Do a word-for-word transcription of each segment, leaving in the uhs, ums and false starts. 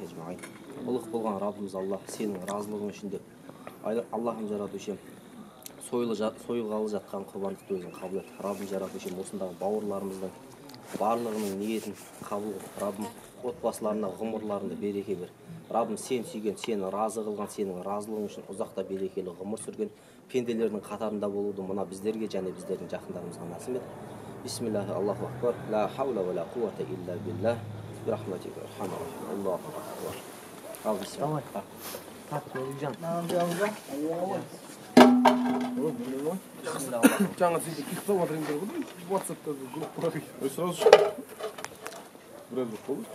أجمعين. Ұлық болған Раббымыз Аллах, сенің разылығың үшін деп Аллахым жаратушым сойылғалы жатқан құрбандықты өзің қабыл ет. Раббым жаратушым осындағы бауырларымыздың барлығының ниетін қабыл қыл. Раббым отбасыларына ғұмырларында береке бер. Раббым сен сүйген, сені разы қылған, сенің разылығың үшін ұзақта берекелі ғұмыр сүрген пенделердің қатарында болуды мына біздерге және біздердің жақындарымызға насip ет. Бисмиллахи Аллаху акбар. Ла хаула ва ла қувата илля биллах. Бирахматика архамар рахим. Аллаху акбар. Al bismillah. Tak Melihcan. Жаңа сізді киқтап отырыңдар ғой, WhatsApp-та группаға қиып. Сразу біраз болып болды.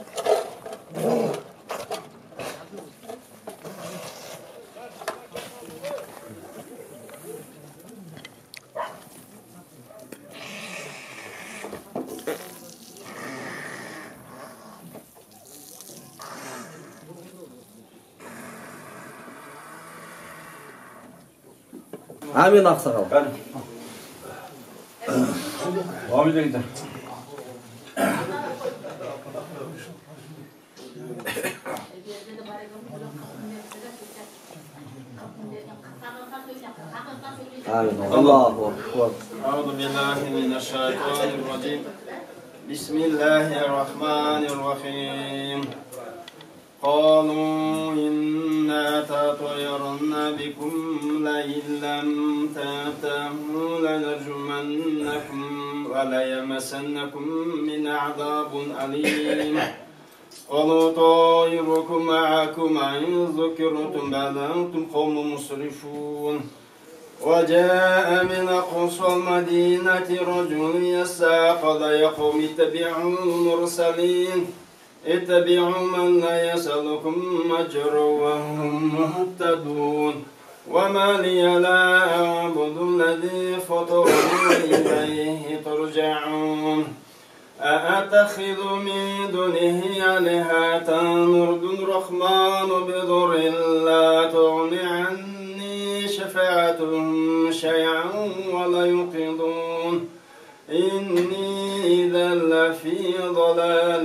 Amin ақсақал. Amin deyді. Allahu akbar. Euzu billahi mineşşeytanirracim. Bismillahirrahmanirrahim. قالوا إنا تطيرنا بكم لئن لم تنتهوا لنرجمنكم وليمسنكم من عذاب أليم قالوا طائركم معكم إن ذكرتم بل أنتم قوم مسرفون وجاء من أقصى المدينة رجل يسعى قال يا قوم اتبعوا المرسلين اتبعوا من لا يسألكم أجرا وهم مهتدون وما لي لا أعبد الذي فطرني إليه ترجعون أأتخذ من دونه آلهة نرد الرحمن بضر لا تغني عني شفاعتهم شيئا ولا ينقذون إني إذا لفي ضلال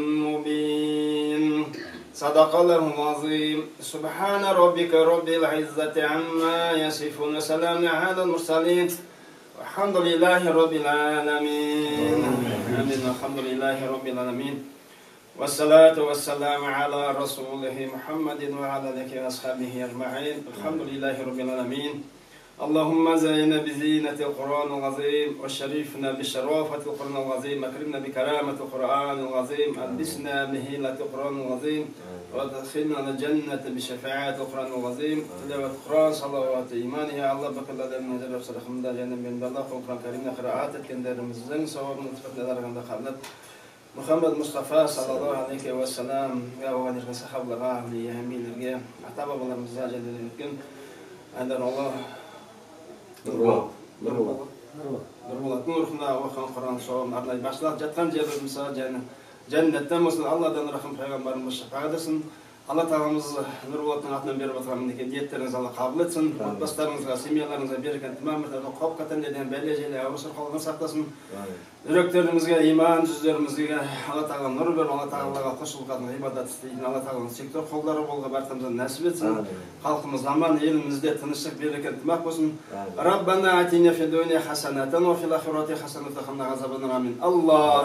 مبين صدق الله العظيم سبحان ربك رب العزة عما يصفون وسلام على المرسلين والحمد لله رب العالمين آمين الحمد لله رب العالمين والصلاة والسلام على رسوله محمد وعلى آله وأصحابه أجمعين الحمد لله رب العالمين اللهم زينا بزينة القرآن العظيم وشرفنا بشرافة القرآن العظيم أكرمنا بكرامة القرآن العظيم ألبسنا بهيلة القرآن العظيم وادخلنا الجنة بشفاعة القرآن العظيم تلاوة القرآن صلوات إيمانه يا الله بك الله من نزل صدقهم دا جنة من الله القرآن الكريم قراءات كندر مزن صواب نتفق نظر عند خالد محمد مصطفى صلى الله عليه وسلم يا وغني صحاب الله ليهمين الجاه أعتبر الله مزاج لكن عندنا الله Nurullah, Nurullah, Nurullah, Nurullah, оқыған Құран соғым арнайы басшылар жатқан жерлеріміз жәннаттан болсын, Алладан рахым пайғамбарымыз шапағат етсін. Алла тағамыз Нұрболаттың атынан беріп отырған мінекей ниеттеріңізді Алла қабыл етсін. Отбасыларыңызға, семьяларыңызға берекен тымам қауіп қатерлерден бәле желе ауыр қалған сақтасын. Жүректеріңізге, иман жүздерімізге Алла тағала нұр беріп, Алла тағалаға құлшылық ғибадат істейтін Алла тағаланың сүйікті қолдары болуға бәртімізден нәсіп етсін. Халқымыз аман, елімізде тыныштық берекен тымақ болсын. Раббана атина фи дуния хасанатан ва фил ахирати хасанатан ва қина азабан нар. Амин. Аллах.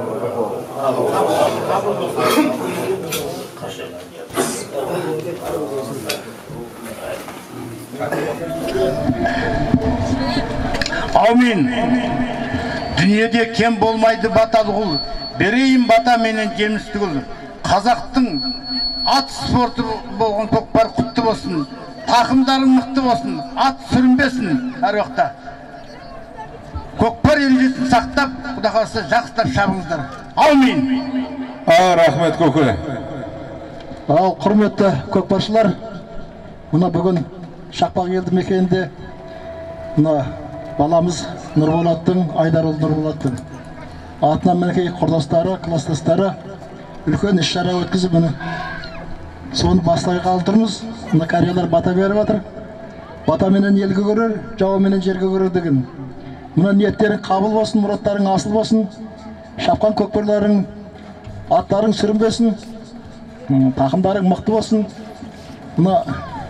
Amin. Dünyada kem bolmaydı batalı kul. Bereyim bata menen жемісті kul. Қазақтың at спорты болған көкпар құтты болсын. Тақымдарың мықты болсын. Ат сүрінбесін әр уақытта. Көкпар ережесін сақтап, Құда қаласа жақсылап шабыңыздар. Amin. Рахмет көке. Ал құрметті көкпаршылар, мына бүгін Шақпақ елді мекенінде мына баламыз Нұрболаттың, Айдарұлы Нұрболаттың атынан мінекей құрдастары, кластастары үлкен іс-шара өткізіп, міне соны бастайға алып тұрмыз. Мына қариялар бата беріп жатыр. Бата менен елге көрер, жауы менен жерге көрер деген. Мына ниеттерің қабыл болсын, мұраттарың асыл болсын. Шапқан көкпарларың аттарың сүрінбесін. тақымдарың мықты болсын. Мына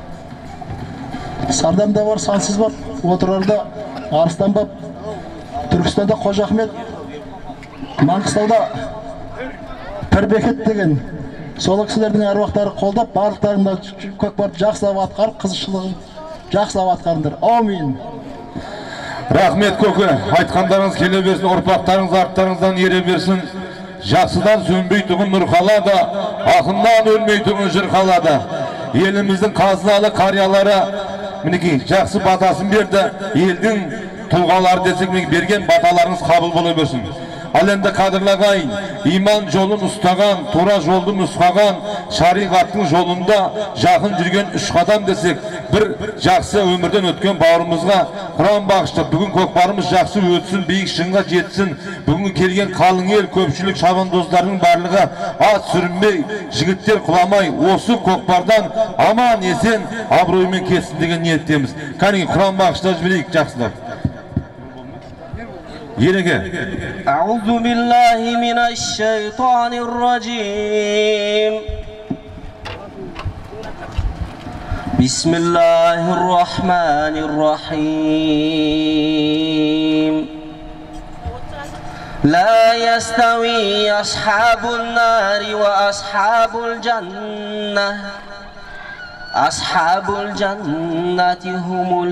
Сардамда бар, сансыз бар, Отырарда Арыстан бап, Түркістанда Қожа Ахмет, Маңғыстауда Пірбекет деген сол кісілердің әруақтары қолдап, барлықтарында көкпарды жақсылап атқарып, қызықшылығын жақсылап атқарыңдар. Аумин. Рахмет көке, айтқандарыңыз келе берсін, ұрпақтарыңыз арттарыңыздан ере берсін. Жақсыдан сөнбейтұғын нұр қалады, ақыннан өлмейтұғын жыр қалады. Еліміздің қазыналы қариялары мінекей жақсы батасын берді. Елдің тұлғалары десек берген баталарыңыз қабыл бола берсін. Ал енді қадірлағайын, иман жолын ұстаған, тура жолды нұсқаған, шариғаттың жолында жақын жүрген үш қадам десек, бір жақсы өмірден өткен бауырымызға Құран бағыштап, бүгін көкпарымыз жақсы өтсін, биік шыңға жетсін. Бүгін келген қалың ел, көпшілік шабандоздарының барлығы ат сүрінбей, жігіттер құламай, осы көкпардан аман есен абыроймен кетсін деген ниеттеміз. Кәне Құран бағыштап жіберейік жақсылап. أعوذ بالله من الشيطان الرجيم بسم الله الرحمن الرحيم لا يستوي أصحاب النار وأصحاب الجنة أصحاب الجنة هم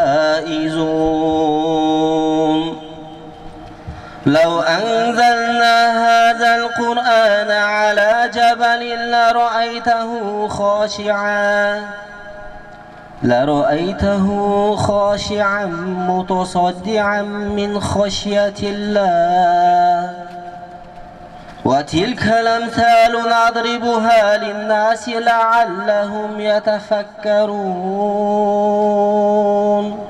الفائزون لو أنزلنا هذا القرآن على جبل لرأيته خاشعا لرأيته خاشعا متصدعا من خشية الله وتلك الأمثال نضربها للناس لعلهم يتفكرون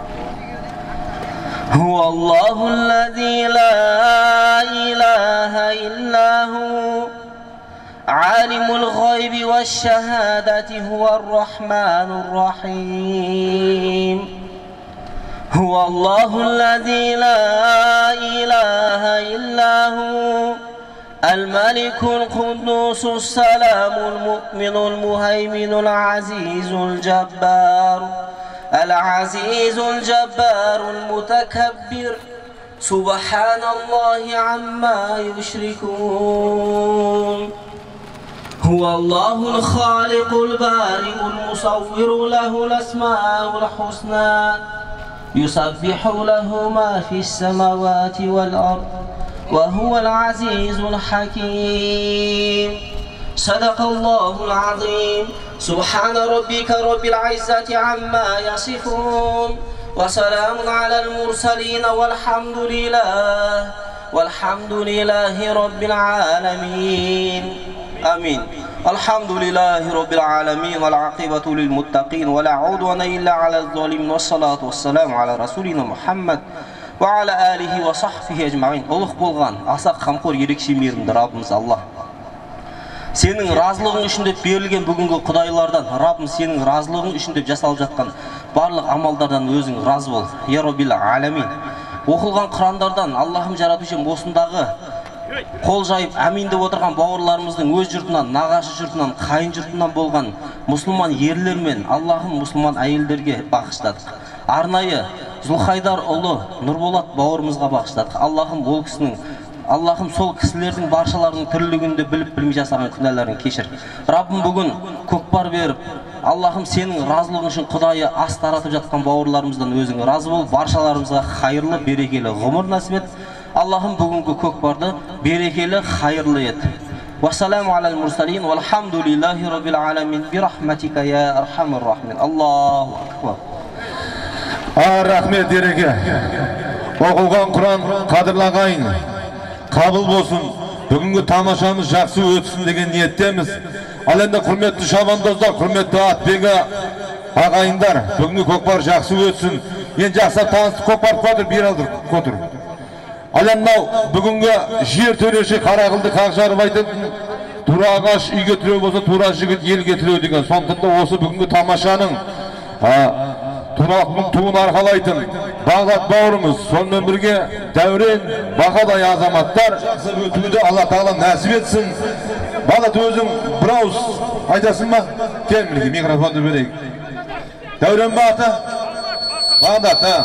هو الله الذي لا إله إلا هو عالم الغيب والشهادة هو الرحمن الرحيم هو الله الذي لا إله إلا هو الملك القدوس السلام المؤمن المهيمن العزيز الجبار العزيز الجبار المتكبر سبحان الله عما يشركون هو الله الخالق البارئ المصور له الأسماء الحسنى يسبح له ما في السماوات والأرض وهو العزيز الحكيم صدق الله العظيم سبحان ربك رب العزة عما يصفون وسلام على المرسلين والحمد لله والحمد لله رب العالمين آمين الحمد لله رب العالمين والعاقبة للمتقين ولا عدوان إلا على الظالمين والصلاة والسلام على رسولنا محمد وعلى آله وصحبه أجمعين ұлық болған аса қамқор ерекше мейірімді Раббымыз Аллах сенің разылығың үшін деп берілген бүгінгі құдайлардан Раббым сенің разылығың үшін деп жасалып жатқан барлық амалдардан өзің разы бол я Раббил Аламин оқылған Құрандардан Аллахым жаратушым осындағы қол жайып әмин деп отырған бауырларымыздың өз жұртынан, нағашы жұртынан, қайын жұртынан болған мұсылман ерлер мен Аллахым мұсылман әйелдерге бағыштадық. Арнайы Зұлхайдар ұлы Нұрболат бауырымызға бағыштадық. Аллахым ол кісінің, Аллахым сол кісілердің баршаларының тірлігінде біліп білмей жасаған күнәларын кешір. Раббым бүгін көкпар беріп, Аллахым сенің разылығың үшін Құдайы ас таратып жатқан бауырларымыздан өзің разы бол, баршаларымызға хайырлы, берекелі ғұмыр насіп ет. Аллахым бүгінгі көкпарды берекелі, хайырлы ет. Вассаламу алал мурсалин, валхамдулиллахи раббил аламин, бирахматика я архамар рахмин. Аллаху акбар. Рахмет ереке. Оқылған Құран қадірлағайын, қабыл болсын. Бүгінгі тамашамыз жақсы өтсін деген ниеттеміз. Ал енді құрметті шабандоздар, құрметті атбегі ағайындар, бүгінгі көкпар жақсы өтсін. Енді жақсап танысты көкпар қадыр бер алдыр, көтір. Ал енді бүгінгі жер төреші қарағылды қақ жарып айтатын, тура ағаш үйге тіреу болса, тура жігіт елге тіреу деген. Сондықтан осы бүгінгі тамашаның тұрақтың туын арқалайтын Бағдат бауырымыз, сонымен бірге Дәурен, Бақадай азаматтар өтуді Алла Тағала нәсіп етсін. Bağdat özün bir ауыз айтасың ба? Кел мінеке, микрофонды берейік. Дәурен ба аты? Bağdat, ha?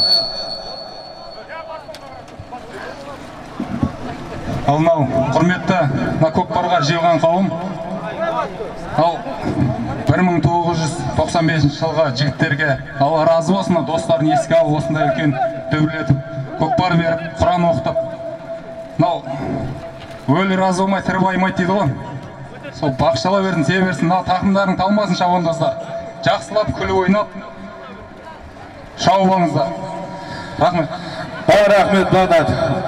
Ал мынау құрметті мына көкпарға жиылған қауым, ал бір мың тоғыз жүз тоқсан бесінші жылғы жігіттерге Алла разы болсын, достарын еске алып осындай үлкен дөрлетіп көкпар беріп, Құран оқытып, мынау өлі разы болмай тірі баймайды дейді ғой. Сол бақшала бердің, себе берсін, мынау тақымдарың талмасын шабандоздар. Жақсылап күліп ойнап шауып алыңыздар. Рахмет. Рахмет, Бағдат.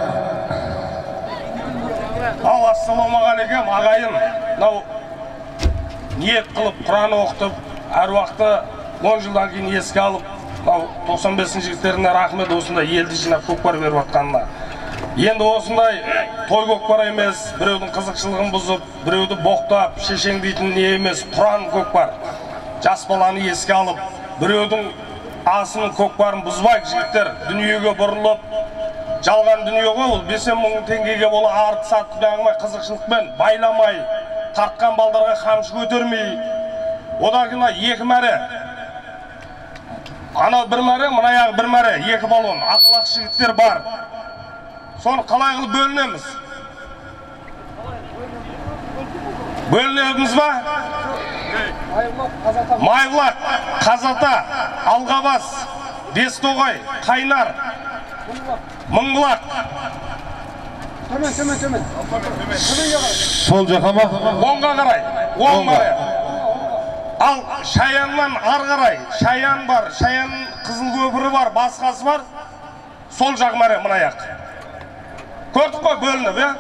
Ал ассалаумағалейкум ағайын. Мынау ниет қылып Құран оқытып, әруақты он жылдан кейін еске алып, мынау тоқсан бесінші жігіттеріне рахмет, осындай елді жинап көкпар беріп жатқанына. Енді осындай той көкпар емес, біреудің қызықшылығын бұзып, біреуді боқтап, шешең дейтін не емес, Құран көкпар. Жас баланы еске алып, біреудің асының көкпарын бұзбайық жігіттер, дүниеге бұрылып, жалған дүние ғой, ол бес мың теңгеге бола арты сатып даңғымай қызықшылықпен байламай, тартқан балдарға қамшы көтермей, одан кейін екі мәре, анау бір мәре, мына аяғы бір мәре, екі балон, ақылақ жігіттер бар. Соны қалай қылып бөлінеміз? Бөлінеміз ба? Майғылақ, Қазата, Алғабас, Бестоғай, Қайнар, Мыңғылақ. Төмен, төмен, төмен. Сол жақа ма? Оңға қарай, оң қарай. Ал Шаяннан ар қарай, Шаян бар, Шаян қызыл көпірі бар, басқасы бар. Сол жақ мәре, мына аяқ. Көрдік қой бөлініп, е?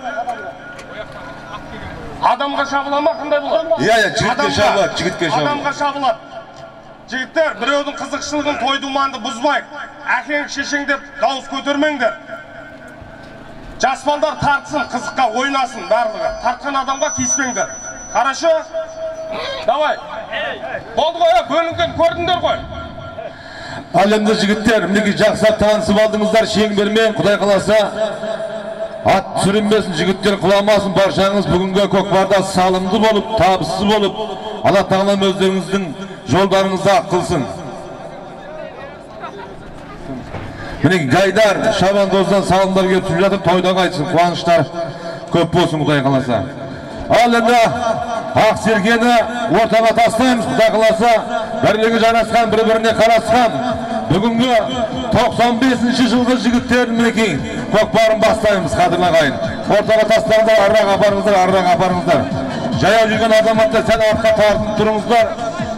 Адамға шабыла ма, қандай болады? Иә, иә, жігітке шабылады, жігітке шабылады. Адамға шабылады. Жігіттер, біреудің қызықшылығын, той-думанды бұзбайық. Әкең, шешең деп дауыс көтермеңдер. Жас балдар тартсын, қызыққа ойнасын барлығы. Тартқан адамға тиіспеңдер. Хорошо? Давай. Болды ғой, бөлінген көрдіңдер ғой. Әлемді жігіттер, мінеки жақсап танысып алдыңыздар, шең бермен, Құдай қаласа ат сүрінбесін, жігіттер құламасын, баршаңыз бүгінгі көкпарда салымды болып, табысты болып, Алла тағалам өздеріңіздің жолдарыңызды ақ қылсын. Мінеки Гайдар, шабандоздан салымдар кетіп жатыр, тойда қайтсын, қуаныштар көп болсын, Құдай қаласа. Ал енді ақ сергені ортаға тастаймыз, Құдай қаласа, бірлігі жарасқан, бір-біріне қарасқан. Бүгінгі тоқсан бесінші жылғы жігіттерін мінекей көкпарын бастаймыз, қадірлі ағайын. Ортаға тастаңыздар, арырақ апарыңыздар, арырақ апарыңыздар. Жаяу жүрген азаматтар, сәл артқа тартып тұрыңыздар.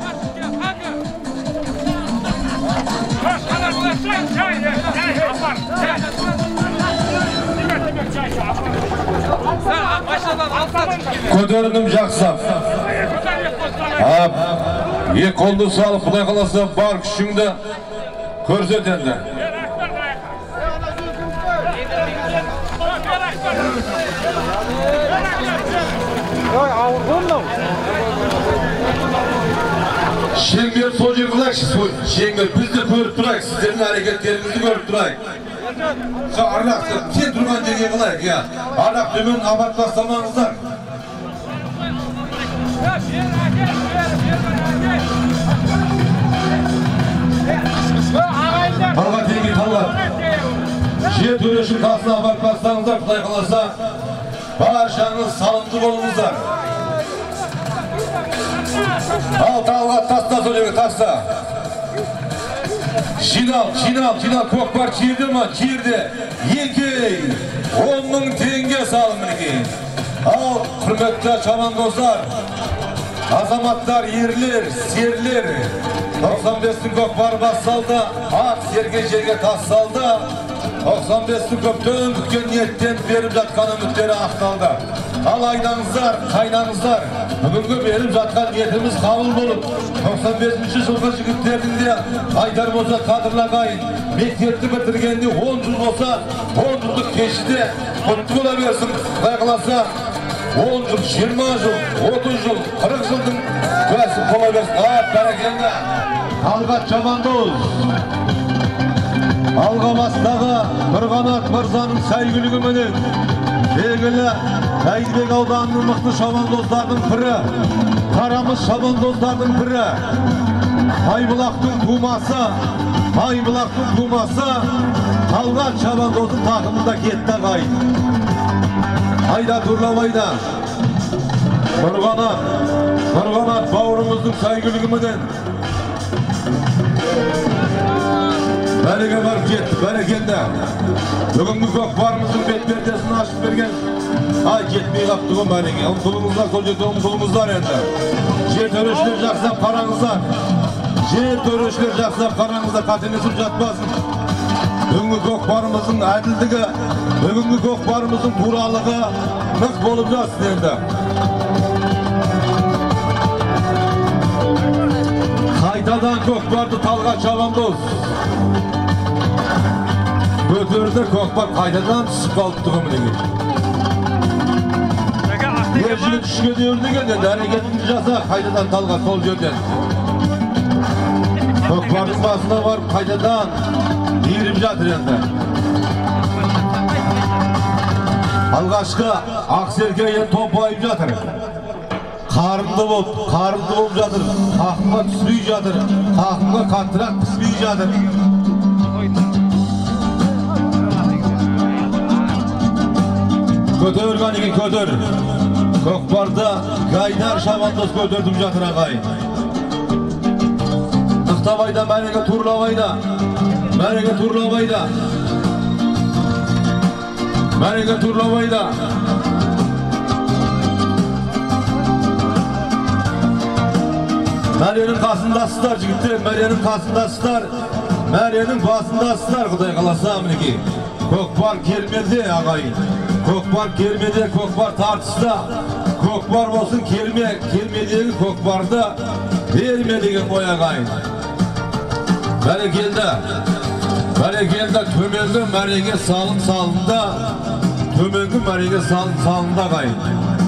Көтеріндім жақсап. Екі қолды салып, Құдай қаласа бар күшіңді көрсет енді. Шеңбер сол жер қылайықшы, шеңбер бізді көріп тұрайық, сіздердің әрекеттеріңізді көріп тұрайық. Арлақ, сен тұрған жерге қылайық, я. Арлақ төмен абат бастамаңыздар. Алға теңге қалар. Жер төрешін қасына абат бастаңыздар, Құдай қаласа, баршаңыз салымды болыңыздар. Ал талға таста сол жерге таста. Жинал, жинал, жинал, көкпар черді ма? Черді. Екі, он мың теңге салым мінеке. Ал құрметті шабандоздар, азаматтар, ерлер, серлер, тоқсан бестің көкпары басталды, ақ серге жерге тасталды. тоқсан бестің көптен күткен ниеттен беріп жатқан үміттері ақталды. Ал айдаңыздар, қайнаңыздар, бүгінгі беріп жатқан ниетіміз қабыл болып, тоқсан бесінші жылғы жігіттердің де айтар болса қадірлі ағайын, мектепті бітіргенде он жыл болса, он жылдық кешіде құтты бола берсін. Құдай қаласа, он жыл, жиырма жыл, отыз жыл, қырық жылдың куәсі бола берсін. Ат, бәрекелді. Талғат Жамандоз. Алғабастағы бір қанат мырзаның сәйгүлігіменен белгілі Әйдібек ауданының мықты шабандоздардың бірі, Қарамыс шабандоздардың бірі, Айбұлақтың тумасы, Айбұлақтың тумасы, Талғат шабандоздың тақымында кетті ағайын. Айда Турлабайда, Нұрғанат, Нұрғанат бауырымыздың сәйгүлігіменен бәлеге барып жетті, бәрекелді. Бүгінгі көкпарымыздың бет-пердесін ашып берген, ай кетпей қапты ғой бәлеге. Ұмтылыңыздар, сол жерде ұмтылыңыздар енді. Жер төрешілер жақсап қараңыздар. Жер төрешілер жақсап қараңыздар, қателесіп жатпасын. Бүгінгі көкпарымыздың әділдігі, бүгінгі көкпарымыздың туралығы нық болып жатсын енді. Қайтадан көкпарды Талғат шабандоз көтерді, көкпар қайтадан түсіп қалыпты ғымынеге. Ержігіт үшке дейін деген енді әрекетімді жаса, қайтадан Талғат сол жерден. Көкпардың басына барып қайтадан иіріп жатыр енді. Алғашқы Ақсерке енді топайып жатыр. Қарымды болып, қарымды болып жатыр. Қақымға түспей жатыр. Қақымға қаттырақ түспей жатыр. Көтер ғанеге көтер. Көкпарды Гайдар шабандоз көтердім жатыр ағайын. Нықтабайда, мәреге Турлабайда. Мәреге Турлабайда. Мәреге Турлабайда. Мәренің қасындасыздар жігіттер, мәренің қасындасыздар, мәренің басындасыздар, Құдай қаласа мінеки. Көкпар кермеде ағайын, көкпар кермеде, көкпар тартыста, көкпар болсын керме, кермедегі көкпарды берме деген ой ағайын. Бәрекелді, бәрекелді, төменгі мәреге салын салында, төменгі мәреге салын салында ағайын.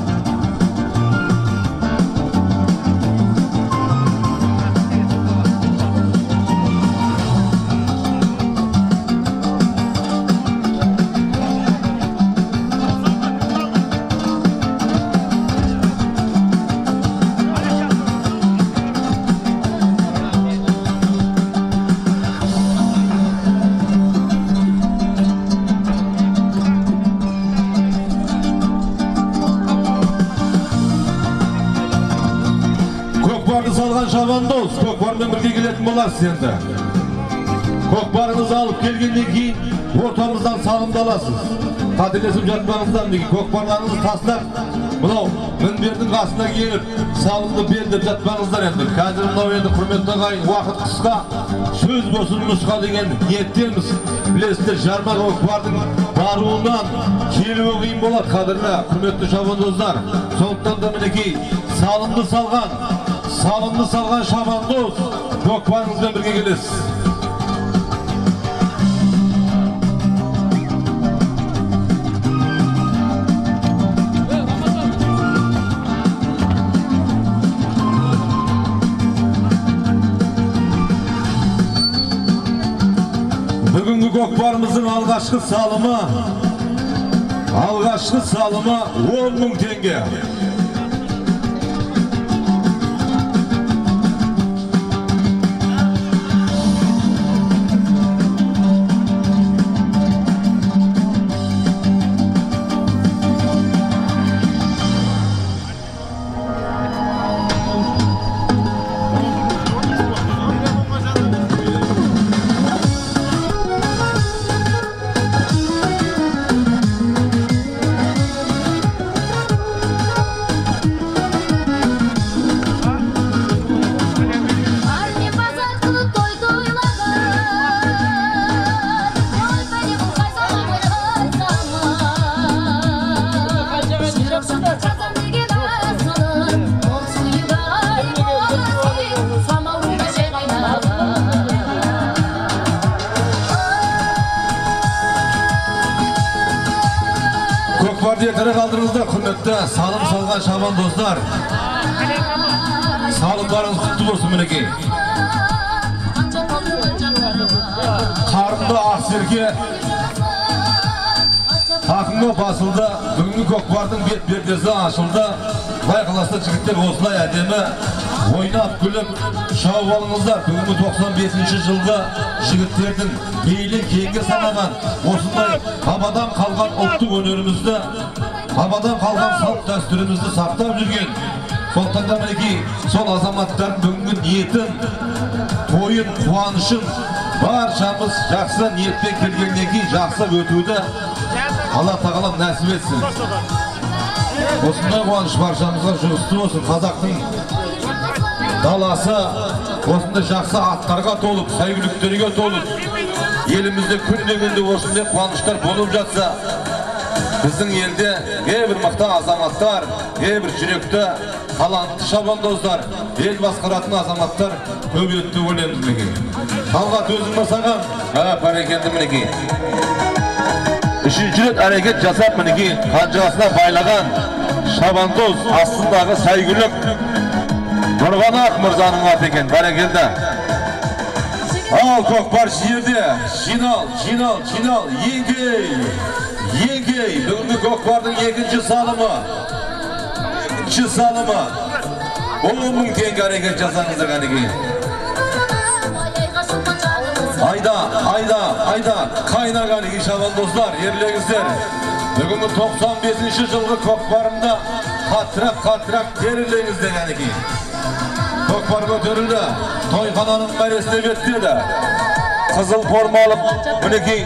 Салған шабандоз, көкпармен бірге келетін боларсыз енді. Көкпарыңызды алып келгеннен кейін ортамыздан салымды аласыз. Қателесіп жатпаңыздар, көкпарларыңызды тастап, мынау мінбердің қасына келіп, салымды бердіп жатпаңыздар енді. Қазір мынау енді құрметті ағайын, уақыт қысқа, сөз болсын нұсқа деген ниеттеміз. Білесіздер, жарма көкпардың баруынан келуі қиын болады, қадірлі құрметті шабандоздар. Сондықтан да мінекей салымды салған Салымды салған шабандоз, көкпарыңызбен бірге келесіз. Бүгінгі көкпарымыздың алғашқы салымы, алғашқы салымы он мың теңге. Тірі қалдырыңыздар, құрметті салым салған шабандоздар. Салымдарыңыз құтты болсын мінекей. Қарымды Ақсерке Takımga basıldı. Бүгінгі көкпардың бет пердесі ашылды. Құдай қаласа жігіттер осылай әдемі ойнап күліп шауып алыңыздар. Бүгінгі тоқсан бесінші жылғы жігіттердің пейілін кейінге санаған осындай бабадан қалған ұлттық өнерімізді, бабадан қалған салт дәстүрімізді сақтап жүрген. Сондықтан да мінекей сол азаматтардың бүгінгі ниетін, тойын, қуанышын баршамыз жақсы ниетпен келгеннен кейін жақсы өтуді Алла тағала нәсіп етсін. Осындай қуаныш баршамызға жұғысты болсын. Қазақтың даласы осындай жақсы аттарға толып, сәйгүліктерге толып, елімізде күнде-күнде осындай қуаныштар болып жатса, біздің елде кейбір мықты азаматтар, кейбір жүректі, талантты шабандоздар, ел басқаратын азаматтар көп өтті ойлаймыз мінекей. Талғат өзің басаған, бәрекелді мінекей. Үшінші рет әрекет жасап мінекей қанжығасына байлаған шабандоз астындағы сәйгүлік Нұрғанақ мырзаның аты екен. Бәрекелді. Ал көкпар жерде жинал, жинал, жинал, еңкей, еңкей. Бүгінгі көкпардың екінші салымы, екінші салымы. он мың теңге әрекет жасаңыздар кәнекей. Айда, айда, айда, қайнаған үй шабандоздар, ерлеңіздер. Бүгінгі тоқсан бесінші жылғы көкпарында қаттырақ-қаттырақ ерлеңіздер кәнекей. Көкпар көтерілді, тойхананың мәресіне беттеді. Қызыл форма алып, мінекей.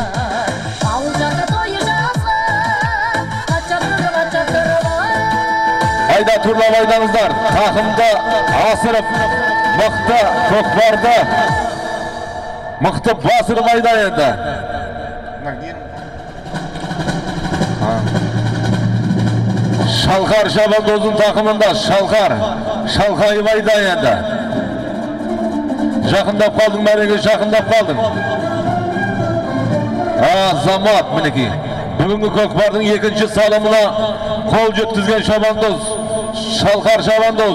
Айда тұрлап айдаңыздар, тақымды асырып, мықты көкпарды мықты басырып айда енді. Шалқар шабандоздың тақымында шалқар, шалқайып айда енді. Жақындап қалдың мәреге, жақындап қалдың. Азамат мінекей. Бүгінгі көкпардың екінші салымына қол жеткізген шабандоз, шалқар шабандоз.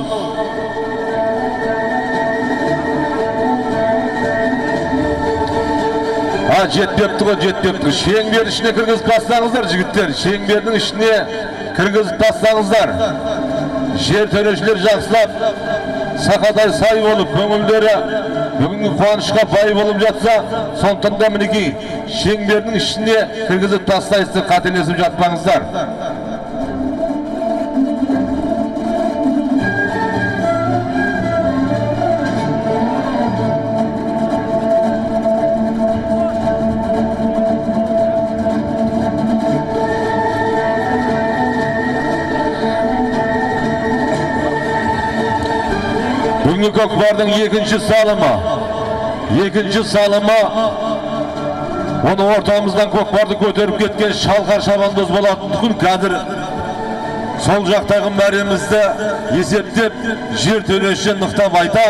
А, жетпепті ғой, жетпепті. Шеңбер ішіне кіргізіп тастаңыздар, жігіттер. Шеңбердің ішіне кіргізіп тастаңыздар. Жер төрешілер жақсылап, сақадай сай болып, көңілдері бүгінгі қуанышқа бай болып жатса, сондықтан да мінекей шеңбердің ішіне кіргізіп тастайсыздар, қателесіп жатпаңыздар. Бүгінгі көкпардың екінші салымы, екінші салымы, оны ортамыздан көкпарды көтеріп кеткен шалқар шабандоз болатын түгіл. Қазір сол жақтағы мәремізді есептеп, жер төреші нықтап айтар.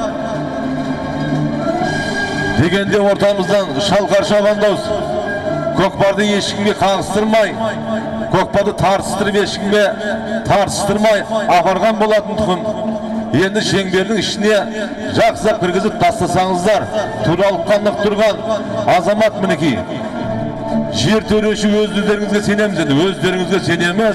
Дегенде ортамыздан шалқар шабандоз көкпарды ешкімге қағыстырмай, көкпарды тартыстырып ешкімге тартыстырмай апарған болатын түгіл. Енді шеңбердің ішіне жақсылап кіргізіп тастасаңыздар, туралып қанық тұрған азамат мінекей. Жер төреші өздеріңізге сенеміз еді, өздеріңізге сенеміз.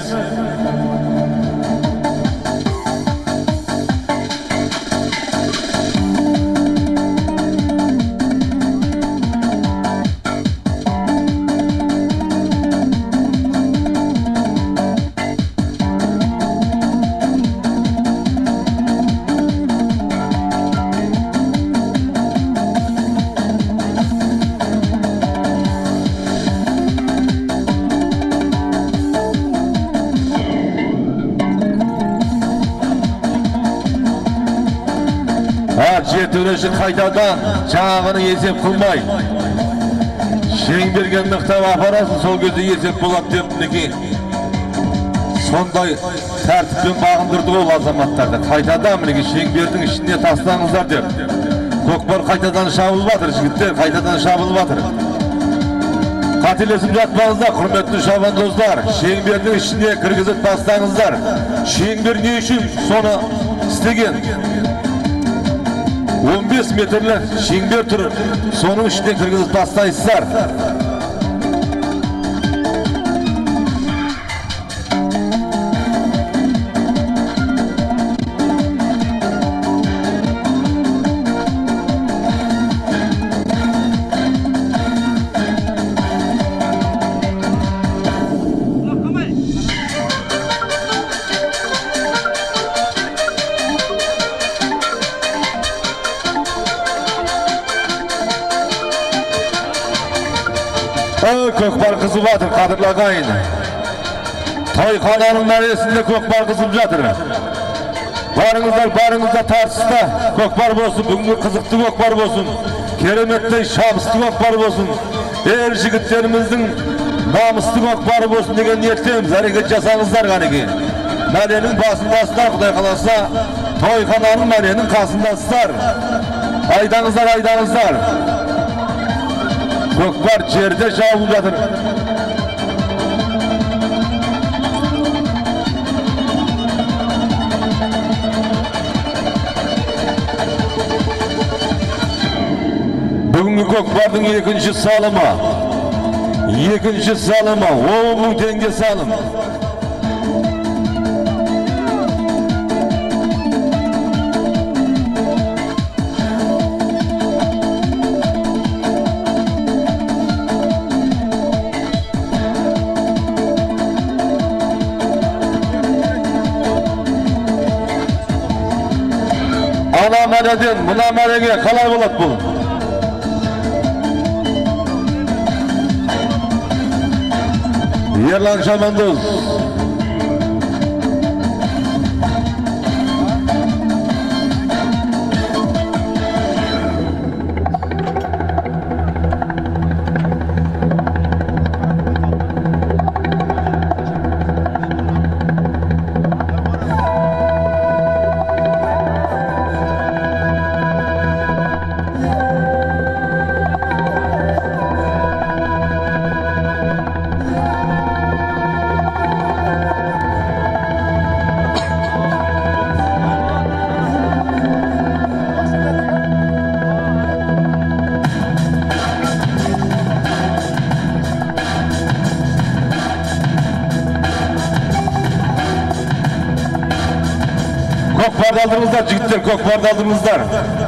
Жер төреші қайтадан жаңағыны есеп қылмай шеңберге нықтап апарасын, сол кезде есеп болады деп мінекей сондай тәртіппен бағындырды ол азаматтарды. Қайтадан мінекей шеңбердің ішіне тастаңыздар деп. Көкпар қайтадан шабылып жатыр, жігіттер қайтадан шабылып жатыр. Қателесіп жатпаңыздар, құрметті шабандоздар. Шеңбердің ішіне кіргізіп тастаңыздар. Шеңбер не үшін соны істеген? он бес метрлі шеңбер тұр, соның ішіне кіргізіп тастайсыздар. Көкпар қызып жатыр, қадірлі ағайын. Тойхананың мәресінде көкпар қызып жатыр. Барыңыздар, барыңыздар тартыста көкпар болсын, бүгінгі қызықты көкпар болсын, кереметтей шабысты көкпар болсын, ер жігіттеріміздің намысты көкпары болсын деген ниеттеміз. Әрекет жасаңыздар қанеке. Мәренің басындасыздар, Құдай қаласа, тойхананың мәренің қасындасыздар. Айдаңыздар, айдаңыздар. Көкпар жерде жауып жатыр. Бүгінгі көкпардың екінші салымы, екінші салымы, он мың теңге салым. Ана мәреден, мұна мәреге қалай болады бұл? Ерлан Шабандоз. Көкпарды алдыңыздар, жігіттер, көкпарды алдыңыздар.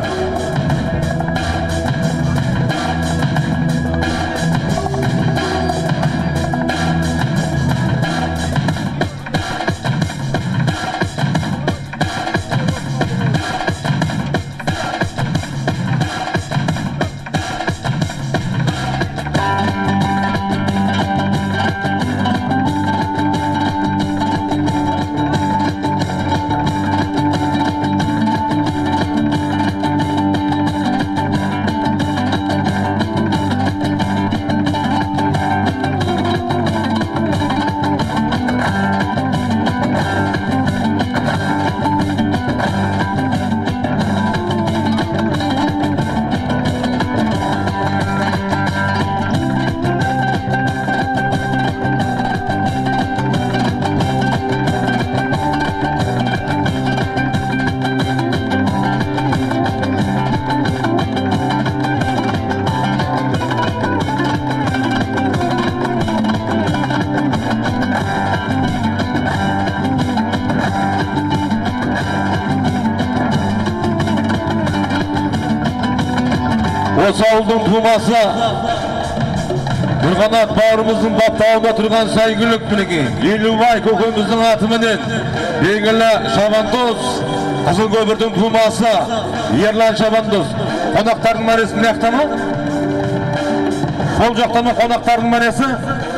Осы ауылдың тумасы Нұрғанат бауырымыздың баптауында тұрған сәйгүлік мінеке Елубай көкеміздің атыменен белгілі Шабандоз Қызыл көпірдің тумасы Ерлан Шабандоз. Қонақтардың мәресі маяқта ма? Сол жақта ма қонақтардың мәресі?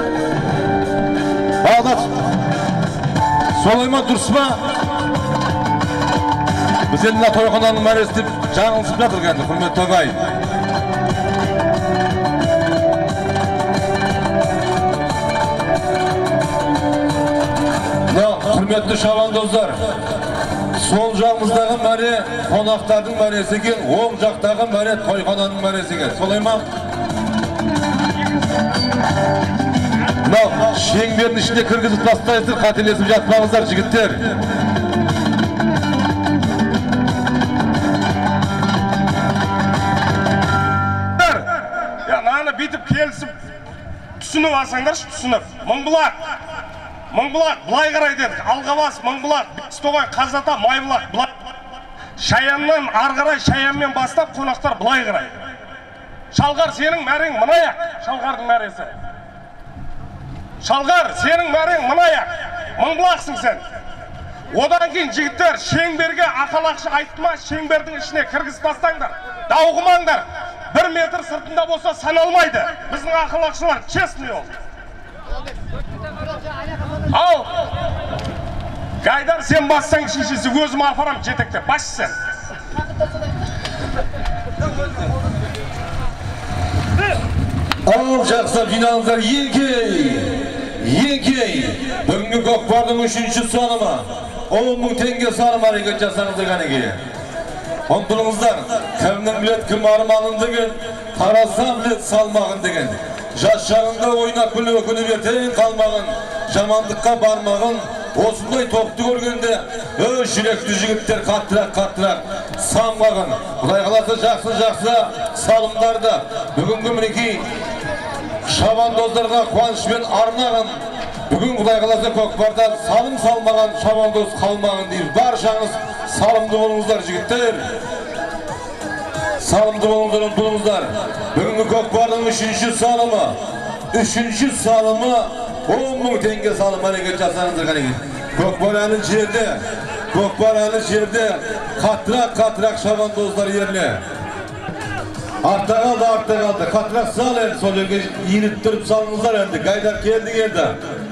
Бағдат солай ма, дұрыс па? Біз енді тойхананың мәресі деп жаңылысып жатыр кәнді, құрметті ағайын. Құрметті шабандоздар, сол жағымыздағы мәре қонақтардың мәресі екен, оң жақтағы мәре тойхананың мәресі екен. Солай ма? Мынау шеңбердің ішінде кіргізіп тастайсыздар, қателесіп жатпаңыздар, жігіттер. Наны битіп келісіп түсініп алсаңдаршы, түсініп. Мыңбұлақ. Мыңбұлақ, былай қарай дедік, Алғабас, Мыңбұлақ, Бекістоғай, Қазата, Майбұлақ, былай. Шаяннан арғарай, Шаянмен бастап, қонақтар былай қарай. Шалғар, сенің мәрең мұнаяқ, Шалғардың мәресі. Шалғар, сенің мәрең мұнаяқ, Мыңбұлақсың сен. Одан кейін жігіттер, шеңберге ақалақшы айтма, шеңбердің ішіне кіргіз бастаңдар, дауғымаңдар. бір метр сыртында болса саналмайды. Біздің ақылақшылар честный ол. Ал, Гайдар, сен бассаң шешесі, өзім апарам жетектеп. Бас сен. Ал, жақсы жиналыңыздар, еңкей, еңкей. Бүгінгі көкпардың үшінші салымы, он мың теңге салым әрекет жасаңыздар қанеке. Ұмтылыңыздар, кімнің білет, кім арманын деген, тараздан білет салмағын деген. Жас шағында ойнап күлі өкіні бертен қалмағын, жамандыққа бармағын, осындай тоқты көргенде, өз жүректі жігіттер қаттырақ-қаттырақ самғағын. Құдай қаласы жақсы-жақсы салымдарды бүгінгі мінекей шабандоздарға қуанышпен арнағын. Бүгін Құдай қаласы көкпарда салым салмаған шабандоз қалмағын дейміз. Баршаңыз салымды болыңыздар жігіттер. Салымды болыңыздар, ұмтылыңыздар. Бүгінгі көкпардың үшінші салымы, үшінші салымы он мың теңге салым әрекет жасаңыздар қанеке. Көкпар әлі жерде, көкпар әлі жерде, қаттырақ-қаттырақ шабандоздар ерле. Артта қалды, артта қалды. Қаттырақ сал енді, сол жерге иіліп тұрып салыңыздар енді. Гайдар келді келді.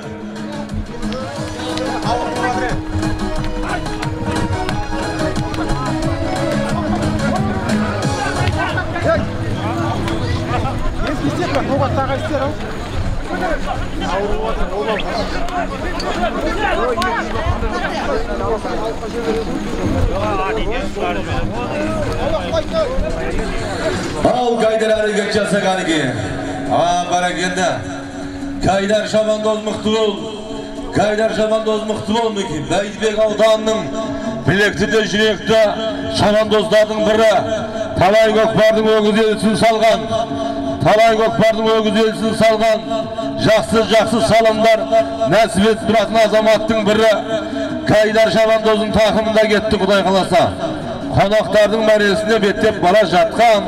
Ал Гайдар әрекет жаса қанеке. А, бәрекелді. Гайдар шабандоз мықты бол. Гайдар шабандоз мықты бол мекен. Бәйдібек ауданының білекті де жүректі шабандоздардың бірі. Талай көкпардың өгіз елсін салған. Талай көкпардың өгіз елсін салған. Жақсы-жақсы салымдар нәсіп етіп тұратын азаматтың бірі. Гайдар шабандоздың тақымында кетті Құдай қаласа. Қонақтардың мәресіне беттеп бара жатқан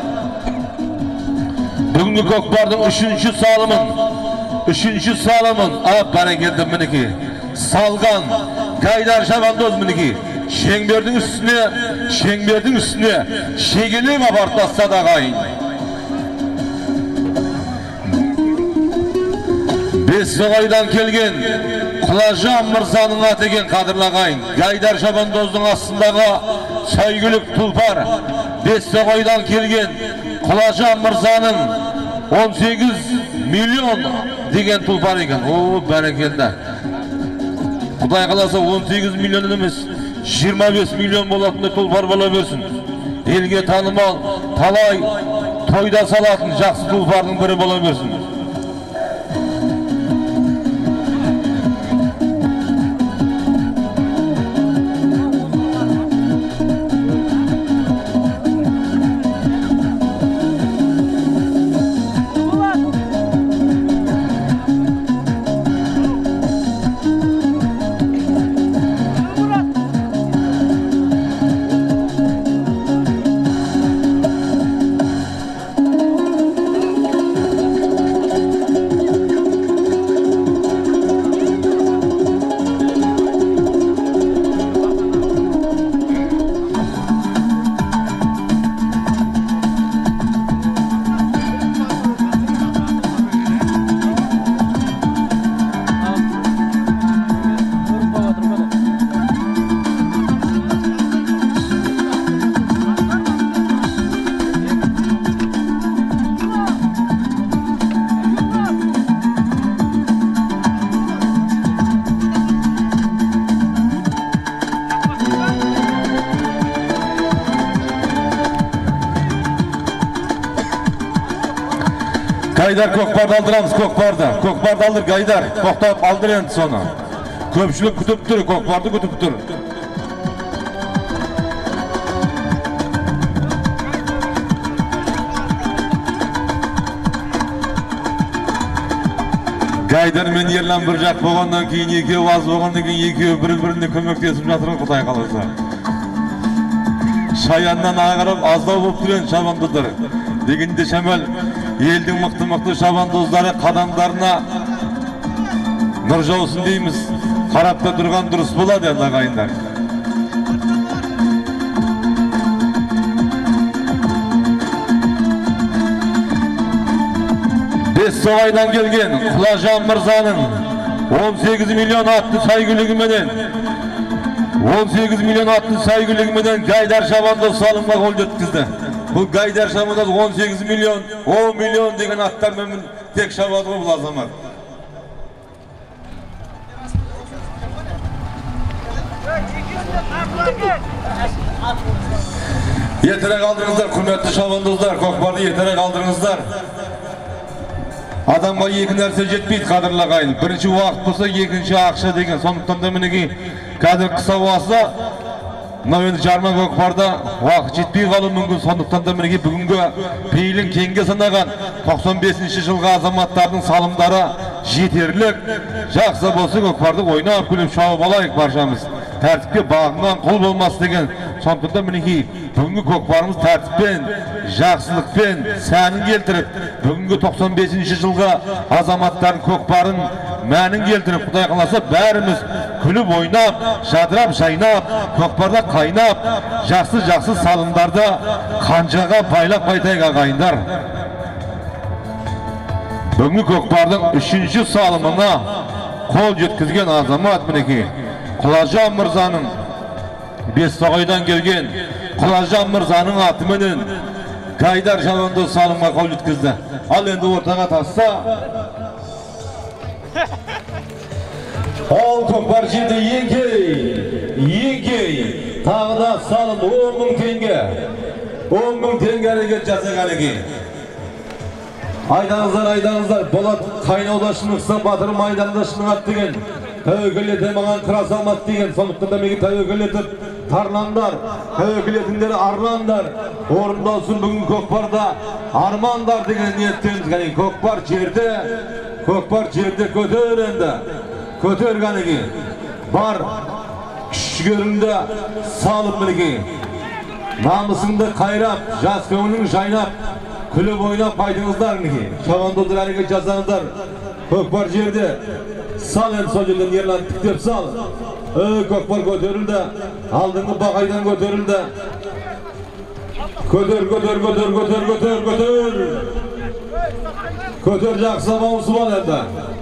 бүгінгі көкпардың үшінші салымын, үшінші салымын ап бәрекелді мінеке салған Гайдар шабандоз мінеке шеңбердің үстіне, шеңбердің үстіне шегелеп апарып тастады ағайын. Бесоғайдан келген Құлажан мырзаның аты екен қадірлі ағайын. Гайдар шабандоздың астындағы сәйгүлік тұлпар Бесоғайдан келген Құлажан мырзаның он сегіз миллион деген тұлпар екен. О, бәрекелді. Құдай қаласа он сегіз миллион емес, жиырма бес миллион болатындай тұлпар бола берсін. Елге танымал, талай тойда салатын жақсы тұлпардың бірі бола берсін. Гайдар көкпарды алдырамыз, көкпарды. Көкпарды алдыр, Гайдар. Тоқтап алдыр енді соны. Көпшілік күтіп тұр, көкпарды күтіп тұр. Гайдар мен Ерлан бір жақ болғаннан кейін, екеуі аз болғаннан кейін, екеуі бір-біріне көмектесіп жатырын Құдай қаласа. Шаяннан ағарып аздау болып тұрен шабандоздар. Дегенде шамал елдің мықты-мықты шабандоздары қадамдарына нұр жаусын дейміз. Қарапта тұрған дұрыс болады енді ағайындар. Bestoğay'dan gelgen Kulajan Mırza'nın on sekiz milyon attı saygılığımeden on sekiz milyon attı saygılığımeden Gaydar Şabandoz salımga gol yetkizdi. Bu Gaydar Şabandoz on sekiz milyon on milyon degen atlar memnun tek Şabandoz bu azamat. Yetere kaldırыңыздар, құрметті шабандоздар, көкпарды yetere kaldırыңыздар. Adamға екі нәрсе жетпейді, қадірлі ағайын. Бірінші уақыт болса, екінші ақша деген. Сондықтан да мінекей қазір қыса уақытса, мынау енді жарма көкпарда уақыт жетпей қалуы мүмкін. Сондықтан да мінекей бүгінгі пейілін кеңге санаған тоқсан бесінші жылғы азаматтардың салымдары жетерлік. Жақсы болса көкпарды ойнап күліп шауып алайық баршамыз. Тәртіпке бағынан қол болмас деген. Сондықтан мінекей бүгінгі көкпарымыз тәртіппен, жақсылықпен, сәнін келтіріп, бүгінгі тоқсан бесінші жылғы азаматтардың көкпарын мәнін келтіріп, Құдай қаласа бәріміз күліп ойнап, жадырап, жайнап, көкпарда қайнап, жақсы-жақсы салымдарды қанжаға байлап қайтайық ағайындар. Бүгінгі көкпардың үшінші салымына қол жеткізген азамат мінекей Құлажан Мырзаның Бестоғайдан келген Құлажан Мырзаның атыменен Гайдар Шабандоз салымға қол жеткізді. Ал енді ортаға тасса Ал көкпар жерде еңкей еңкей тағы да салым он мың теңге он мың теңге әрекет жасаған екен. Айдаңыздар, айдаңыздар, Болат қайнауда шынықса батыр майданда шынығат деген тәуекел ете маған қыра салмат деген. Сондықтан да меге тәуекел етіп тарландар, тәуекел етіндер арландар, орындалсын бүгін көкпарда армандар деген ниеттеміз. Кәне көкпар жерде, көкпар жерде көтер енді, көтер кәнеге бар күшігерінде салып мінеге намысыңды қайрап, жас көңілің жайнап, күліп ойнап қайтыңыздар мінеге. Шабандоздар әрекет жасаңыздар. Көкпар жерде сал енді сол жерден ерлан тіктеп сал. Көкпар көтерілді, алдыңғы бақайдан көтерілді. Көтер, көтер, көтер, көтер, көтер, көтер. Көтер жақсы бауысы бол енді.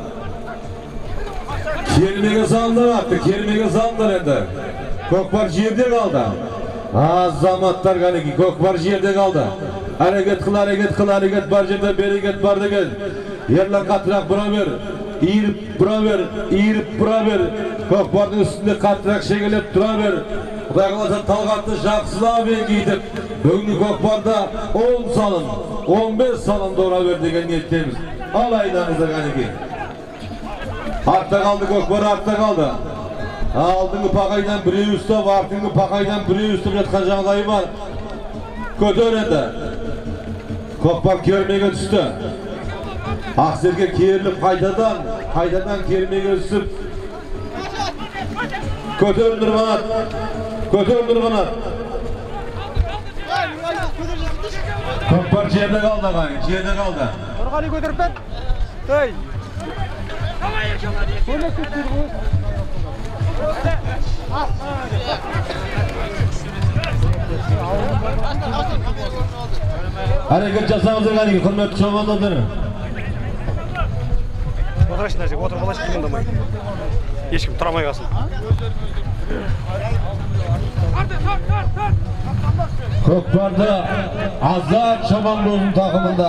Кермеге салындар атты, кермеге салындар енді. Көкпар жерде қалды. Азаматтар кәнеки, көкпар жерде қалды. Әрекет қыл, әрекет қыл, әрекет бар жерде, берекет бар деген. Ерлан қаттырақ бұра бер, иіріп бұра бер, иіріп бұра бер. Көкпардың үстінде қаттырақ шегелеп тұра бер. Құдай қаласа талғатты жақсылап еңгейтіп, бүгінгі көкпарда он салым, он бес салым дора бер деген ниеттеміз. Ал айдаңыздар кәнеки. Артта қалды көкпар, артта қалды. Алдыңғы пақайдан біреу ұстап, артыңғы пақайдан біреу ұстап жатқан жағдайы бар. Көтер енді. Көкпар кермеге түсті. Ақсерге керіліп қайтадан, қайтадан кермеге түсіп. Көтер Нұрғанат, көтер Нұрғанат. Көкпар жерде қалды ағайын, жерде қалды. Нұрғали көтеріп бер. Ей! Әрекет жасаңыздар кәнеки, құрметті шабандоздар. Отырайсың нәрсе, отырып алайсың қиындамай. Ешкім тұрамай қалсын. Көкпарды Азат Шабандоздың тақымында.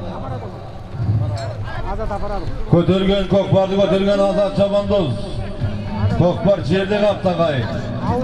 Көтерген көкпарды көтерген Азат Шабандоз. Көкпар жерде қапты ағайын.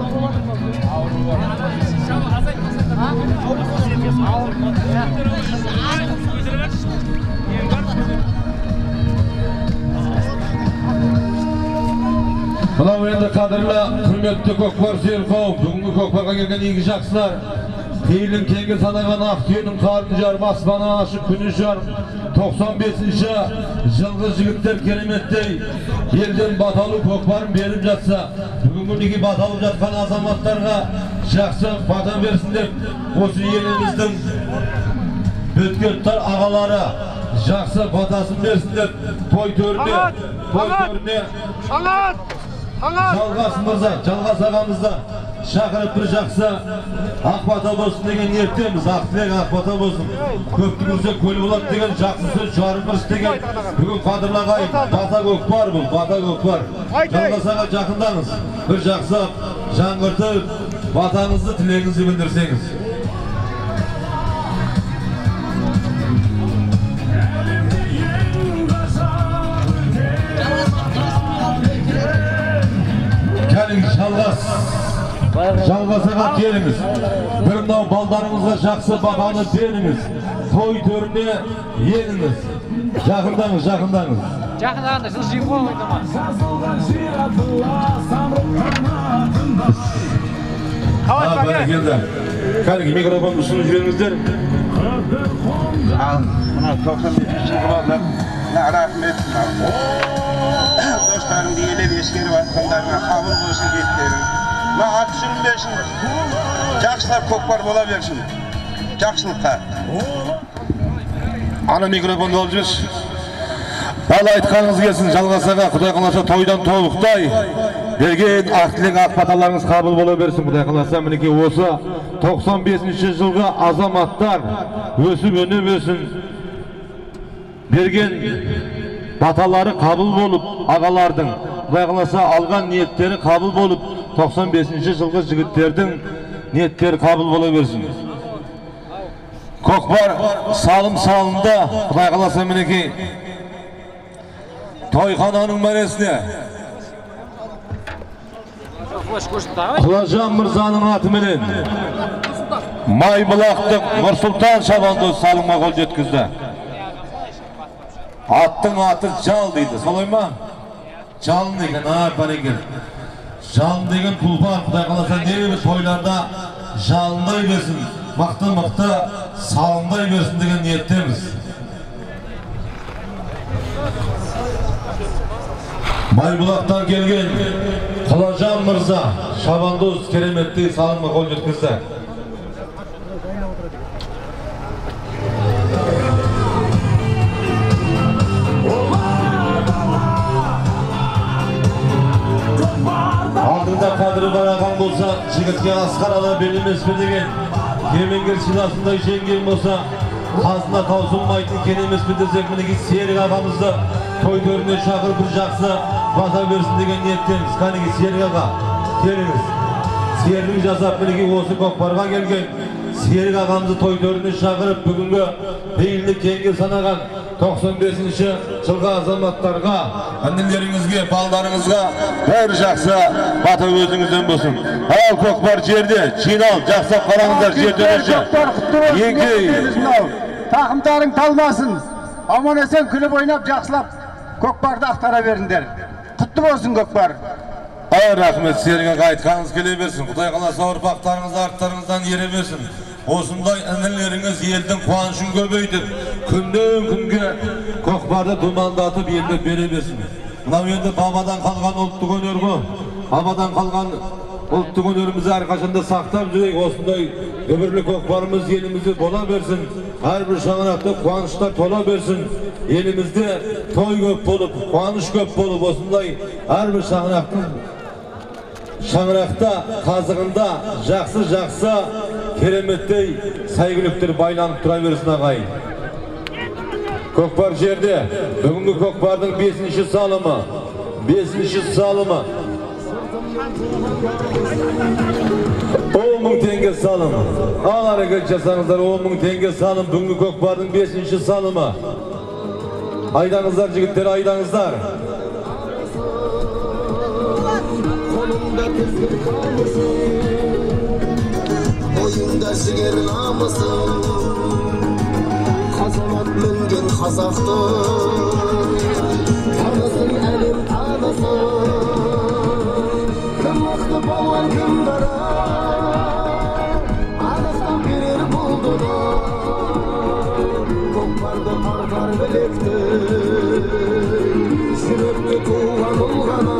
Мынау енді қадірлі құрметті көкпар сүйер қауым, бүгінгі көкпарға келген игі жақсылар, пейілін кеңге санаған Ақтүйенің қарын жарым, аспаны ашық күні жарым, тоқсан бесінші жылғы жігіттер кереметтей елден баталу көкпарын беріп жатса, бүгінгі неге баталып жатқан азаматтарға жақсы бата берсін деп, осы еліміздің өткеттар ағалары жақсы батасын берсін деп, той төріне, той төріне жалғас мырза, жалғас ағамызда шақырып бір жақсы Ақбата болсын деген ниеттеміз. Ақтілек Ақбата болсын. Көпті көрсе көл болады деген жақсы сөз жарымыз деген бүгін қадырлағай бата көкпар бұл, бата көкпар. Жалғасаға жақындаңыз. Bir жақсы жаңғыртып, батаңызды тілегіңізді білдірсеңіз. Келіңіз, жалғас. Жалғасаға келіңіз. Bir мынау балдарыңызға жақсы бағаны беріңіз. Той төріне еніңіз. Жақындаңыз, жақындаңыз. Жақындағанда жыл жиын қоймайды ма? Ha, бәрекелді. Кәдімгі микрофонды ұсынып жүріңіздер. Al, buna to'qson beshinchi yillarda rahmet. Dostlarım diyelim eskeri vatkanlarına kabul olsun getlerin. Ma at sürmesin. Жақсылап көкпар бола берсін. Жақсылыққа. Ана микрофонды алып жүрсіз. Бала айтқаныңыз келсін, жалғасаға Құдай қаласа тойдан толықтай берген Ақтілек Ақбаталарыңыз қабыл бола берсін. Құдай қаласа мінекей осы тоқсан бесінші жылғы азаматтар өсіп өніп өсін. Берген баталары қабыл болып, ағалардың Құдай қаласа алған ниеттері қабыл болып, тоқсан бесінші жылғы жігіттердің ниеттері қабыл бола берсін. Көкпар салым салында Құдай қаласа мінекей тойхананың мәресіне Құлажан Мырзаның атыменен Майбұлақтық Нұрсұлтан Шабандоз салымға қол жеткізді. Аттың аты жал дейді, солай ма? Жал деген, ар бәрекел. Жал деген тұлпар, Құдай қаласа небір тойларда жалындай берсін, мықты-мықты салындай берсін деген ниеттеміз. Майбұлақтан келген Құлажан Мырза Шабандоз кереметті салымға қол жеткізді. Алдында қадыры бараған болса, жігітке асқар ала белемеспе деген кемеңгер силасындай жеңген болса, қазына таусылмайтын кенемеспе десек, мінеки Серік ағамызды той төріне шақырып бір жақсы бата берсін деген ниеттеміз. Қанеки Серік аға, келіңіз. Серік жасап мінеки осы көкпарға келген Серік ағамызды той төріне шақырып бүгінгі пейілді кеңге санаған тоқсан бесінші жылғы азаматтарға, әнелеріңізге, балдарыңызға бәрі жақсы бата өзіңізден болсын. Ал көкпар жерде, жинал, жақсап қараңыздар жерден өші. Еңкей. Тақымдарың талмасын. Аман есен күліп ойнап жақсылап көкпарды ақтара беріңдер. Құтты болсын көкпар. Ай, рахмет, Серік аға айтқаныңыз келе берсін. Құдай қаласа ұрпақтарыңыз арттарыңыздан ере берсін. Осындай інілеріңіз елдің қуанышын көбейтіп, күннен күнге көкпарды думандатып елді бере берсін. Мынау енді бабадан қалған ұлттық өнер ғой. Бабадан қалған ұлттық өнерімізді әрқашанда сақтап жүрейік. Осындай дүбірлі көкпарымыз елімізде бола берсін. Әрбір шаңырақта қуаныштар тола берсін. Елімізде той көп болып, қуаныш көп болып, осындай әрбір шаңырақтың шаңырақта, қазығында жақсы-жақсы кереметтей сәйгүліктер байланып тұра берсін ағайын. Көкпар жерде, бүгінгі көкпардың бесінші салымы, бесінші салымы. он мың теңге салым. Ал әрекет жасаңыздар, он мың теңге салым, бүгінгі көкпардың бесінші салымы. Айдаңыздар жігіттер, айдаңыздар. Oyunda жігер намысын, қазанат мінген қазақты танысын, әлем танысын. Кім мықты болған, кім бара анықтап берер болды да. Көкпарды тартар білекті, жүректе туған ұл ғана.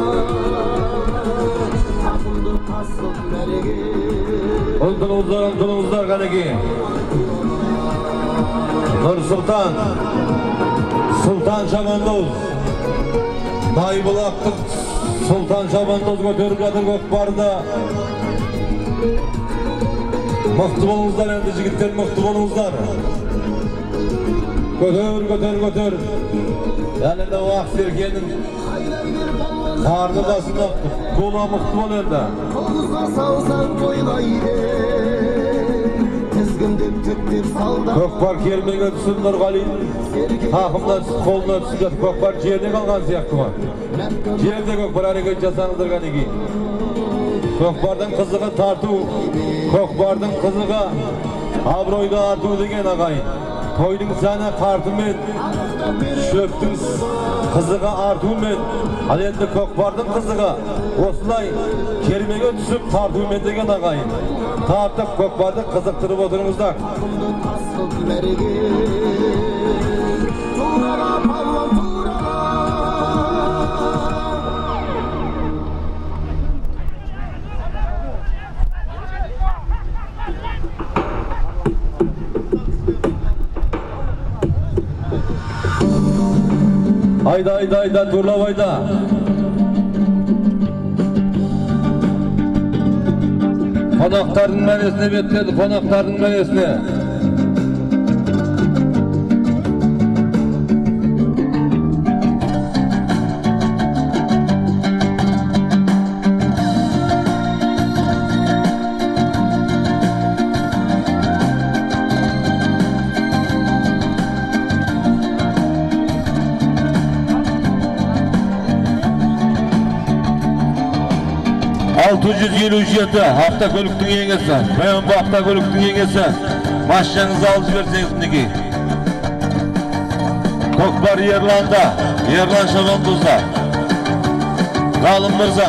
Тақымды тасып мәреге, Ұлтыңыздар, ұлтыңыздар қанеки. Нұрсұлтан, Сұлтан Шабандоз, Майбұлақтық Сұлтан Шабандоз көтеріп жатыр көкпарды. Mıhtı bolunuzlar endi jigitler, mıhtı bolunuzlar. Götür, götür, götür. Yani de o Akserke'nin karnı basında kola mıhtı bol endi. Koluzga salsan toylaydı. Tizgindip tüktip salda. Kökbar kelmege düşsün Nurgali. Takımdan koluna düşsün. Kökbar jerde kalgan siyahtı var. Jerde Kökbar hareket jasanızdırgan eki. Kökbar'dan kızıga tartı. Kökbar'dan kızıga abroyda artı degen agayın. Toydun sana kartı men. Şöptün kızıga artı men. Al endi Kökbar'dan kızıga osulay kelmege düşüp tartı men degen agayın. Tartıp Kökbar'dan kızıktırıp oturumuzda. Hayda hayda hayda turla hayda. Konakların menesine bekledi, konakların menesine. altı yüz elli yedi hafta kölüktün yengesi. Ben bu hafta kölüktün yengesi. Maşyanızı alıcı verseniz miniki. Kökbar Yerlan'da, Yerlan Şabandoz'da. Galım Mirza.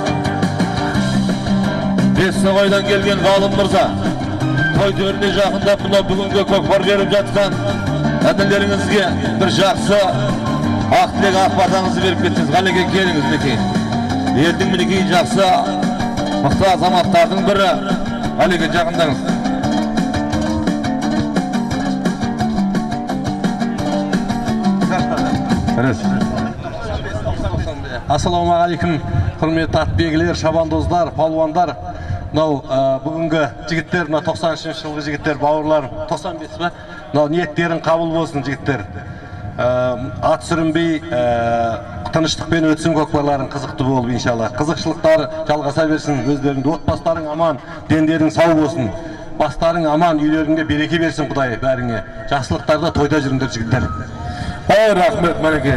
Besnavoy'dan gelgen Galım Mirza. Toy törüne жақында buna bugünkü Kökbar verip жатқан әділеріңізге bir жақсы ақ тілек ақ батаңызды беріп кеттіңіз. Қалеге келіңіз мінекей. Елдің мінекей жақсы мықты азаматтардың бірі. Қалеге жақындаңыз. Ассалаумағалейкум, құрметті атбегілер, шабандоздар, палуандар. Мынау бүгінгі жігіттер, мына тоқсан үшінші жылғы жігіттер, бауырларым, тоқсан бес бе? Мынау ниеттерің қабыл болсын жігіттер. Ат сүрінбей, тыныштықпен өтсін, көкбарларың қызықты болып иншалла. Қызықшылықтар жалғаса берсін, өздеріңді отбасыларың аман, дендерің сау болсын. Бастарың аман, үйлеріңде береке берсін Құдай бәріңе. Жақсылықтарда тойда жүріңдер жігіттер. Ой, рахмет мәлеке.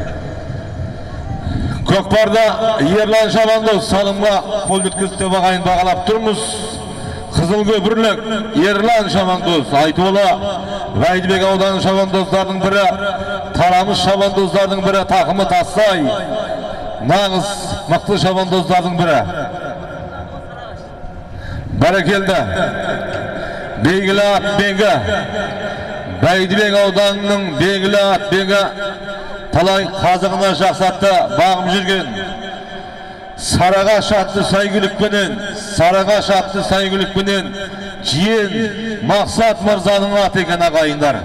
Көкбарда Ерлан Шабандоз салымға қол жеткізді бағайын бағалап тұрмыз. Қызыл көпірлік Ерлан Шабандоз айтуылы Бәйдібек ауданы шабандоздардың бірі, Тарамыз шабандоздардың бірі, тақымы тассай нағыз мықты шабандоздардың бірі. Бәрекелді белгілі атбегі Бәйдібек ауданының белгілі атбегі талай қазығына жақсатты бағым жүрген Сарағаш атты сайгүлікпенен, Сарағаш атты сайгүлікпенен жиен Мақсат Мырзаның аты екен ағайындар.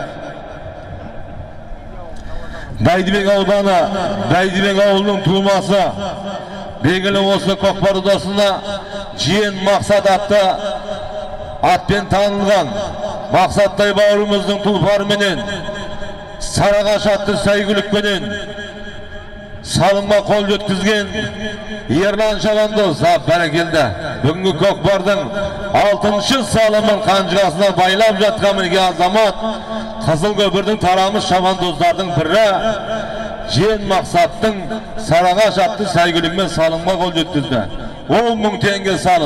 Бәйдібек ауданы, Бәйдібек ауылының тумасы, белгілі осы Көкбар ұдасына жиен Мақсат атты атпен танылған Мақсаттай бауырымыздың тұлпарыменен Сарағаш атты сайгүлікпенен салымға қол жеткізген Ерлан Шабандоз бәрекелді. Бүгінгі Көкбардың алтыншы салымын қанжығасына байлап жатқан мінеке азамат Қызыл көпірдің Тарамыз шабандоздардың бірі Жиен Мақсаттың Сарағаш атты сайгүлікмен салымға қол жеткізді. он мың теңге салым.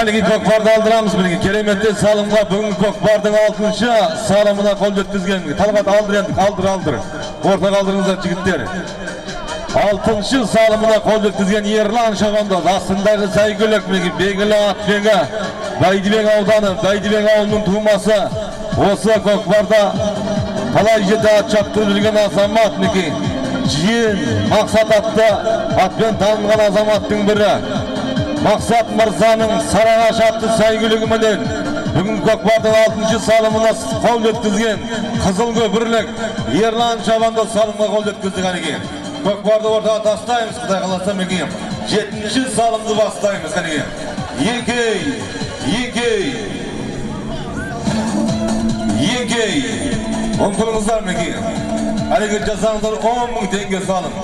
Kaniki Kokbar'da aldıramız bilgi. Keremetli salımga bugün Kokbar'dın altıncı salımına kol yetkizgen. Talgat aldır yendik, aldır aldır. Orta kaldırınızlar jigitler. altıncı salımına kol yetkizgen Yerlan Şabandoz. Aslındaki saygılık bilgi. Begili Atbega, Baydibek Avdanı, Baydibek Avunun tuğması. Osa Kokbar'da Kalaycı da çaptırılgen azamat miki. Ciyin, maksat attı, atben tanınan azamattın biri. Maksat Mirza'nın Sarıağaç attı saygılığımının bugün Kokbar'dan altıncı salımına kol yetkizgen Kızıl Köprülük Yerlan Şabandoz salımına kol yetkizdi kaniki. Kokbar'da ortağa taştayımız Kuday kalasa mekiyim. yetmişinci salımdı bastayımız kaniki. Yenkey, yenkey, yenkey. On pulunuzlar mekiyim. Hareket cezanızlar on bin tenge salım.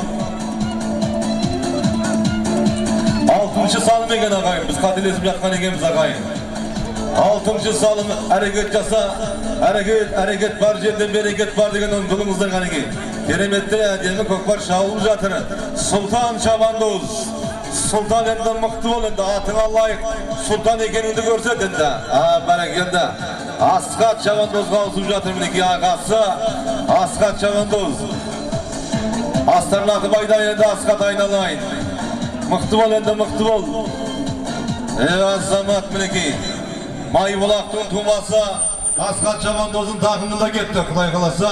altıncı salım egen ağayım, biz katilizm yakkan egemiz ağayım. altıncı salım hareket casa, hareket, hareket var жерде bereket var degen on kılımızdan kaneki. Keremetте әдемі Kokbar Şaul жатыры. Sultan Şabandoz. Sultan enden mıktı ol endi, atına layık. Sultan ekenini görset endi. Ha, barakende. Askat Şabandozға usub жатыр мінеки ağası. Askat Şabandoz. Astarlatı bayda endi Askat aynalayın. Mıktı ol endi, mıktı ol. Ey azamat мінеки. Maybulaqtың tuğması Askat Şabandoz'un takımında gitti Kuday kalasa.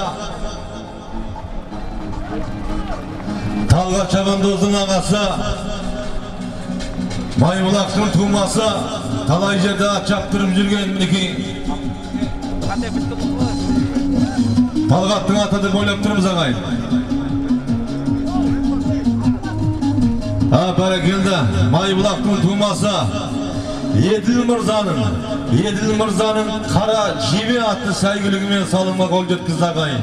Talgat Şabandoz'un ağası Maybulaqtың tuğması talay jerde at çaptırıp жүрген мінеки. Talgattың аты деп ойлап тұрмыз ағайын. Ha, бәрекелді. Maybulaqtың tuğması Еділ Мырзаның Еділ Мырзаның қара жебе атты сәйгілігімен салымға қол жеткізді ағайын.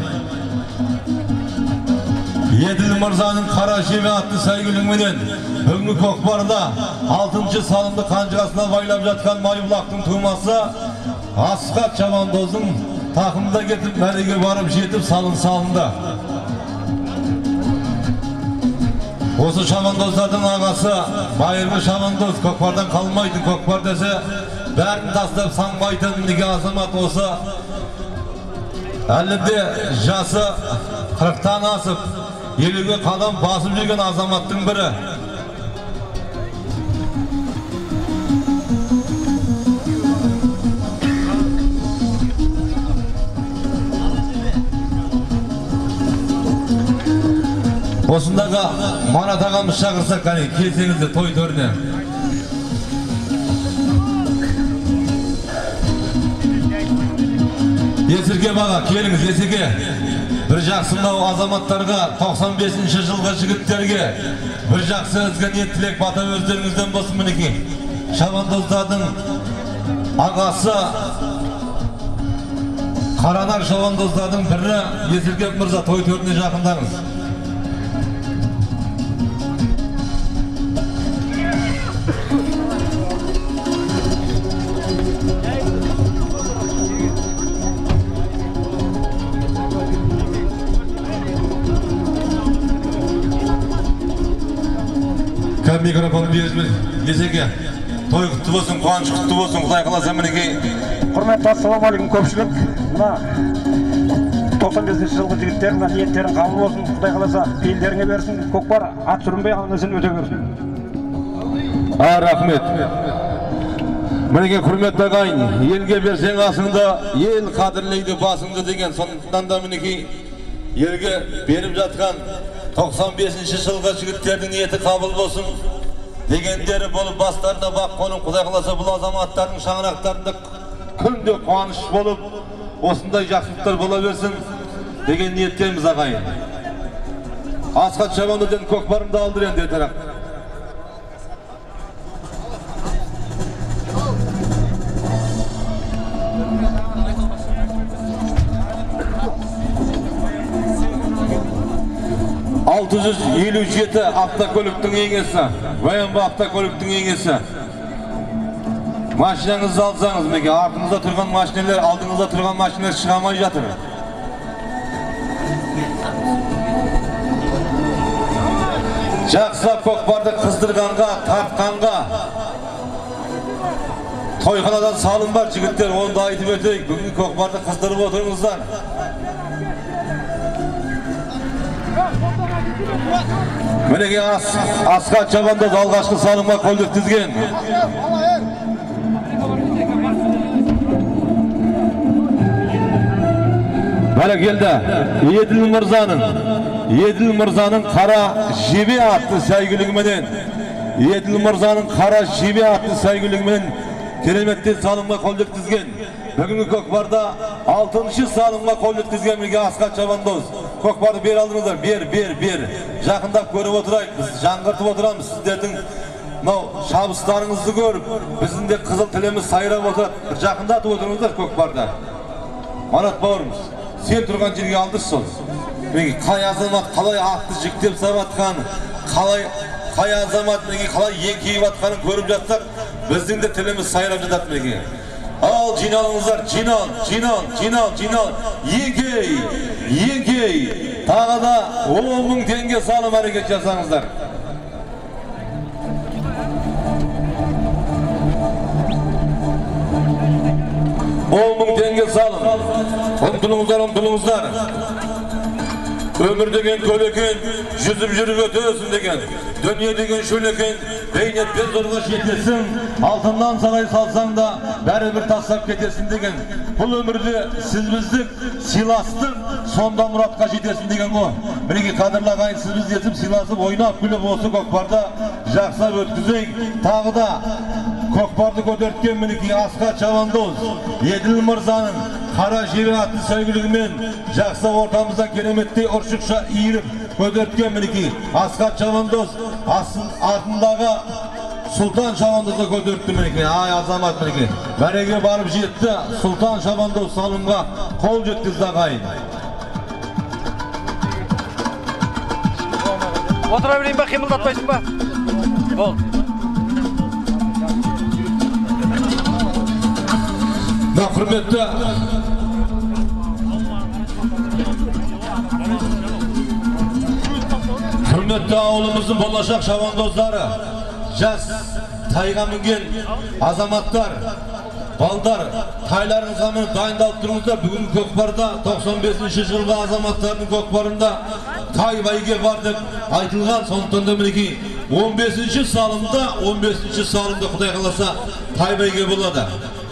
Еділ Мырзаның қара жебе атты сәйгілігімен бүгінгі Kokbar'da алтынчы салымды қанжығасына байлап жатқан Maybulaqtың туғмасы Асқат Шабандоздың тақымда кетіп мәреге барып жетіп салын салынды. Осы Шабандоздардың ағасы Байырғы Шабандоз Kokbar'dan қалмайтын, Kokbar десе бәрін тастап саңбайтын неге азамат осы әлі де жасы қырықтан асып елуге қадам басып жүрген азаматтың бірі. Осындағы Марат ағамыз шақырсақ қане, келсеңізді той төріне. Есірге баға, келіңіз есірге. Bir жақсы мынау азаматтарға, тоқсан бесінші жылғы жігіттерге бір жақсы ізгі ниет тілек бата өздеріңізден болсын мінеки. Шабандоздардың ағасы Қаранар Шабандоздардың бірі Есіргеп Мырза той төріне жақындаңыз. Mikrofon беріп есеге той құтты болсын, қуаныш құтты болсын, Құдай қаласа мінеки. Құрметті ассалаумағалейкум көпшілік. Мына тоқсан бесінші жылғы жігіттер мына ниеттерін қабыл болсын, Құдай қаласа пейілдеріңе берсін. Kokbar ат сүрінбей қалғанын өте көрсін. А, рахмет. Мінеке құрметті ағайын, елге берсең асыңды, ел қадірлейді басыңды деген сондықтан да мінеки елге беріп жатқан тоқсан бесінші жылғы жігіттердің ниеті қабыл болсын дегендері болып бастарына бақ қонып Құдай қаласа бұл азаматтардың шаңырақтарында күнде қуаныш болып осындай жақсылықтар бола берсін деген ниеттеріміз ағайын. Асқат Шабандозден Kokbar'ымды алдыр енді етірақ. алты жүз елу жеті автокөліктің еңесі, Баянба автокөліктің еңесі. Машинаңызды алсаңыз, неге артыңызда тұрған машинелер, алдыңызда тұрған машинелер шығамай жатыр. Жақсылап Kokbar'ды қыздырғанға, тартқанға toyxonadan salım var jigitler, onu da aytib öteyik. Bugungi Ko'kparda qizdirib o'tiringizlar. Mineki as, Asqat Chavandoz alğaşqı salımga qo'l yetkizgan. Mana keldi. Yedil Mirza'nın Yedil Mirza'nın qara jibi atlı saygıligi bilan Yedil Mirza'nın qara jibi atlı saygıligi bilan keremetli salımga qo'l yetkizgan. Bugungi Ko'kparda oltinchi salımga qo'l yetkizgan Mirga Asqat Chavandoz. Ko'kparda ber aldingizlar, ber, ber, ber. Yaqindab ko'rib o'tiraylik. Biz жаңғыртib o'tiramiz sizlarning no şabıslaringizni ko'rib, bizning de qizil tilimiz sayrab o'tiradi. Bir yaqindatib o'tiringizlar Ko'kparda. Manat bavurimiz, sen turgan yerga aldirsin. Menga qay azamat qalay atni jikteb savatgan, qalay qay azamat menga qalay yen kiyayotganini ko'rib жатсақ, bizning de tilimiz sayrab жатат menga. Al cinalыңыздар, cinal, cinal, cinal, cinal. Yengey, yengey. Tағы da on мың tenge salым hareket жасаңыздар. on мың tenge salım. Ұмтылыңыздар, ұмтылыңыздар. Ömür degen köleken, yüzüp yürüp ötüyorsun degen. Dünya degen şöleken, beynetken zorga şekesin. Altından saray salsan da beri bir taslap ketesin degen. Bu ömürde siz bizdik, silastık, sonda muratqa jetesin degen o. Mineki kadırlagayın siz biz yetip silasıp oynap gülüp olsa Ko'kparda jaksap ötküzeyik. Tağı da Ko'kparda kötörtken mineki Asqat Chavandoz, Yedil Mirza'nın qara jibi atlı sevgiligimen jaksa ortamızdan keremetli orşukça iyirip kötörtken mineki Asqat Chavandoz ardındağı Sultan Chavandoz'a kötörttü mineki. Ay azamat mineki. Berege barıp jetti. Sultan Chavandoz salımga qo'l yetkizdi agayın. Oturavereyim vereyim bak, kımıldatmayısın bak. Bol. Da hürmetli Hürmetli oğlumuzun bollaşak Chavandozları, jas tayga mingen azamatlar, baldar, taylarınızga meni dayındalып turыңыздар. Bugungi Ko'kparda to'qson beshinchi yılga azamatlarning Ko'kparında tay bayge var deb aytılgan. Sonuçta mineki on beshinchi salımda, on beshinchi salımda Xudoy qalasa tay bayge bo'ladi.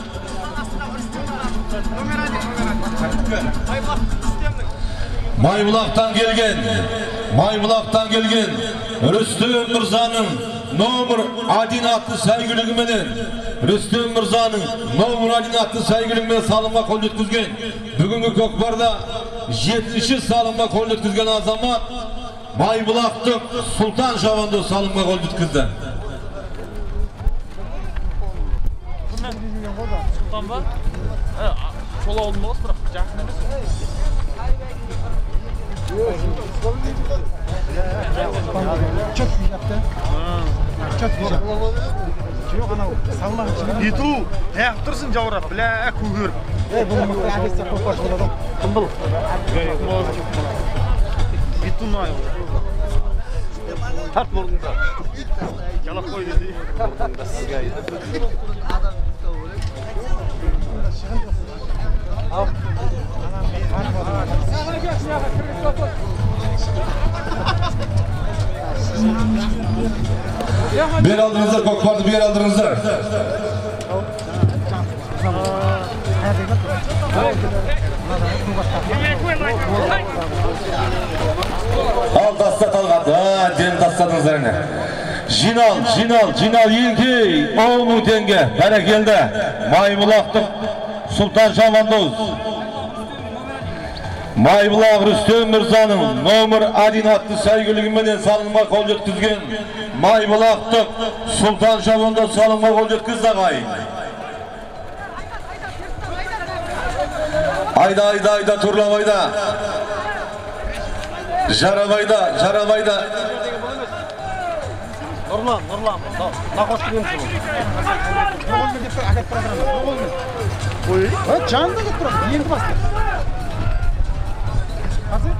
Maybulak'tan gelgen, Maybulak'tan gelgen Rüstüm Mirza'nın Nomur Adin atlı saygılıgımenen Rüstüm Mirza'nın Nomur Adin atlı saygılıgımenen salımga qo'l yetkizgen. Bugungi Ko'kparda yettinchi salımga qo'l yetkizgen azamat Maybulak'tın Sultan Chavandoz salımga qo'l yetkizdi. Sultan var. Çola olmaz, bırak jakın emas. Çok yaptı. Çok güzel. Yok ana salma. Itu, ayak dursun javrap, bile kugür. Ey bunu mutlaka ko'paş bo'ladi. Tımbıl. Itu ne ayol? Tart burnunda. Yalap koy dedi. Burnunda sizga. Al. Bir aldınızlar Ko'kparda, bir aldınızlar. Al dastat alğandı. Ha, dem dastatınızlar ne? Jinal, jinal, jinal yengey. on мың tenge. Berekelde. Maybulak'tın Sultan Chavandoz. Maybulak Rüstüm Mirza'nın Nomur Adin atlı saygılıgımenen salımga qo'l yetkizgen. Maybulak'tın Sultan Chavandoz salımga qo'l yetkizdi agayın. Ayda ayda ayda turlabayda. Jarabayda, jarabayda. Nurlan, Nurlan. Nahoş kılıyorsun. Oy, ha canlı da durur. Yendi bastı. Hazır?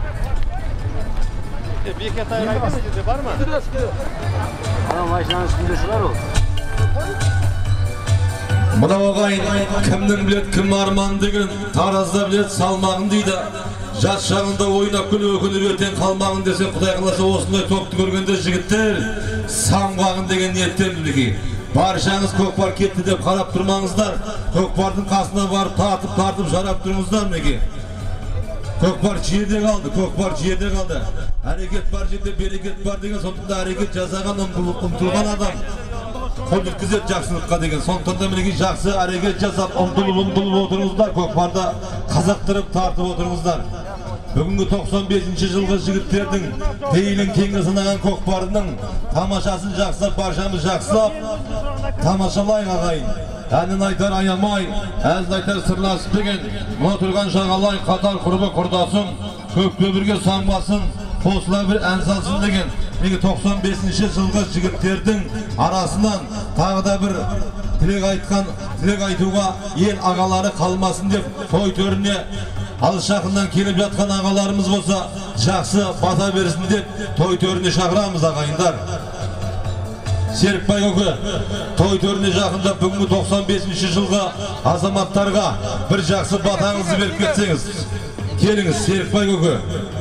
E bir iki tane var mı? Ana maşanın üstünde şular o. Mına oğayın, kimden bilet, kim arman degen, tarazda bilet salmağın deydi. Жас шағында ойнап күні өкіні ертең қалмағын десе, Құдай қаласа осындай топты көргенде жігіттер самғағын деген ниеттен мінекей. Баршаңыз көкпар кетті деп қарап тұрмаңыздар. Көкпардың қасына барып тартып тартып жарап тұрыңыздар мінекей. Көкпар жерде қалды, көкпар жерде қалды. Әрекет бар жерде берекет бар деген, сондықтан әрекет жасаған ұмтылған адам қол жеткізеді жақсылыққа деген. Сондықтан да мінекей жақсы әрекет жасап ұмтылып ұмтылып отырыңыздар. Көкпарда қазақтырып тартып отырыңыздар. Бүгінгі тоқсан бесінші жылғы жігіттердің пейілін кеңі сынаған көкпарының тамашасын жақсылап, баршамыз жақсылап тамашалайық ағайын. Әнін айтар аямай, әзін айтар сырласып деген, мұна тұрған жағалай, қатар құрбы құрдасым, көппе бірге самбасын, қосыла бір ән салсын деген. Неге тоқсан бесінші жылғы жігіттердің арасынан тағы да бір тілек айтқан, тілек айтуға ел ағалары қалмасын деп той төріне алыс жақыннан келіп жатқан ағаларымыз болса, жақсы бата берсін деп той төріне шақырамыз ағайындар. Серікбай көке, той төріне жақында бүгінгі тоқсан бесінші жылғы азаматтарға бір жақсы батаңызды беріп кетсеңіз. Келіңіз, Серікбай көке.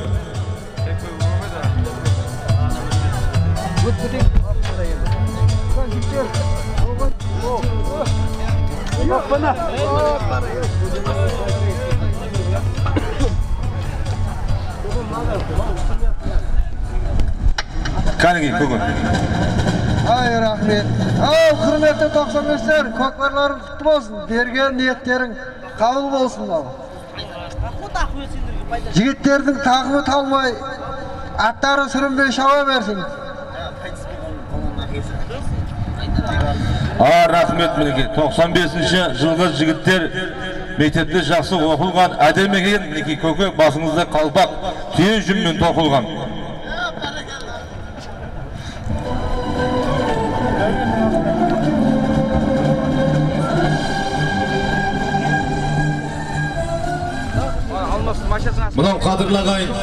Кәнеге көкін. Ай, рахмет. Ау, құрметті тоқсан бестер, көкпарларың құтты болсын. Берген ниеттерің қабыл болсын. Жігіттердің тақымы талмай, аттары сүрінбей шауа берсін. А, рахмет мінеке. тоқсан бесінші жылғы жігіттер мектепте жақсы оқылған, әдемеген мінеке көке басыңызда қалпақ, түйе жүммен тоқылған. Мұнан қадырлағайын,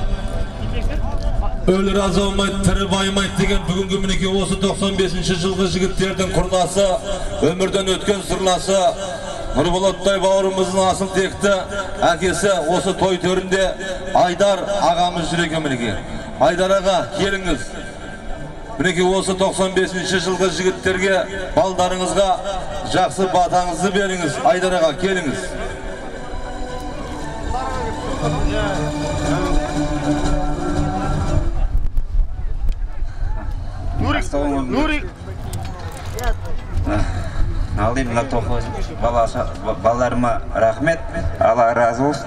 өлі разы olmayды, тірі байымайды деген бүгінгі мінеке осы тоқсан бесінші жылғы жігіттердің құрнасы, өмірден өткен сырласы, Нұрболаттай бауырымыздың асыл текті әкесі осы той төрінде Айдар ағамыз жүр екен мінеке. Айдар аға, келіңіз. Мінеке осы тоқсан бесінші жылғы жігіттерге, балдарыңызға жақсы батаңызды беріңіз. Айдар аға, келіңіз. Нурик, Нурик. Алдым мына тоқсан балаларыма рахмет, Алла разы болсын.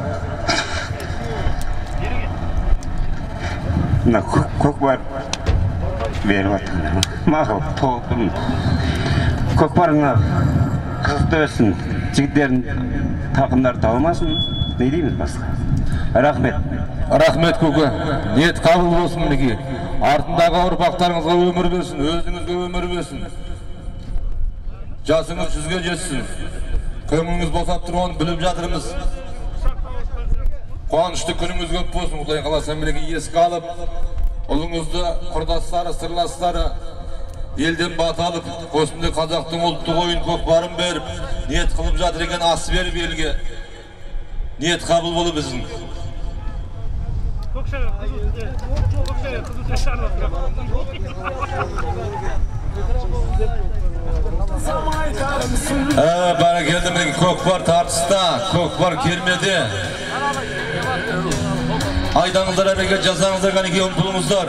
Мына көкпар беріп жатқан. Мақұл, толқын. Көкпарыңа қызықты өсін, жігіттердің тақымдары талмасын, не дейміз басқа. Рахмет. Рахмет көке. Ниет қабыл болсын мінеке. Артындағы ұрпақтарыңызға өмір берсін, өзіңізге өмір берсін. Жасыңыз жүзге жетсін. Көңіліңіз босап тұрғанын біліп жатырмыз. Қуанышты күніңіз көп болсын. Құдай қаласа мінеке еске алып, ұлыңызды, құрдастары, сырластары елден бата алып, осындай қазақтың ұлттық ойын көкпарын беріп, ниет қылып жатыр екен, ас беріп елге. Ниет қабыл болу біздің. Бәрекелді мінеке көкпар тартыста, көкпар кермеде. Айдаңыздар әрекет жасаңыздар, кәнеке ұмтылыңыздар.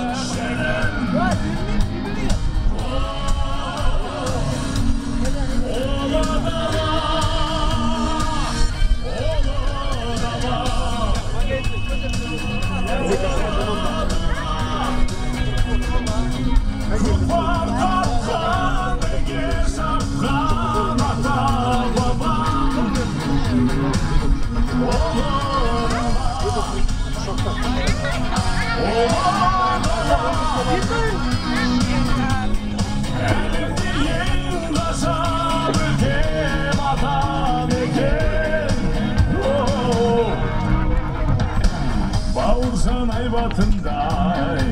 Baurzan aybatınday,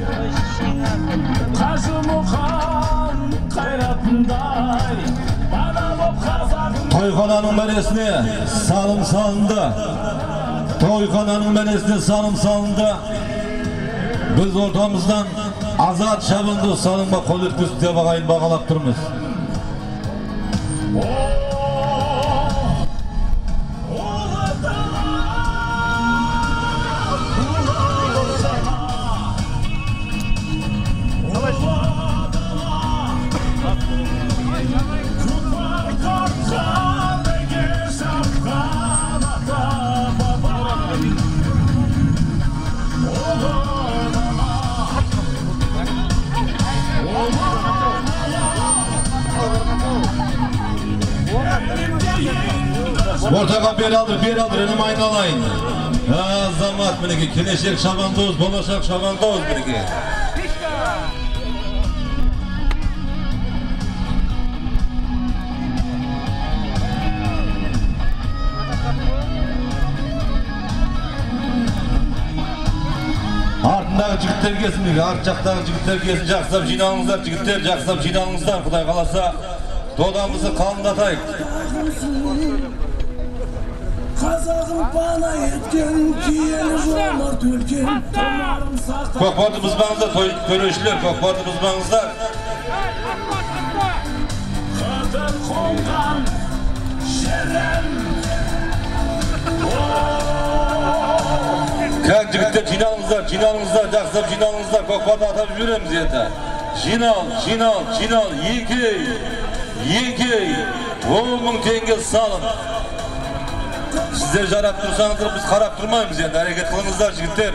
Kazı Mukan kayratınday, bana bop kazan Toyxonanın mənesine salım salındı. Toyxonanın mənesine salım salındı. Biz ortamızdan Azat Şabandoz salınma kolektif diye bağayın bağalap durmuz. Ortaga bir aldır, bir aldır, elim aynı alayın. Azamat miniki, Kineşek Şabandoz, Bolaşak Şabandoz miniki. Ardındağı jigitler gelsin miniki, artjaqtağı jigitler gelsin, jaksap jinalыңыздар, jigitler, jaksap jinalыңыздар, Kuday kalasa, dodamızı kalındatayık. Kazağım bana yetken, kiyeli jomart ülken, tomarım sakar. Kokpardı bızbağınızlar, töröşler, kokpardı bızbağınızlar. Kadar kongan, şerem. Kan jigitler jinalыңızдар, jinalыңızдар, jaksap jinalыңızдар, kokpardı atab jüremiz yeta. Jinal, jinal, jinal, yekey, yekey, on ming tenge salın. Sizler jarap dursanızdır, biz karap durmayız yani, hareket kılınızlar jigitler.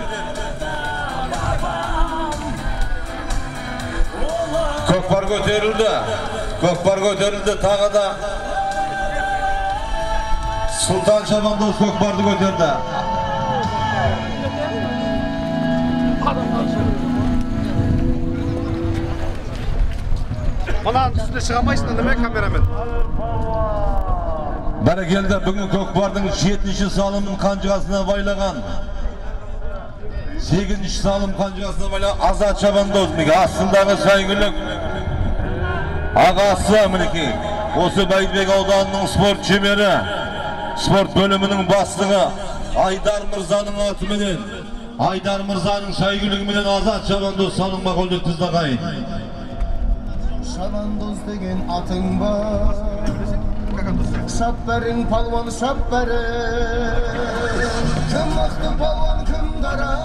Kokpar göterildi, kokpar göterildi, tağı da Sultan Şabandoz kokpardı göterdi. Ulan üstüne çıkamayısın demek kameraman. Berekelde bugün Kokpardın yetmişinci salımın kancıgasına baylagan sekizinci salım kancıgasına baylagan Azat Şabandoz miniki. Aslındağı saygılık ağası miniki. Osu Beytbek Audanı'nın sport çemeri, sport bölümünün bastığı Aydar Mırza'nın atımının, Aydar Mırza'nın saygılıkminin Azat Şabandoz salınma kolektifte kayın. Şabandoz degen atın var, şapberin palvan şapberin, kim mıhtı palvan kim kara,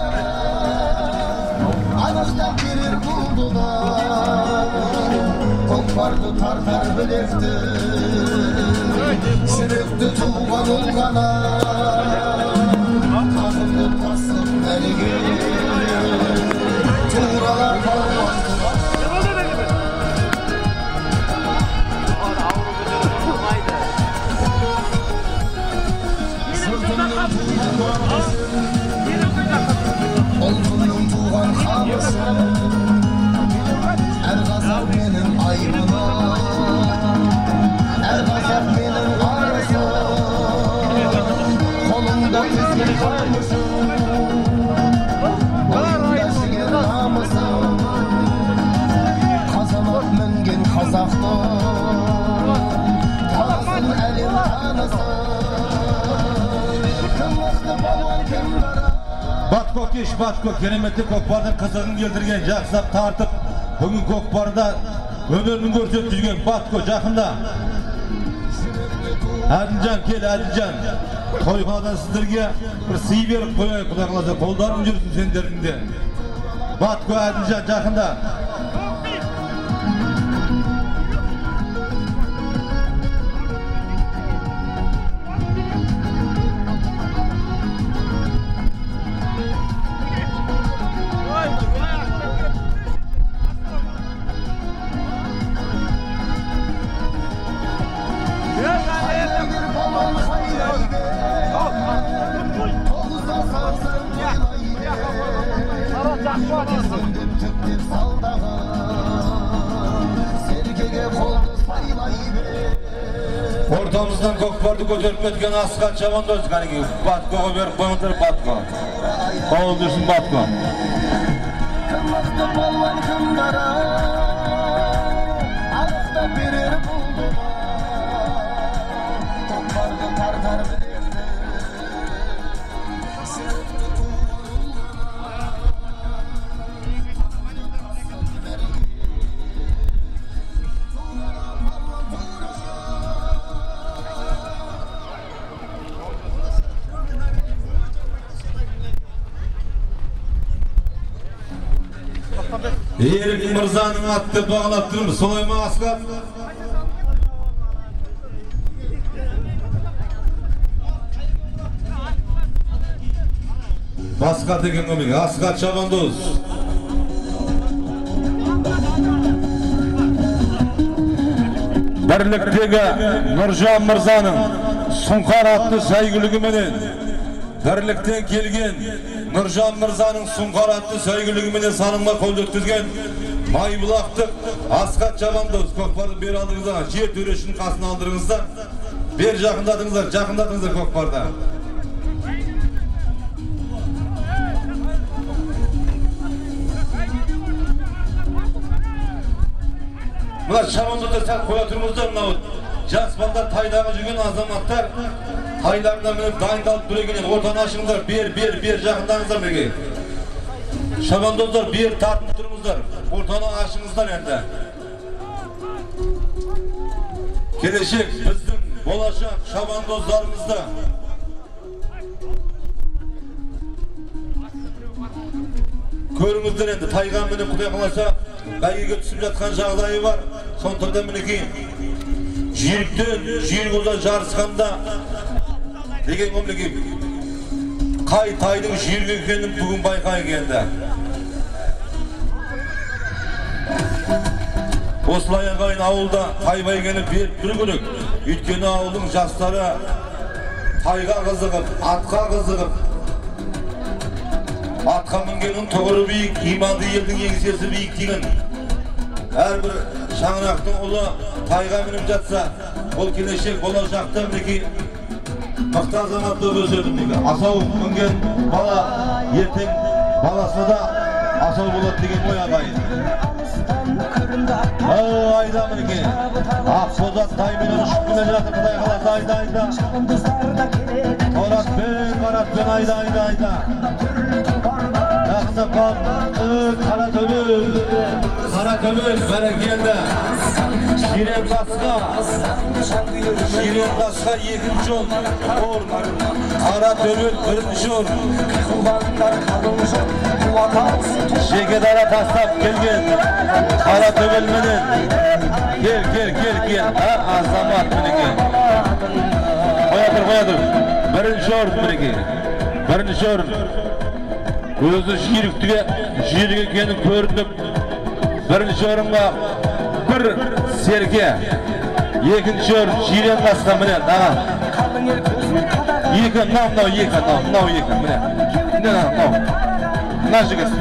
anıktan girir buldular, Kokpardı tartar bilekti, sürüktü tuğan olgana, takımdı tasıp ergi, tuğralar palvan. Olgunun tuğan hamısı, er gazap benim aybına, er gazap benim arası, kolumda tüzgün kalmışım, boyumda şiir namısı, kazanat müngen kazaktı, kalsın elim tanısı. Batko keş Batko keremetli Kokpar'dan kazanın geldirgen jaksap tartıp bugün Kokpar'da ömürünü görsettirgen Batko jakında. Adilcan gel Adilcan. Toyxonadan sizlerge bir sıy berip koyayık Kuday kalasa koldarın жүрсүн senlerinde. Batko Adilcan jakında. Ortamızdan Kokpardı götürüp etken Askat Şabandoz kanki. Batko'ya verip koymadır Batko. Oğul dursun Batko. Kımıktı balvan kımdara, alıkta birir buldular, Ерік Мырзаның атты бағалап тұрмыз, солай ма Асқат? Басқа деген көмек, Асқат Шабандоз. Бірліктегі Нұржан Мырзаның Сұңқар атты сәйгүлігіменен, бірліктен келген Нұржан Мырзаның Сұңқар атты сәйгүлігіменен санымға қол өткізген Майбұлақтық Асқат Шабандоз. Көкпарды бер алдыңыздар, жер төрешінің қасына алдырыңыздар. Бер жақындатыңыздар, жақындатыңыздар көкпарда. Мына Шабандозда сәт қоя тұрмыздар, мынау жас балдар тайдағы жүрген азаматтар тайларына мініп дайындалып тұр екен. Ортаны ашыңыздар, бер, бер, бер жақындаңыздар неге. Шабандоздар бер тартып тұрмыздар, ортаны ашыңыздар енді. Келешек біздің болашақ шабандоздарымызды көріңіздер енді. Тайға мініп құдай қаласа бәйгеге түсіп жатқан жағдайы бар. Сондықтан мінекей жүйріктен жүйрік жарысқанда деген мінекей қай тайдың жүйрік екенін бүгін байқайық енді. Осылай ағайын ауылда тай бәйгені беріп тұру керек. Өйткені ауылдың жастары тайға қызығып, атқа қызығып, атқа мінгеннің тұғыры биік, иманды елдің еңсесі биік деген. Әрбір шаңырақтың ұлы тайға мініп жатса, ол келешек болашақта мінекей мықты азамат болып өседі мінекей. Асау мінген бала ертең баласы да асау болады деген ой ағайын. Айда мінекей Ақбозат таймен ұшып келе жатыр, құдай қаласа. Айда, айда Торатпен, Маратпен, айда, айда, айда Жақындап қалып, қара төбел, қара төбел, бәрекелді. Жирен басқа, жирен басқа екінші орын, қара төбел бірінші орын. Шекедара тастап келген қара төбел менен. Кел, кел, кел, кел, азамат мінеке. Қоятыр, қоятыр, бірінші орын мінеке, бірінші орын. Өзі жүйріктіге, жүйрік екенін көрініп, бірінші орынға бір серке, екінші орын жирен басқа мінен, аға. Екі, мынау, мынау, екі, мынау, екі, мінен. Мінен, мынау, мына жігіт.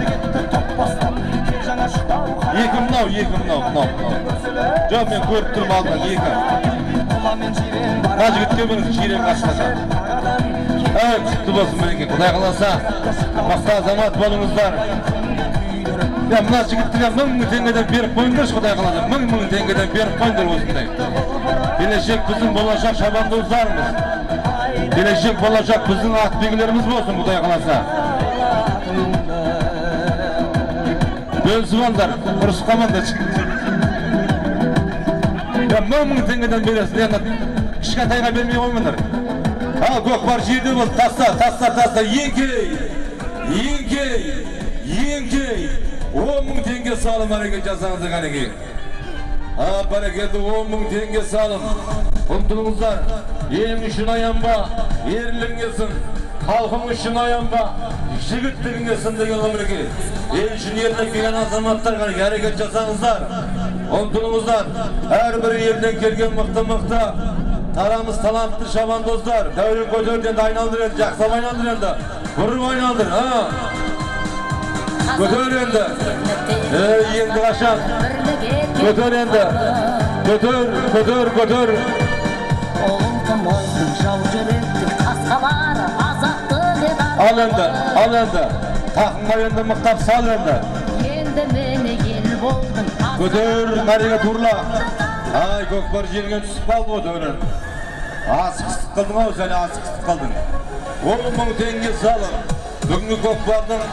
Екі, мынау, екі, мынау, мынау. Жоқ, мен көріп тұрмын алдынан, екі. Мына жігітке мінін жирен басқа. Әй, құтты болсын мінеке, құдай қаласа, мықты азамат болыңыздар. Мына жігіттіге мың мың теңгеден беріп қойыңдаршы, құдай қаласа, мың мың теңгеден беріп қойыңдар осындай. Келешек біздің болашақ шабандоздарымыз, келешек болашақ біздің атбегілеріміз болсын, құдай қаласа. Бөлісіп алдар, ұрыс қаманда шығып. Мың мың теңгеден бересін, енді кішкентайға бермей қоймаңдар. Ал көкпар жерде бол, таста, таста, таста, еңкей, еңкей, еңкей, он мың теңге салым әрекет жасаңызды қанеке. Бәрекелді он мың теңге салым. Ұмтылыңыздар, елің үшін аянба, ерлігіңесін, халқың үшін аянба, жігіттігіңесін деген өмірге. Ел үшін ерлік келген азаматтар қанеке, әрекет жасаңыздар. Ұмтылыңыздар, әрбір елден келген мықты-мықты тарамыз талантты шабандоздар. Дәурен көтерден айналдыр енді, жақсап айналдыр енді. Бұрып айналдыр, көтер енді. Енді қашан. Көтер енді. Көтер, көтер, көтер. Ал енді, ал енді. Тақынға енді мықтап сал енді. Көтер, мәреге турла. Ай, көкпар жерген түсіп қалды ғой дөрін. Асықсық қылдың ау, сәлі асықсық қылдың. он мың теңге салым. Бүгінгі көкпардың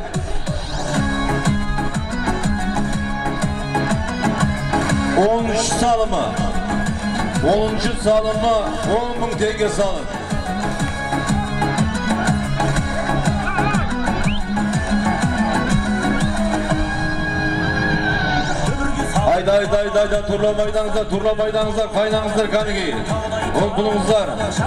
оныншы салымы. оныншы салымы он мың теңге салым. Ayda ayda ayda ayda turlamaydanızlar, turlamaydanızlar, kaynağınızlar kanıgi. Ol bulunuzlar.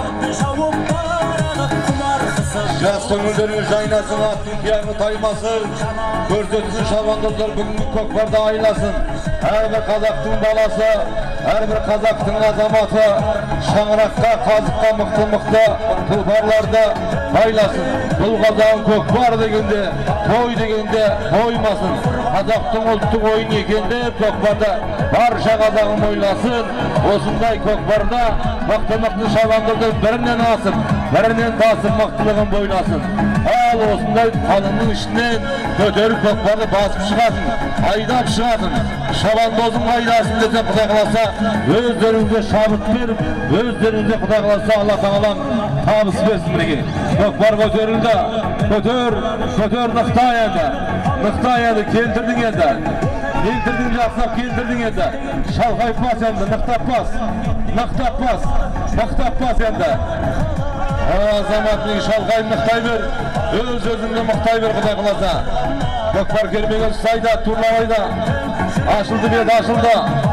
Jaz köngülleriniz aynasın, attın kıyağını taymasın. Körsetsin şalvandozlar bugünkü Kökbar'da aylasın. Her bir Kazaktın balası, her bir Kazaktın azamatı. Şangırakka, kazıkka, mıktı mıktı tulparlarda aylasın. Бұл Kazağın Kökbar degende, toy degende toymasın. Kazaktın ulttuk oyun ekende Kökbar'da barşa Kazağım oylasın. Osunday Kökbar'da mıktı mıktı şalvandozlar birinden asıp, birinden tasıp mıktılığın boylasın. Al osunday kanının içinden kötörüp Kökbar'da basıp çıkasın, aydap çıkasın. Şabandozun aydasın dese Kuda kılasa, özlerinize şabıt verip, özlerinize Kuda kılasa Allah Teala'm tabıs versin degi. Kökbar kötörüldü, kötör, kötör nıkta yedi, nıkta yedi, keltirdin yedi. Keltirdin jaksap, keltirdin yedi. Şalkayıp bas yedi, nıkta bas, nıkta bas, nıkta bas yedi. Azamatın şalkayıp nıktay ver, öz özünde mıktay ver Kuda kılasa. Kökbar gelmegen sayda, turnamayda. Aşıldı bir de aşıldı.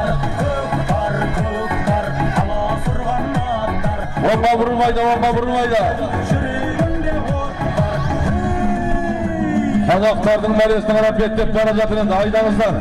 Bomba vurulmaydı, bomba vurulmaydı. Kazaklardan Meryes'ten arap beklep baracatının aydanızlar.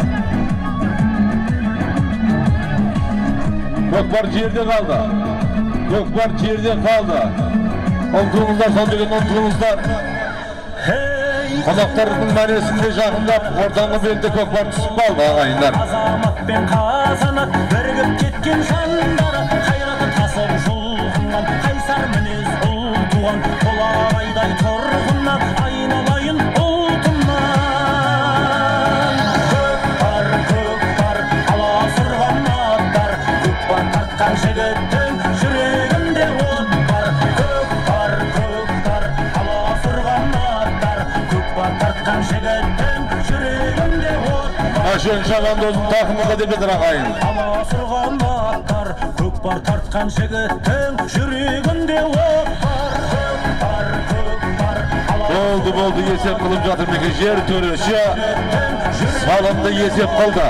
Kökbar ciğerde kaldı. Kökbar ciğerde kaldı. Omtulumuzlar, son düğün omtulumuzlar. Konaklarının Meryes'inde жақындап, ortamı belde Kökbar түсіп kaldı ağayınlar. Azamat ben kazanat, бірігіп кеткен жандар, қайраты тасып жұлқыннан, қайсар мінез ұл туған, қолағайдай тұрғыннан, айналайын ұлтымнан. Көкпар, көкпар, аласұрған аттар, көкпар тартқан жігіттің жүрегінде от бар. Көкпар, көкпар, аласұрған аттар, көкпар тартқан жігіттің жүрегінде от бар. Aşın Şabandoz'un takımında debedir ağayın. Аласұрған аттар, көкпар тартқан жігіттің жүрегінде от бар. Көкпар, көкпар, Oldu oldu yesep kılıp jatırmeke jer töröşü salımda yesep kıldı.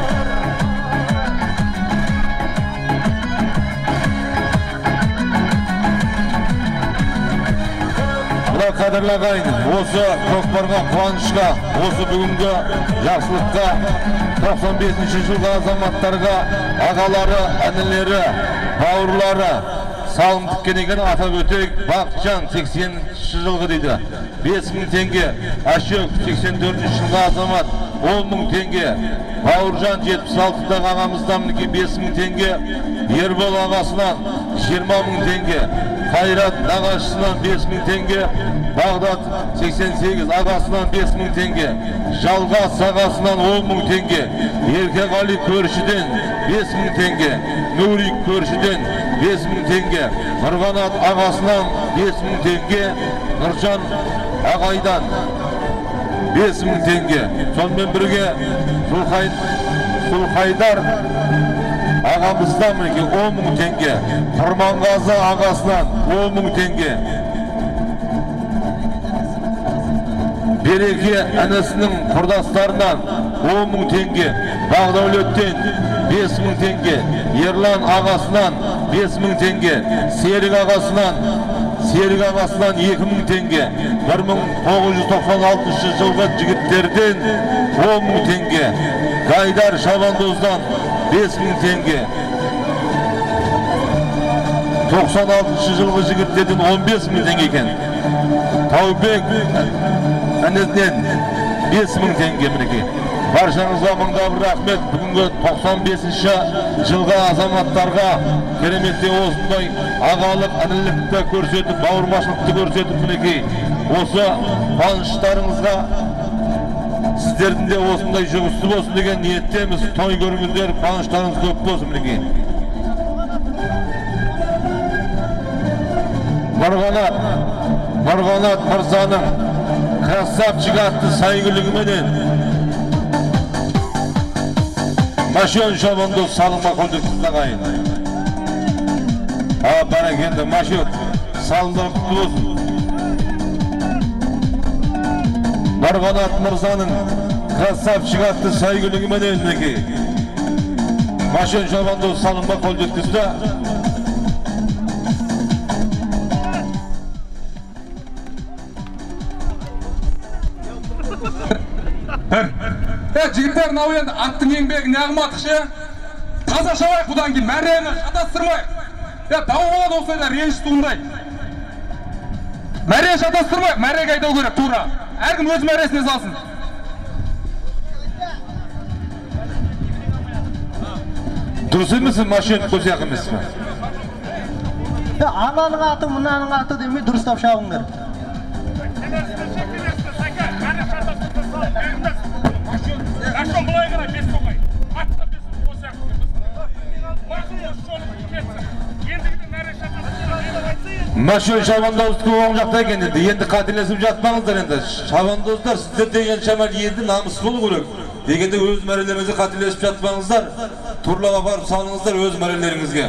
Buna kadirli ağayın, osu Kökbarga kuvanışka, osu bugünkü жақсылыққа тоқсан бесінші жылғы азаматтарға ағалары, әнілері, бауырлары салым тіккен екен атап өтейік. Бақытжан сексенінші жылғы дейді, бес мың теңге. Ашөк сексен төртінші жылғы азамат он мың теңге. Бауыржан жетпіс алтыдағы ағамыздан мінеке бес мың теңге. Ербол ағасынан жиырма мың теңге. Қайрат нағашысынан бес мың теңге. Бағдат сексен сегіз ағасынан бес мың теңге. Жалғас ағасынан он мың теңге. Еркеғали көршіден бес мың теңге. Нурик көршіден бес мың теңге. Нұрғанат ағасынан бес мың теңге. Нұржан ағайдан бес мың теңге. Сонымен бірге Сулхайдар ағамыздан мінеке он мың теңге. Құрманғазы ағасынан он мың теңге. Береке әнесінің құрдастарынан он мың теңге. Бағдаулеттен бес мың теңге. Ерлан ағасынан бес мың теңге. Серік ағасынан Серік ағасынан екі мың теңге. бір мың тоғыз жүз тоқсан алтыншы жылғы жігіттерден он мың теңге. Гайдар Шабандоздан бес мың теңге. тоқсан алтыншы жылғы жігіттерден он бес мың теңге екен. Таубек әнеден бес мың теңге мінеке. Баршаңызға мыңда бір рахмет. Бүгінгі тоқсан бесінші жылғы азаматтарға кереметте осындай ағалық әнілікті көрсетіп, бауырмашылықты көрсетіп мінеке. Осы қуаныштарыңызға сіздердің де осындай жұғысты болсын деген ниеттеміз. Той көріңіздер, қуаныштарыңыз көп болсын мінеке. Нұрғанат, Нұрғанат Мырзаның красавчик атты сайгүлігіменен Машон Шабандоз салынма қолдықсыз ағайын. А, бәрекелді, Машон салындар құтты болсын. Нұрғанат Мырзаның красавчик атты сайгүлігіменен мінеке Maşın Şabandoz salınma kol yetkizdi. Evet jigitler mынау енді аттың еңбегі неғым атықшы таза шабайық бұдан кейін мәрені шатастырмайық. Ya дау болады осылайда реніш туындайды. Мәре шатастырмайық, мәреге айдау керек тура. Әркім өз мәресіне салсын. Дұрыс емессің, машина көз яқ емес пе? Ананың аты, мынаның аты демей дұрыстап шабыңдар. Ашон былай қарай бес тоқай. Атқа бес тоқай. Машин Шабандоздікі оң жақта екен енді. Енді қателесіп жатпаңыздар енді. Шабандоздар сіздер деген шамал енді намыс болу керек. Дегенде өз мәрелеріңізге қателесіп жатпаңыздар. Турлаға барып салыңыздар өз мәрелеріңізге.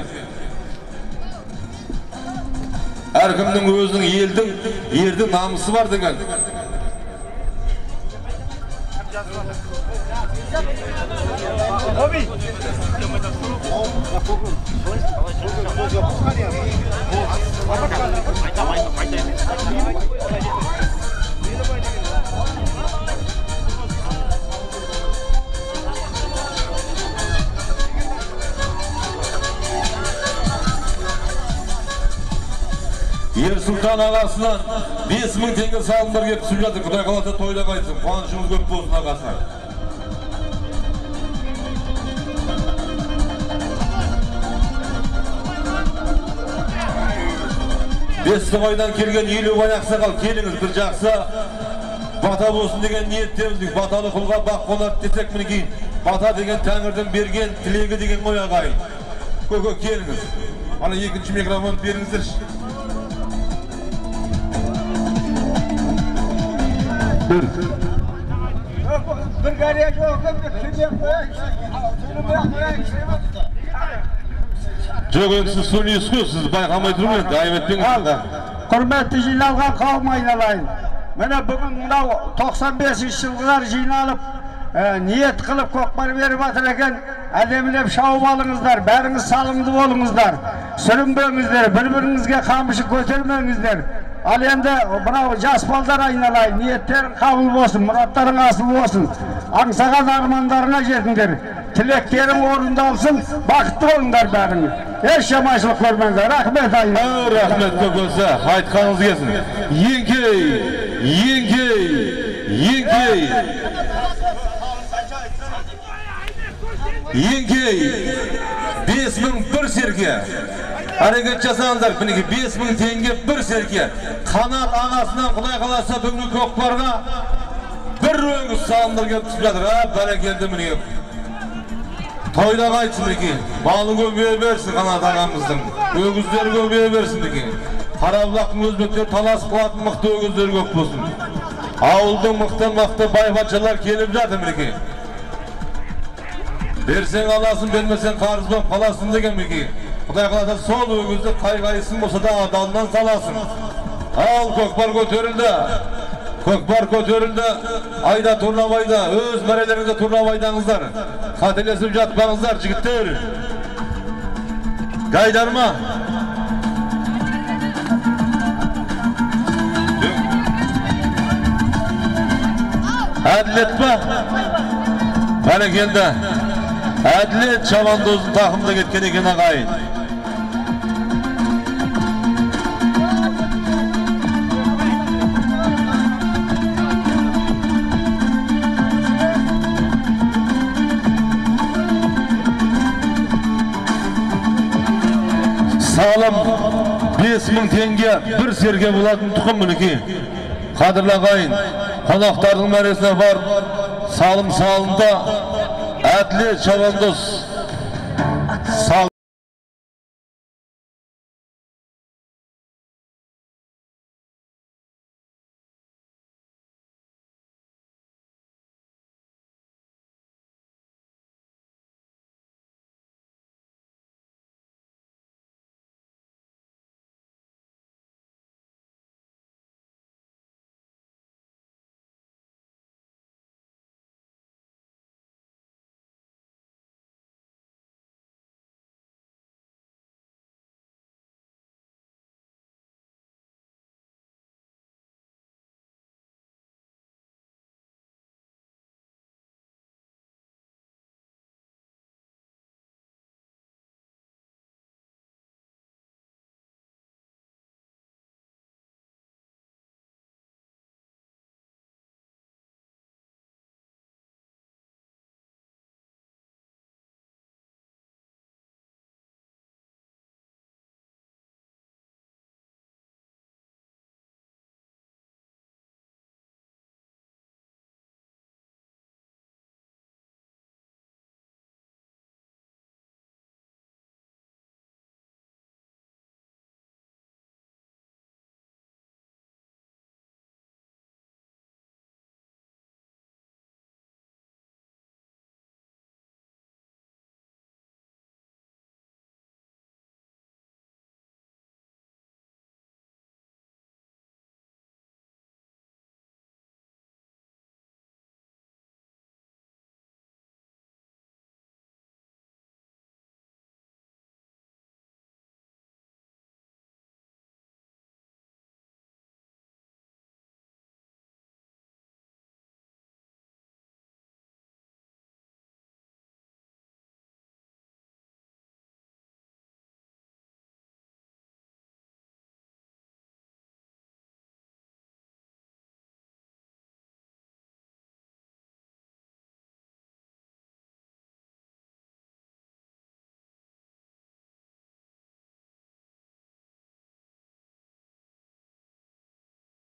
Әркімнің өзінің елдің, ердің намысы бар деген. Ер Сұлтан ағасынан бес мың теңге салымдар кеп түсіп жатыр. Құдай қаласа тойда қайтсын. Қуанышымыз көп болсын ағасына. Бестіғайдан келген елу баяқ сақал келіңіз, бір жақсы бата болсын деген ниеттеміз. Баталы құлға бақ қонар десек мінекей. Бата деген Тәңірдің берген тілегі деген ғой ағайын. Көке келіңіз. Ана екінші микрофон беріңіздерші. Bir gariye yok, bir Жоқ, енді сіз сөйлейсіз ғой, сіз байқамай тұрмын енді, айып етпеңіз. Құрметті жиналған қауым айналайын. Міне бүгін мынау тоқсан бесінші жылғылар жиналып, ниет қылып көкпар беріп жатыр екен. Әдемілеп шауып алыңыздар, бәріңіз салымды болыңыздар. Сүрінбеңіздер, бір-біріңізге қамшы көтермеңіздер. Ал енді мынау жас балдар айналайын, ниеттерің қабыл болсын, мұраттарың асыл болсын. Аңсаған армандарына жетіңдер. Тілектерің орындалсын, бақытты болыңдар бәріңіз. Еш жаманшылық көрмеңдер. Рахмет айын. Рахмет көкесі, айтқаныңыз келсін. Еңкей, еңкей, еңкей. Еңкей, бес мың бір серке. Әрекет жасаңыздар, мінеки бес мың теңге бір серке. Қанат ағасынан Құдай қаласа бүгінгі көкпарға бір өңіз салымдар келіп түсіп жатыр. Бәрекелді мінеки. Тойда қайтсын мінеки. Малы көбейе берсін Қанат ағамыздың. Өгіздер көбейе берсін мінеки. Қарабұлақтың өзбектер талас қылатын мықты өгіздер көп болсын. Ауылдың мықты-мықты байбатшалар келіп жатыр мінеки. Берсең аласың, бермесең қарыз болып қаласың деген мінеки. Құдай қаласа сол өгізді қай-қайсын болса да адалынан саласың. Ал көкпар көтерілді. Көкпар көтерілді. Айда Турлабайда, өз мәрелеріңізде Турлабайдаңыздар. Қателесіп жатпаңыздар, жігіттер. Гайдар ма? Әділет па? Бәрекелді. Әділет Шабандоздың тақымда кеткен екен ағайын. Салым бес мың теңге бір серге болатын тұқым мінеки. Қадірлі ағайын, қонақтардың мәресіне бар салым салынды. Әділет Шабандоз салым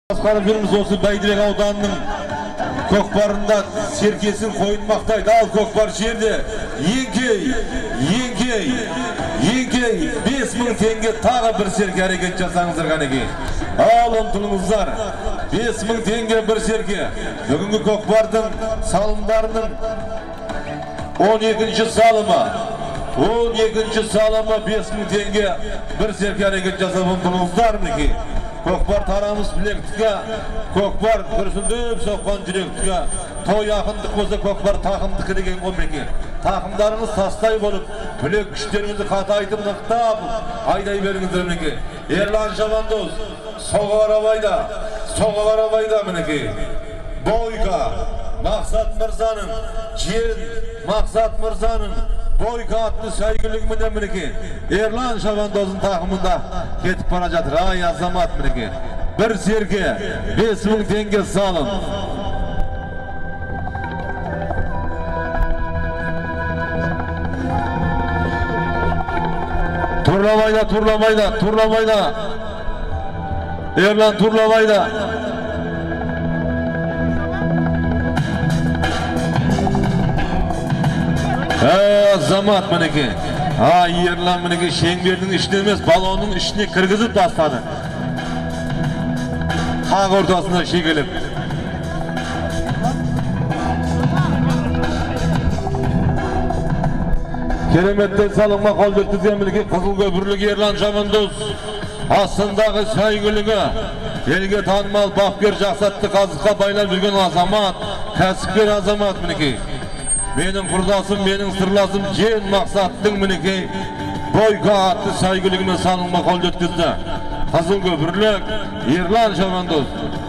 Aslanım birimiz olsun Beydirek Audanı'nın Kokbarında serkesin koyunmaktaydı. Al Kokbar şehirde Yenkey, Yenkey, Yenkey beş ming tenge tağı bir serke hareket jasanızlar kaneki. Al omtulunuzlar beş ming tenge bir serke. Bugünkü Kokbar'dın salımlarının on ikinci salımı on ikinci salımı beş ming tenge bir serke hareket jasap omtulunuzlar mı ki? Kokbar taramız bilektiğe, Kokbar kürsüldüp soğukan yürektiğe, toy yakındık olsa Kokbar takımdık degen komeki. Takımlarınız tastay bolup, bilek güçlerinizi kataytıp nıqtab, ayday berinizdir mineki. Erlan Şabandoz, soğuk arabayda, soğuk arabayda mineki. Boyka, Maksat Mirza'nın, Cihan Maksat Mirza'nın, Boyka adlı saygılık mıdır mineki. Erlan Şabandoz'un takımında ketip baracatır. Ay azamat mineki. Bir serke beş ming tenge salın. Turlamayla, turlamayla, turlamayla. Erlan turlamayla. Eee zamat mineki. Ha yerlan mineki şengberдің içine emas, balonun içine kırgızıp tasladı. Haq ortasında şekelip. Keremetten salınma kol döktüzen mineki Kızıl Köprülük Erlan Şabandoz. Aslındağı saygılığı, elge tanımal Bakber Jaksatlı kazıkka baylar bugün azamat, kasıpker azamat mineki. Benim kurdasım, benim sırlasım Cihan Maksat'tın mineki Boyka adlı saygılığına salınma kol dötküzde. Kızıl Köprülük Erlan Şabandoz.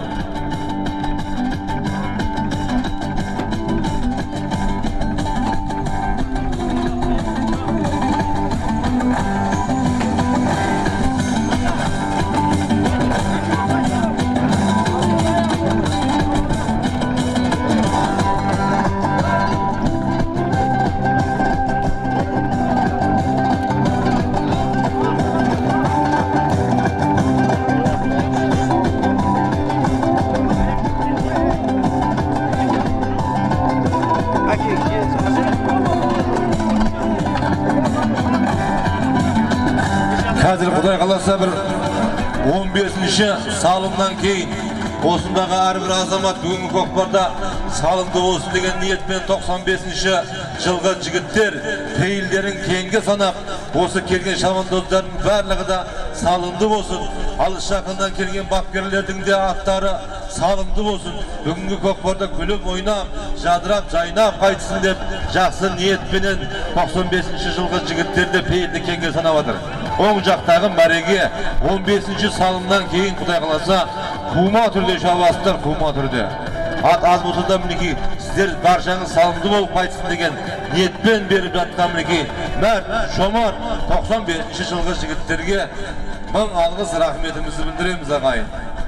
Hazır Xudoy qalasa bir on beşinci salımdan keyin osundagı har bir azamat bugungi Kokbarda salımda olsun degen niyetmen to'qson beshinchi yılga jigitler peyillerin kenge sanap osu kelgen şabandozların barlığı da salımda olsun. Alış yakından kelgen bakkerlerдің de atları salımda olsun. Bugungi Kokbarda gülüp oynap, jadırap, jaynap qaytısın dep жақсы niyetmenen to'qson beshinchi yılga jigitler de peyildi kenge sanabadır. Oң жақтағы мәреге on beşinci salımdan keyin Құдай қаласа қума түрде шабасыздар, қума түрде. Ат аз болса да мінекей сіздер баршаңыз салымды болып қайтсын деген ниетпен беріп жатқан мінекей мәрт, шомар тоқсан бесінші жылғы жігіттерге мың алғыс рахметімізді білдіреміз ағайын.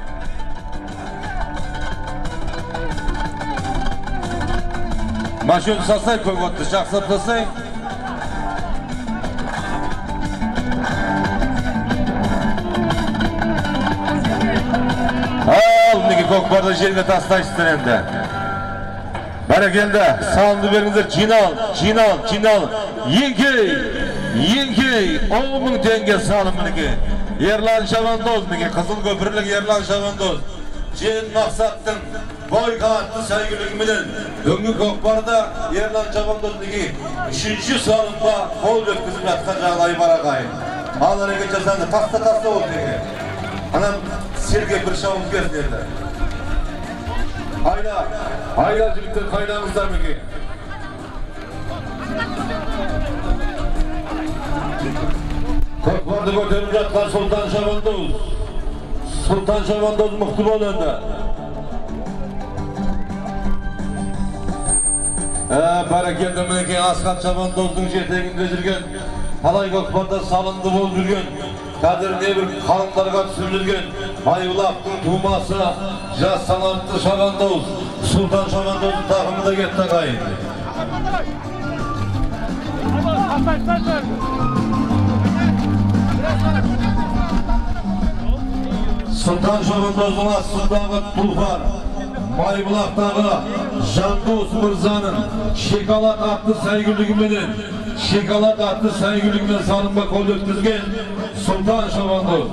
Машинаны сасай, көкотты жақсап сасай. Al mineki Kokbarda жерге тастайсыздар енді. Бәрекелді, салымды беріңіздер. Жинал, жинал, жинал. Еңкей, еңкей. он мың теңге салым мінеке. Ерлан Шабандоз мінеке. Қызыл Көпірлік Ерлан Шабандоз. Cihan Maksat'tың Boyka adlı saygılığımının бүгінгі Kokbarda Ерлан Шабандоз мінеке үшінші салымға қол өткізіп жатқан жағдайы бар ағайын. Ал әрекет жасанды. Таста таста ол мінеке. Anam serge bir şavuz geldi. Ayla, ayla birlikte kaynağımızdan mı ki? Kokbarda götürüp yatkan Sultan Şabandoz. Sultan Şabandoz mıhtı bol önde. Eee, bereketli mineki Askat Şabandoz'un jeteginde жүрген, talay Kokbarda salındı bol жүрген. Kadir ne bir kalınlarga sürülgen Ayılaptın tuğması Jaz Salamtı Şabandoz Sultan Şabandoz'un takımı da getti kayın. Sultan Şabandozdun астындағы Тұлпар, Майбұлақтағы Жандос Мырзаның Шекалат атты сәйгүлігіменен, Шекалат атты сәйгүлігімен салынба қол өткізген Sultan Şabandoz.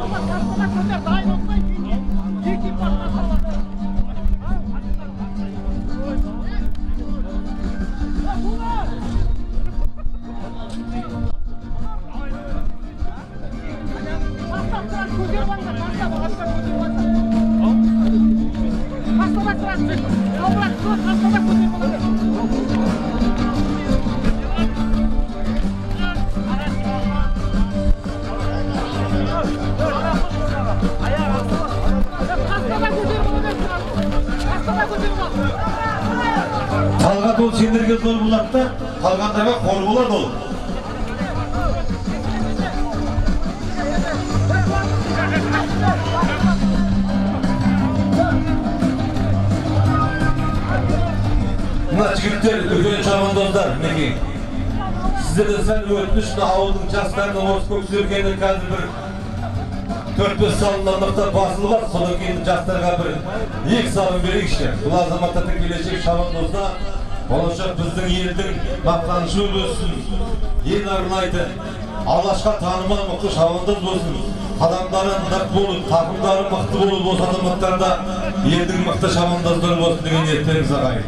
Talgat ol senderge zor bulakta, Talgat'taga kor болады ol. Mına jigitler, үлкен Şabandozlar, мінекей. Сіздерден сәл өтініш, ауылдың жастарының осы көксергені қазір бір төрт бес салындан нықта басылы бар, содан кейін жастарға бір екі салын берейікші. Бұл азаматтардың келешек Шабандозда болашақ біздің елдің мақтанышы өссін, ел арнайды, алашқа танымал мықты Шабандоз болсын, адамдары нық болып, тақымдары мықты болып, осы азаматтарда елдің мықты Шабандоздар болсын деген ниеттеріңіз ағайын.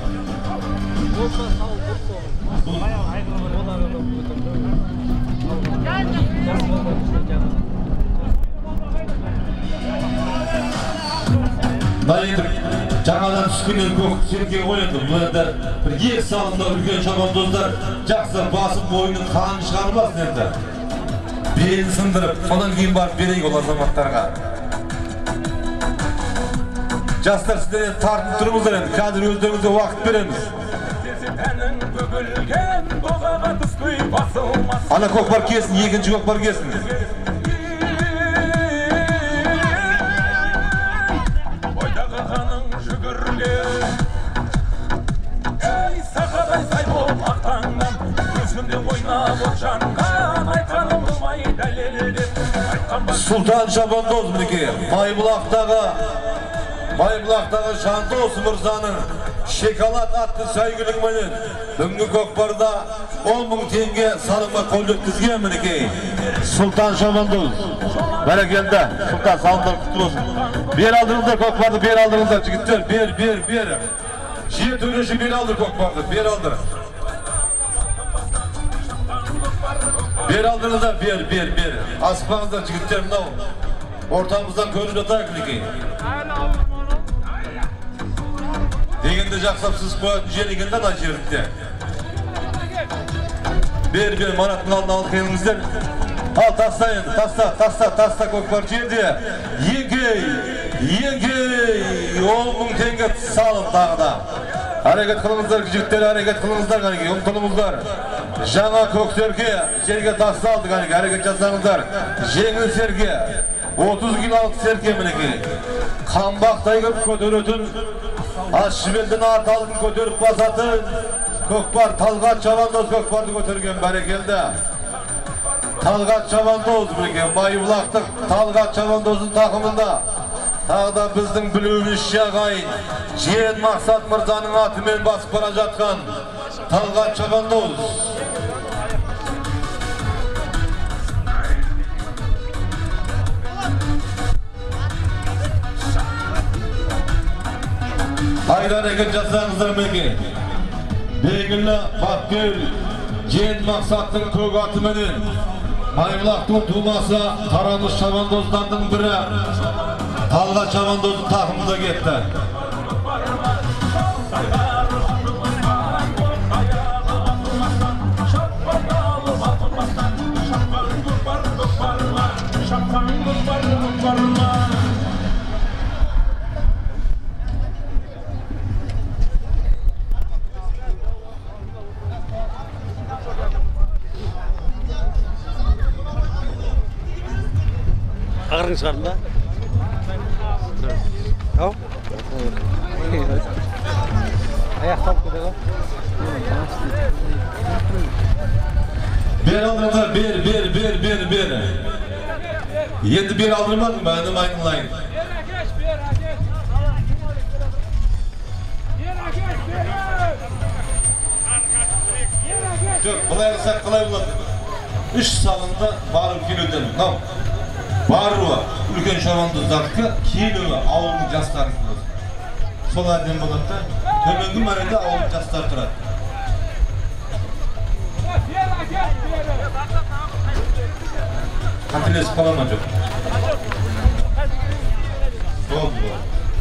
Дайындық жаңадан түскеннен көк серке қойынды. Бұл енді бір екі салында үлкен Шабандоздар жақсы басып бойының қанын шығармасын енді. Белін сындырып, содан кейін барып берейік ол азаматтарға. Жастар сіздерден тартып тұрыңыздар енді, қазір өздеріңізге уақыт береміз. Ана көкпар келсін, екінші көкпар келсін. Sultan Şabandoz мінекей, Майбұлақтағы Майбұлақтағы Жандос Мырзаның Шекалат атты сәйгүлігіменен бүгінгі көкпарда он мың теңге салымға қол өткізген мінекей. Sultan Şabandoz. Бәрекелді, Sultan салымдар құтты болсын. Бер алдыңыздар көкпарды, бер алдыңыздар жігіттер, бер, бер, бер. Жиі төреші бер алдыр көкпарды, бер алдыр. Бер алдыңыздар, бер, бер, бер. Асықпаңыздар жігіттер, мынау ортамыздан көріп жатайық мінекей. Дегенде жақсап сіз қоятын жер екенде ана жерінде. Бер, бер, Мараттың алдын алып келіңіздер. Ал, таста енді, таста, таста, таста көкпар жерде. Еңкей, еңкей, он мың теңге салып тағы да. Әрекет қылыңыздар, жігіттер, әрекет қылыңыздар, қанеке, ұмтылыңыздар. Жаңа көктерге жерге таста алды, қанеке, әрекет жасаңыздар. Жеңіл серге, отыз килолық серке мінекей. Қамбақтай көп көтеретін, аш жібелдің арталығын көтеріп басатын көкпар, Талғат Шабандоз көкпарды көтерген бәрекелді. Талғат Шабандоз мінекей, Майбұлақтық Талғат Шабандоздың тақымында. Тағы да біздің білуімізше ағайын, Жиен Мақсат Мырзаның атымен басып бара жатқан Талғат Шабандоз. Haydi hareket жасаңыздар мінекей. Белгілі Бақбел Жиен Мақсаттың көк атыменен Майбұлақтың тумасы Тарамыс Шабандоздардың бірі Талғат Шабандоздың тақымында кетті. Ağırın çıkardın da? Al. Ayak kalk gidelim. Bir aldırımlar, bir, bir, bir, bir, bir. Yendi bir aldırmadın mı? Ben de mayınlayın. Жоқ, былай қылсақ қалай болады? Үш салында барып келуден. Мынау баруы үлкен шабандоздардікі, келуі ауылдың жастары болады. Сол әдем болады да, төменгі мәренде ауылдың жастары тұрады. Қателесіп қала ма жоқ? Болды.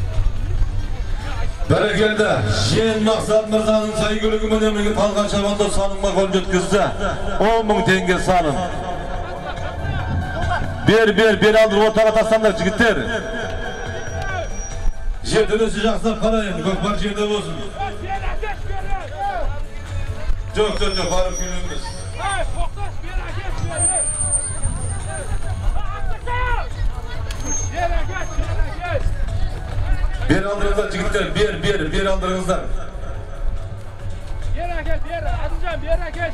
Бәрекелді, Жен Мақсат Мырзаның сәйгүлігі мінемеге қалған шабандоз салымға қол жеткізді. он мың теңге салым. Бер, бер, бер алдыр ортаға тастаңдар жігіттер. Жерділесі жақсап қарайын, көкпар жерде болсын. Жоқ, жоқ, жоқ, барып келеміз. Бер алдырыңыздар жігіттер, бер, бер, бер алдырыңыздар. Бер әкел, бер, Адылжан, бер әкел.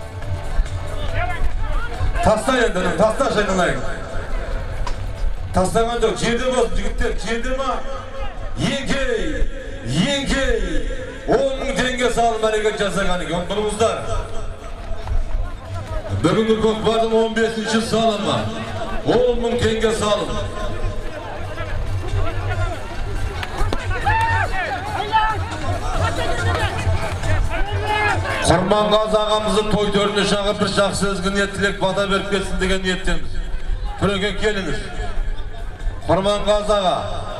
Таста енді, таста шайналайын. Тастаған жоқ, жерде болсын жігіттер, жерде ма? Еңкей, еңкей, он мың теңге салым әрекет жасаған екен, тұрыңыздар. Бүгінгі көкпардың он бесінші салымы, он мың теңге салым. Құрманғазы ағамызды той төріне шағып бір жақсы ізгі ниет тілек бата беріп кетсін деген ниеттеміз. Түрекке келіңіз. Құрманғазы аға.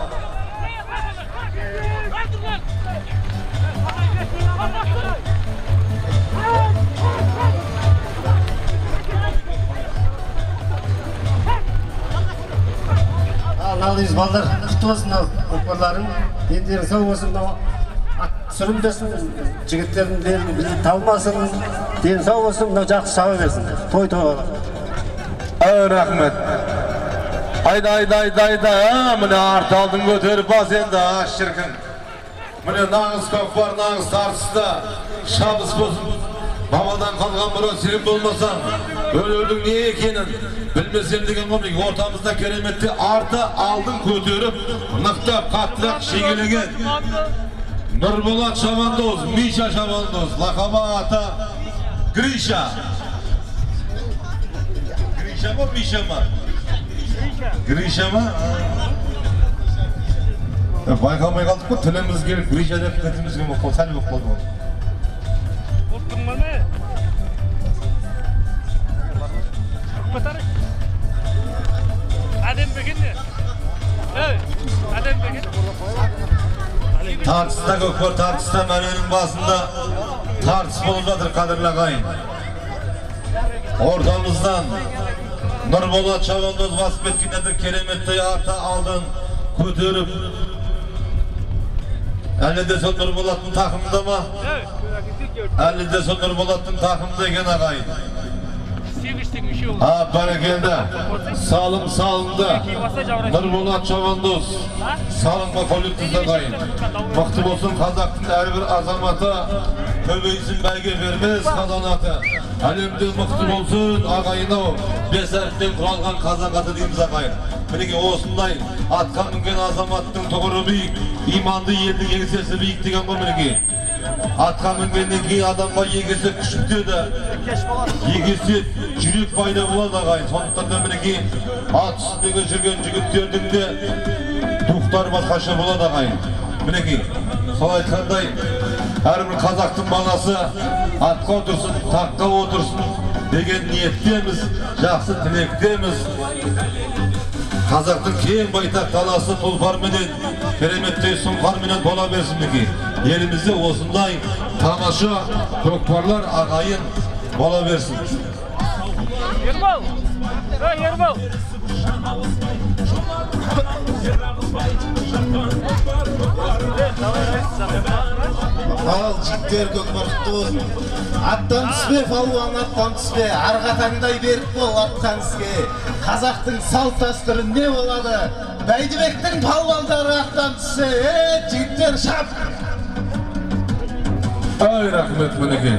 Налдыңыз балдар, құтты болсын ал көкпарларың. Дендерің сау болсын, сүріндесін, жігіттердің дені талмасын, дені сау болсын, мынау жақсы шаба берсін, той тойға. Әй, рахмет. Айда, айда, айда, айда, міне арты алдың көтеріп бас енді, аш шіркін. Міне нағыз көкпар, нағыз тартысты, шабыс болсын. Бабадан қалған бұры сен болмасаң, өлердің не екенін білмесем деген ғомик. Ортамызда кереметте арты алдың көтеріп, нықтап, қаттырақ шегелеген. Нұрболат Шабандоз, Миша Шабандоз, лақаба аты Гриша. Гриша ма, Миша ма? Гриша ма? Байқамай қалдық қой, тіліміз келіп, Гриша деп кетімізге мұқпал, сәл болып қалды ол. Ұттың ма не? Құтары? Әдем бекен не? Өй, әдем бекен? Тартыста көкпар, тартыста мәренің басында тартыс болып жатыр, қадірлі ағайын. Ортамыздан Нұрболат Шабандоз басып кеткендерді кереметті арта алдын көтеріп. Әлі де сол Нұрболаттың тақымында ма? Әлі де сол Нұрболаттың тақымында екен ағайын. А, бәрекелді, салым салынды. Нұрболат Шабандоз салымға қол жеткізді ағайын. Мықты болсын қазақтың әрбір азаматы, көбейсін бәйге бермес қазанаты. Әлемде мықты болсын ағайын-ау, бес әріптен құралған қазақ аты дейміз ағайын. Мінеке осындай атқа мінген азаматтың тұғыры биік, иманды елдің еңсесі биік деген ғой мінеке. Атқа мінгеннен кейін адамға егесі күшіктеді, егесі жүрек пайда болады ағайын. Сондықтан да мінеке ат үстіндегі жүрген жігіттердің де духтары басқаша болады ағайын. Мінеке сол айтқандай әрбір қазақтың баласы атқа отырсын, таққа отырсын деген ниеттеміз, жақсы тілектеміз. Қазақтың кең байтақ даласы тұлпарменен, кереметтей сұңқарменен тола берсін мінеке. Елімізде осындай тамаша көкпарлар ағайын бола берсін. Ербол! Ой, Ербол! Ал жігіттер көкпар құтты болсын. Аттан түспе, палуан аттан түспе, арғатаңдай беріп бол аттан іске. Қазақтың салт дәстүрі не болады? Бәйдібектің палуандары аттан түссе, е, жігіттер шап! Ай, рахмет мінеке.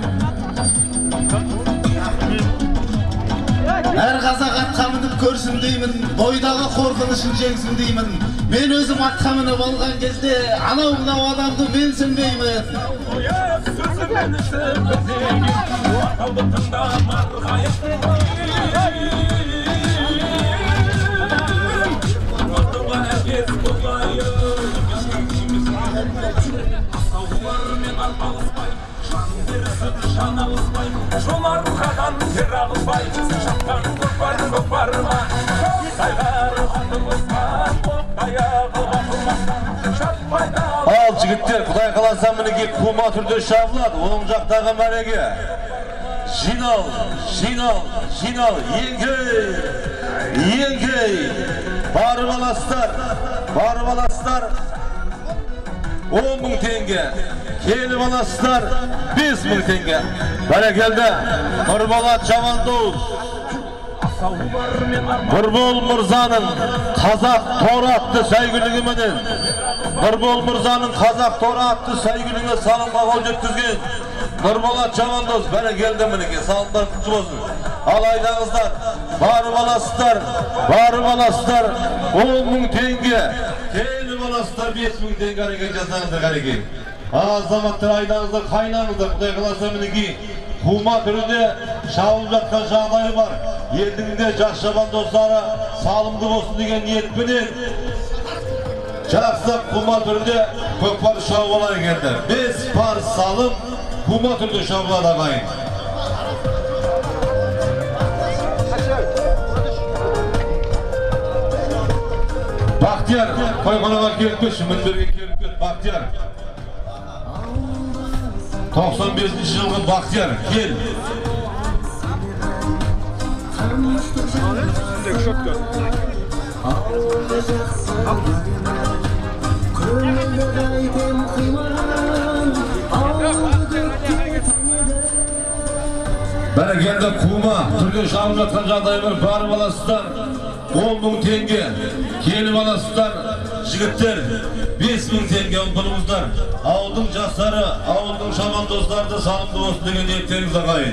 Әр қазақ атқа мініп көрсін деймін, бойдағы қорқынышын жеңсін деймін. Мен өзім атқа мініп алған кезде, анау мынау адамды менсінбеймін. Жомарқадан жер ағызбай, шапқан көкпар көкпарыма, сайғары атымызға, аяғы басылмастан, шаппайда. Ал жігіттер, Құдай қаласа мінеке кума түрде шабылады, оң жақтағы мәреге. Жинал, жинал, жинал, еңкей, еңкей, барып аластар, барып аластар, он мың теңге, келіп аластар, бес мың теңге. Бәрекелді, Нұрболат Жамандоз, Нұрбол Мырзаның қазақ торы атты сәйгүлігі менен, Нұрбол Мырзаның қазақ торы атты сәйгүлігі салымға қол жеткізген Нұрболат Жамандоз, бәрекелді мінеке, салымдар құтты болсын. Алайдаңыздар, барып аластар, барып аластар, он мың теңге, келіп аластар, бес мың теңге әрекет жасаңыздар қарекей. Азаматтар айдаңыздар, қайнаңыздар, Құдай қаласа мінеке Кума түрінде шабылып жатқан жағдайы бар. Елдің де жас шабандоздары салымды болсын деген ниетпенен жақсы кума түрінде көкпар шабып алар екенді. Бес пар салым кума түрінде шабылады ағайын. Бақтияр, қойғанаға келіп кетші, мінберге келіп кет, Бақтияр. тоқсан бесінші жылғы Бақтияр, кел. Бәрекелді кума, түрде шабып жатқан жағдай бар, барып аласыздар, он мың теңге, келіп аласыздар, жігіттер, бес мың теңге ұмтылыңыздар. Ауылдың жастары, ауылдың шабандоздарды салымды болсын деген ниеттеріңіз ағайын.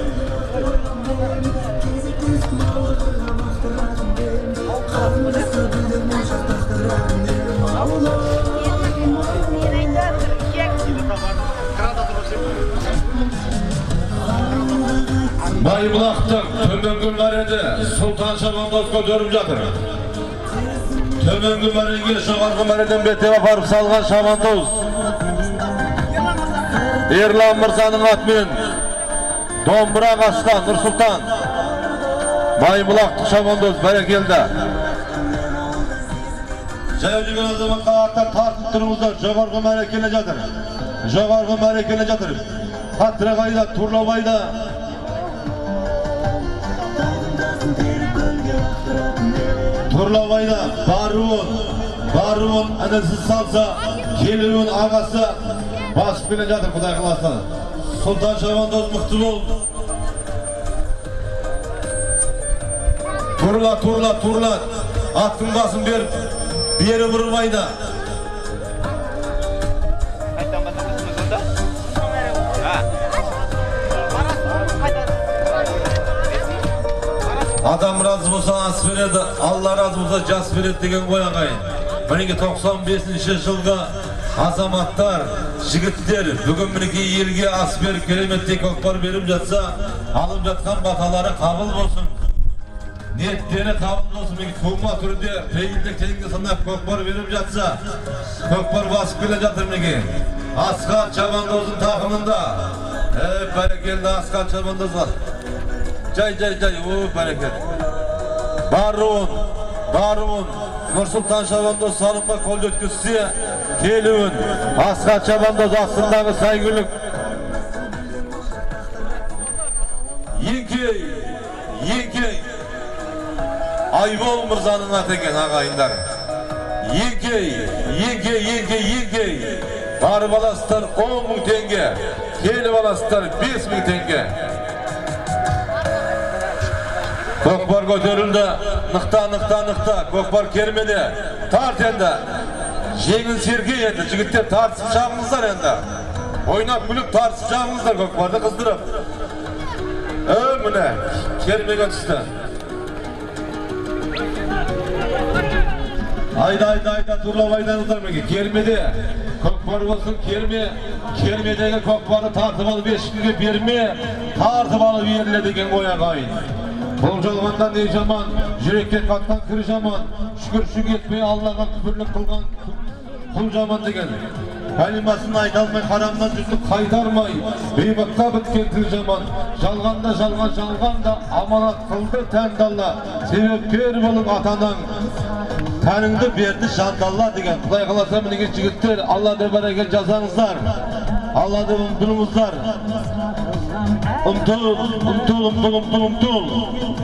Байбұлақтың төменгі мәреде Сұлтан Шабандоз көтеріп жатыр. Төменгі мәреге жоғарғы мәреден бетеп апарып салған Шабандоз. Ерлан Мырзаның атымен домбыра қашқан Нұрсұлтан. Байбұлақтың Шабандоз бәрекелді. Жаяу жүрген азаматқа аттар тартып тұрыңыздар, жоғарғы мәре келе жатыр. Жоғарғы мәре келе жатыр. Қаттырағайда, Турлабайда. Турлабайда баруын, баруын әнесіз салса, келуін ағасы басып келе жатыр, Құдай қаласа. Сұлтан Шабандоз мықты бол. Турла, турла, турла. Аттың басын беріп, бері бұрмайда. Адам разы болса ас береді, Алла разы болса жас береді деген ғой ағайын. Мінеке тоқсан бесінші жылғы азаматтар, жігіттер, бүгін мінеке елге ас беріп, кереметтей көкпар беріп жатса, алып жатқан баталары қабыл болсын. Ниеттері қабыл болсын. Мінеке кума түрінде пейілдік теңге санап көкпар беріп жатса, көкпар басып келе жатыр мінеке. Асқар Шабандоздың тақымында. Ей, бәрекелді Асқар Шабандозға. Жай, жай, жай, о, бәрекет. Баруын, баруын, Нұрсұлтан Шабандоз салымға қол жеткізсе, келуін, Асқар Шабандоз астындағы сәйгүлік. Еңкей, еңкей, Айбол Мырзаның аты екен ағайындар. Еңкей, еңкей, еңкей, еңкей. Барып аласыздар он мың теңге, келіп аласыздар бес мың теңге. Көкпар көтерілді, нықта, нықта, нықта, көкпар кермеді, тарт енді. Жеңіл серге енді, жігіттер тартысып шағыңыздар енді. Ойнап күліп тартысып шағыңыздар, көкпарды қыздырып. Ö, міне, кермеге түсті. Айда, айда, айда, турлап айдаңыздар мәге, кермеде. Көкпар болсын керме, кермедегі көкпарды тартып алып ешкімге берме, тартып алып ерле деген ой ағайын. Бұл жалғандан не жаман, жүрекке қатқан кір жаман, шүкірші кетпей Аллаға күпірлік қылған құл жаман деген. Кәлимасын айта алмай, харамнан жүзді қайтармай, бейбаққа біткен тіл жаман. Жалғанда жалған, жалғанда аманат қылды тәнді Алла, себепкер болып атанаң. Тәніңді берді жандалла деген. Құдай қаласа мінеге жігіттер, Аллады бәрекел жазаңыздар, Аллады ұмтылыңыздар. Ұмтыл, ұмтыл, ұмтыл, ұмтыл, ұмтыл.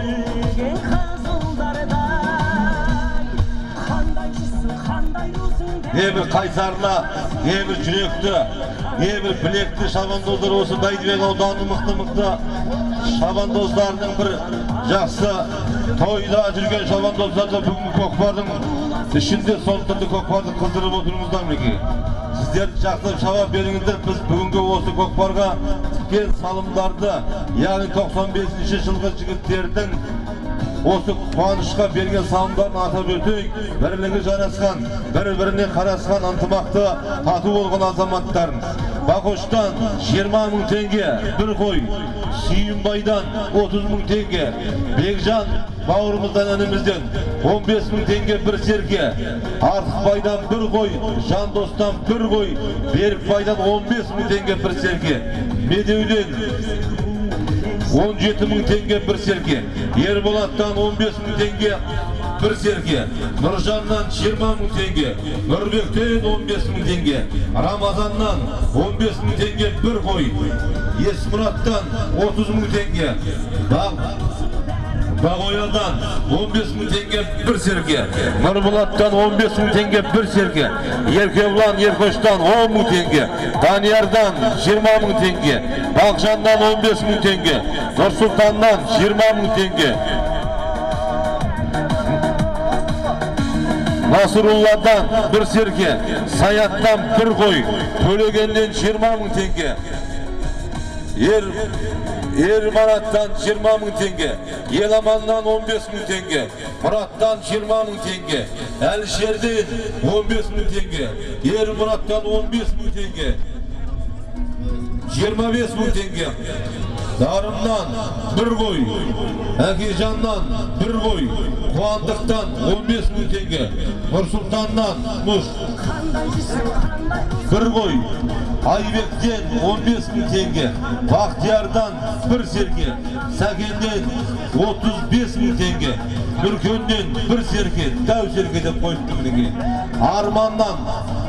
Не бір қайсарлы, не бір жүректі, не бір білекті шабандоздар осы Бәйдібек ауданы мықты-мықты шабандоздарының бір жақсы тойда жүрген шабандоздарды бүгінгі көкпардың ішінде сол түрлі көкпарды қыздырып отырыңыздар мінеки. Сіздерді жақтап шабап беріңіздер, біз бүгінгі осы көкпарға тіккен салымдарды, яғни тоқсан бесінші жылғы жігіттердің осы қуанышқа берген салымдарын атап өтейік. Бірлігі жарасқан, бір-біріне қарасқан ынтымақты тату болған азаматтарымыз. Бақоштан жиырма мың теңге бір қой, Сүйінбайдан отыз мың теңге, Бекжан бауырымыздан інімізден он бес мың теңге бір серке, Артықбайдан бір қой, Жандостан бір қой, Берікбайдан он бес мың теңге бір серке, Медеуден он жеті мың теңге бір серке, Ерболаттан он бес мың теңге бір серке, Нұржаннан жиырма мың теңге, Нұрбектен он бес мың теңге, Рамазаннан он бес мың теңге бір қой, Есмұраттан отыз мың теңге, Бағоядан он бес мың теңге бір серке, Нұрболаттан он бес мың теңге бір серке, Еркебұлан Еркоштан он мың теңге, Даниярдан жиырма мың теңге, Бақжаннан он бес мың теңге, Нұрсұлтаннан жиырма мың теңге, Насырулладан бір серке, Саяттан бір қой, Төлегенден жиырма мың теңге, Ермараттан жиырма мың теңге, Еламаннан он бес мың теңге, Мұраттан жиырма мың теңге, Әлшерден он бес мың теңге, Ермұраттан он бес мың теңге, жиырма бес мың теңге, Дарымнан бір қой, Әкежаннан бір қой, Қуандықтан он бес мың теңге, Нұрсұлтаннан мұш бір қой, Айбектен он бес мың теңге, Бақтиярдан бір серке, Сәкенден отыз бес мың теңге, Нүркенден бір серке, дәу серке деп қойыпты мінеке. Арманнан,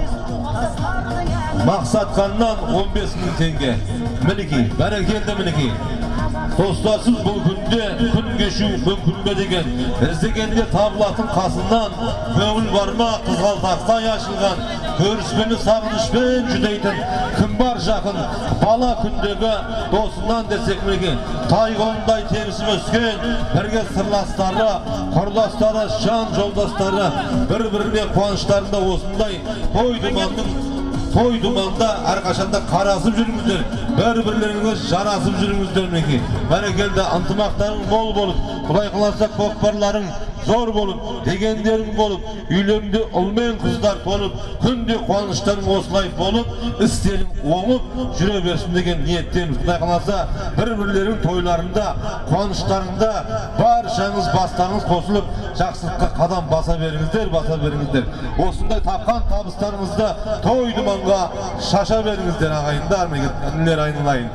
Мақсатқаннан он бес мың теңге. Мінеке, бәрекелді мінеке. Достасыз бұл күнде күн кешу мүмкін бе деген, іздегенде табылатын қасынан, көңіл барма қызғалдақтай ашылған, көріспені сағынышпен жүдейтін, кім бар жақын, бала күндегі досынан десек мінеке. Тай қолындай темісіп өскен, бірге сырластары, құрдастары, жан жолдастары, бір-біріне қуаныштарында осындай той думанның той думанда әрқашанда қарасып жүріңіздер, бір-бірлеріңіз жарасып жүріңіздер мінеке. Бәрекелді, ынтымақтарың мол болып, Құдай қаласа көкпарларың зор болып, дегендерің болып, үйлеріңде ұл мен қыздар толып, күнде қуаныштарың осылай болып, істерің оңып жүре берсін деген ниеттеміз. Құдай қаласа бір-бірлерің тойларында, қуаныштарында баршаңыз бастарыңыз қосылып, жақсылыққа қадам баса беріңіздер, баса беріңіздер. Осындай тапқан табыстарыңызды той думанға шаша беріңіздер ағайындар, інілер айналайын.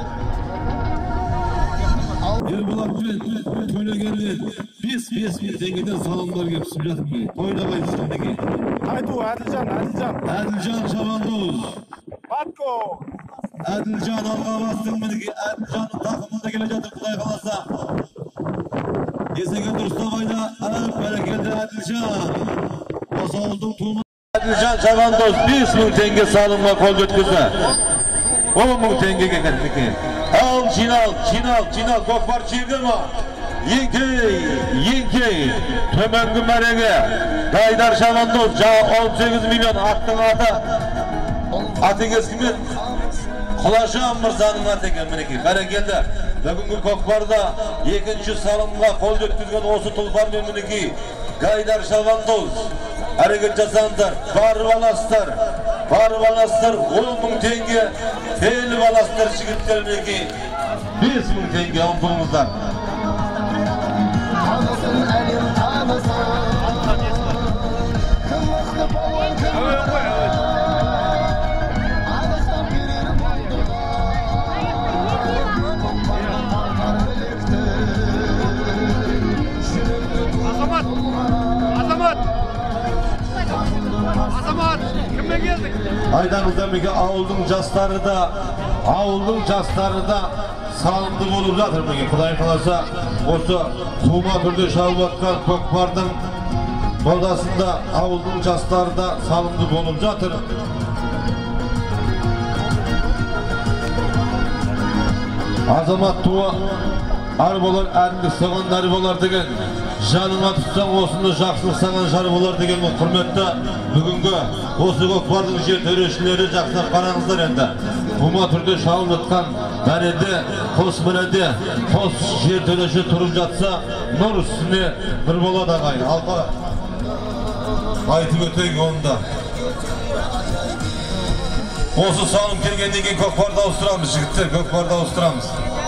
Ерболат білет, төлегерлер, бес-бес мың теңгеден салымдар кеп түсіп жатыр ме? Тойда қайтысың неге? Айту, Әділжан, Әділжан. Әділжан Шабандоз. Батко. Әділжан алға бастың мінеге, Әділжанның тақымында келе жатыр Құдай қаласа. Есеге дұрыстабайда, әріп бәрекелді Әділжан. Осы ауылдың туымы. Әділжан Шабандоз бес мың теңге салымға қол жеткізді. он мың теңгеге кәдімгі. Ал, жинал, жинал, жинал, көкпар жиырды ма? Еңкей, еңкей, төменгі мәреге, Гайдар Шабандоз, жаңа он сегіз миллион аттың аты, атыңыз кіммен? Құлажан Мырзаның аты екен мінеке. Бәрекелді, бүгінгі көкпарда екінші салымға қол жеткізген осы тұлпармен мінеке, Гайдар Шабандоз, әрекет жасаңыздар, барып аласыздар. Var balaslar on bin tenge, feyli balaslar jigitlermeki beş bin tenge umpulumuzdan. Azamat! Azamat! Azamat! Kimle geldik? Aydanızdan bir ağıldın jastları da, ağıldın jastları da salındı bolup жатыр mı? Kuday kalasa, osu tuğma türde şalbatkan Kokpar'dan modasında ağıldın jastları da salındı bolup жатыр. Azamat tuğa ar bolar, ərlik sağan nari bolar degen, janına tutsan osunda жақсылық саған жар болар деген құрметті бүгінгі осы Көкпардың жер төрешілері жақсылап қараңыздар енді. Бұма түрде шалып жатқан бәреде, қос мінеде, қос жер төреші тұрып жатса, нұр үстіне бір болады ағайын. Алға айтып өтейік онда. Осы салым келгеннен кейін Көкпарды ауыстырамыз, жігіттер, Көкпарды ауыстырамыз.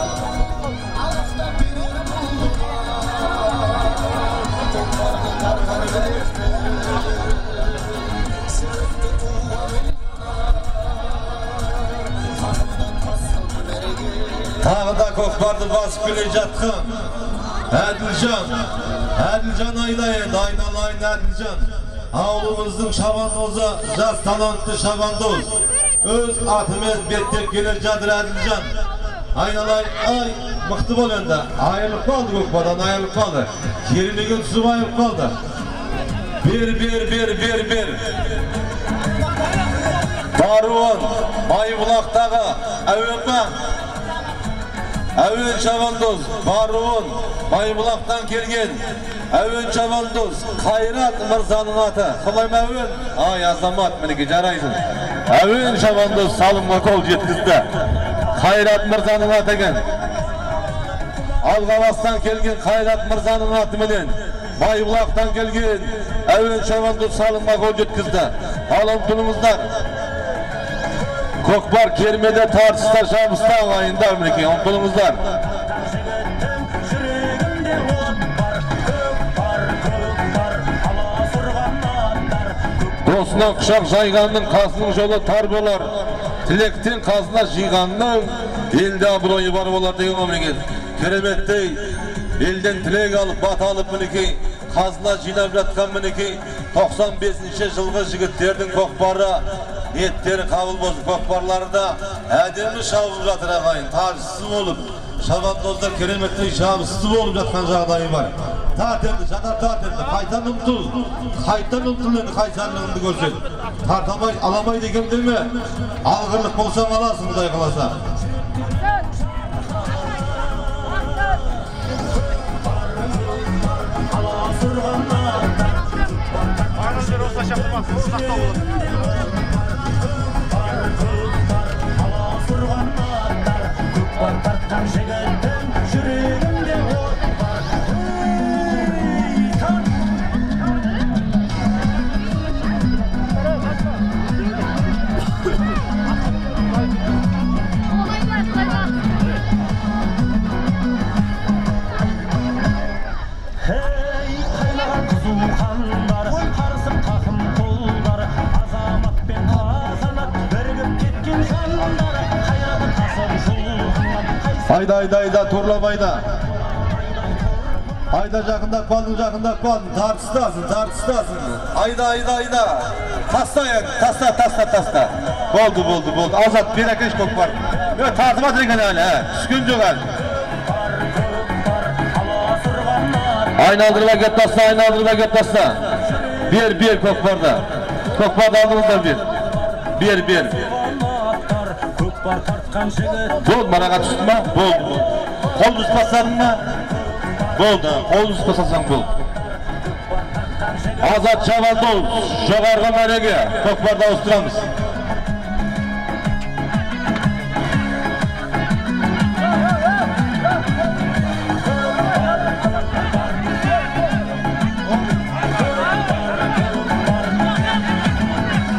Tағы да Көкпарды басып келе жатқан Әділжан, Әділжан айдайын, айналайын Әділжан. Ауылымыздың шабандозы, жас талантты шабандоз. Өз атымен беттеп келе жатыр Әділжан. Айналайын, ай, мықты бол енді. Айылып қалды Көкпардан, айылып қалды. Керілеген түсіп айылып қалды. Бер, бер, бер, бер, бер. Баруын, Майбұлақтағы әуенбан. Әуен шабандоз, Баруын, Майбұлақтан келген әуен шабандоз, Қайрат Мырзаның аты. Солай ма әуен? Ай, Азамат, мінеке жарайсың. Әуен шабандоз салымға қол жеткізді. Қайрат Мырзаның аты екен. Алғабастан келген Қайрат Мырзаның аты менен Майбұлақтан келген әуен шабандоз салымға қол жеткізді. Алым тұнымыздар. Көкпар кермеде тартыста жабыста ағайындар мінеке, ұмтылыңыздар. Досынан құшақ жайғанның қасының жолы тар болар, тілектен қазына жиғанның елде абыройы бар болар деген мемлекет. Кереметтей елден тілек алып, бат алып мінеке, қазына жинап жатқан мінеке, тоқсан бесінші жылғы жігіттердің көкпары ниеттері қабыл болсын. Көкпарларда әдемі шабып жатыр ағайын, таржысыз болып, шабандоздар кереметтей шабысыз болып жатқан жағдайы бар. Тарт енді, жатар тарт енді, қайтан ұмтыл, қайтан ұмтыл енді қайсарлығынды көрсет. Тартамай, аламай деген деме, алғырлық болсаң аласың, Құдай қаласа. Ана жер осылай шаптырмақ, сақтау болады. Тартқан жігіттің жүрегінде от бар. Hey, қайнаған қызу қандар, қарысып қақым қолдар, Азамат пен Азамат бірігіп кеткен жандар, қайраты тасып жұлқынған. Айда, айда, айда, торлабайда. Айда жақындап қалдың, жақындап қалдың, тартыстасың, тартыстасың. Айда, айда, айда. Таста, таста, таста, таста. Болды, болды, болды. Азат, берекеш Көкпар. Тартып атыр екен әлі, түскен жоқ әлі. Айналдырып әкет таста, айналдырып әкет таста. Бер, бер Көкпарда. Көкпарды алдыңыздар бер. Бер, бер. Болды, мараға түсті ма? Болды, болды. Қол ұспасадың ма? Болды, қол ұспасасаң болды. Азат Шабандоз, жоғарғы мәреге Көкпарды ауыстырамыз.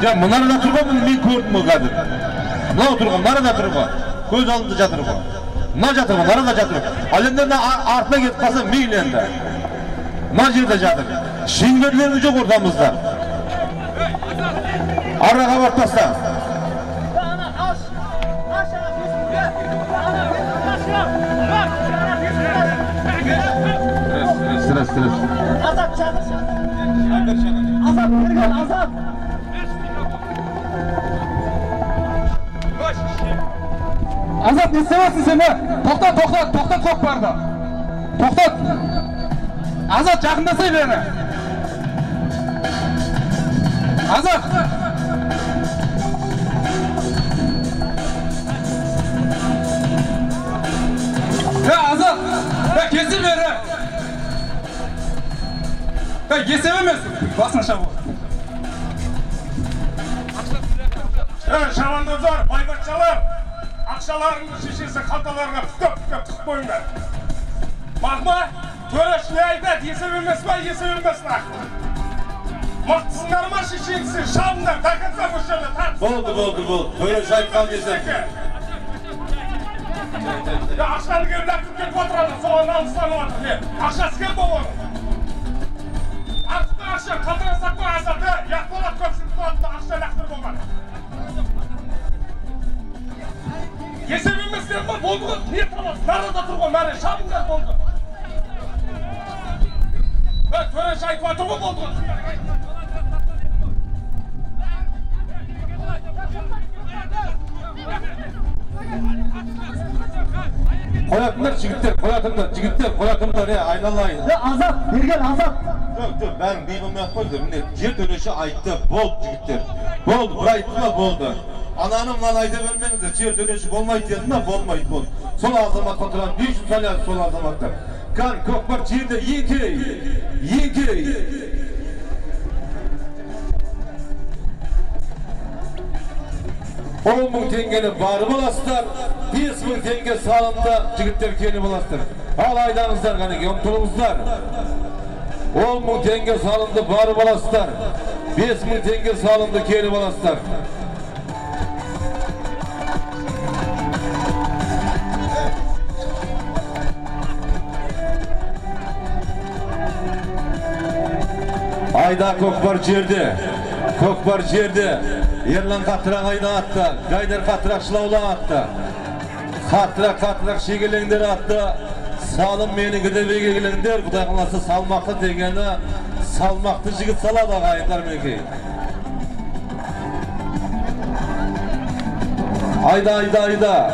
Ya mınarada turgan men gördüm o kadar. Mına turgan, narada turgan. Göz alında jatır bu. Mına jatır bu, narada jatır. Al endi artına ketip kalsa meyli endi. Mına jerde jatır. Şingirlerimiz yok ortamızda. Araga bartmazsa. Stres, stres. Azat çağır. Azat gel Azat. Azat ne seversin sen be? Toktat, toktat, toktat kok barda. Toktat. Azat жақындасай beni. Azat. Ya Azat. Ya kesin beni. Ya kesem emez. Basın şabu. Ey şavandozlar, baybatçalar. Akşalarının şişesi kaltalarına pütüp pütüp tık koyunlar. Bakma, töreş ne ayda yesem emez mi, yesem emez mi? Maqtısınlar mı şişesi, şavınlar, takınsa bu şöyle tak. Boldu, boldu, boldu. Töreş aytkan yesem. Ya akşalı gelip akıp gelip oturalım, soğan alışlanı otur ne? Akşası gel bu onu. Artık akşam kaltıra sakma azatı, yakmalat köpsün tuatında akşa laktır bolman. Yesebilmesinden mi boldu? Niye tamam? Narada turgun, nare şabınlar boldu. Ben töre şahit var turgun boldu. Koyatınlar jigitler, koyatınlar, jigitler, koyatınlar ya aynalayın. Ya Azat, bir gel Azat. Yok yok ben bilmem koydum. Mine yer dönüşü aytdı, bol jigitler. Boldu, bir ayttılar boldu. Ananım lan ayda vermeniz de yer dönüşü bolmaydı dedim de bolmaydı bol. Sol azamat oturan beş yüz tane sol azamatlar. Kan kokbar yerde yenge, yenge. on ming tengeni barı bolasızlar, beş ming tenge sağlamda jigitler keni bolasızlar. Al aydanızlar kaneki, omtulunuzlar. on ming tenge sağlamda barı bolasızlar, beş ming tenge sağlamda keni bolasızlar. Ayda kokbar jerde, kokbar jerde. Yerlan katırak ayda attı, gaydar katırak şılavlan attı. Katırak katırak şegelengler attı. Salım meni gidebe gelengler, Kuday kılası salmaklı degeni, salmaklı jigit saladı gayetler meki. Ayda ayda ayda.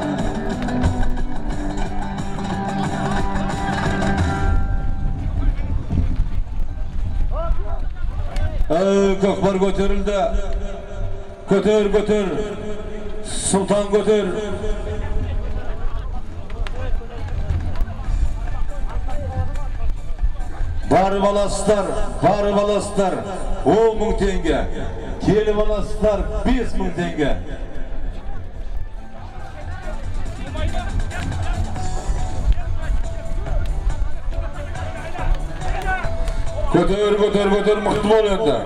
Ee, kokbar götürüldü. Götür götür. Sultan götür. Barı balaslar, barı balaslar. on ming tenge. Keli balaslar beş ming tenge. Götür götür götür mıhtı bol endi.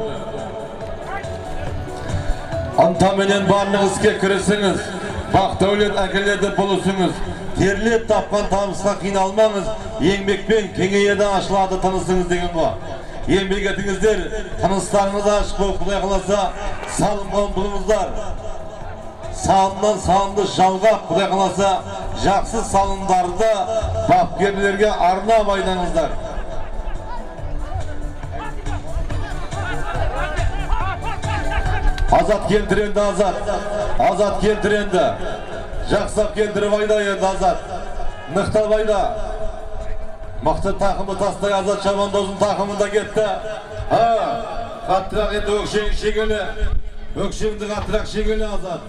Antamenen barlığınızga kiresiniz. Bak devlet akillerde bulusunuz. Terlep tapkan tamısqa qiynalmаңыз. Еңбекпен кеңейерден ашылады tanısınız деген bu. Еңбек etіңіздер, tanıslarınız aşık болып Құдай қаласа салынған бұлыңыздар. Salından salındı жалғап Құдай қаласа жақсы салындарды бапкерлерге арнап айдаңыздар. Azat keltirendi Azat. Azat keltirendi. Жақсап келтіріп айда енді Azat. Нықтап айда. Мықты тақымы тастай Azat Шабандоздың тақымында кетті. Ha, қаттырақ енді өкшең шегелі. Өкшеңді қаттырақ шегелі Azat.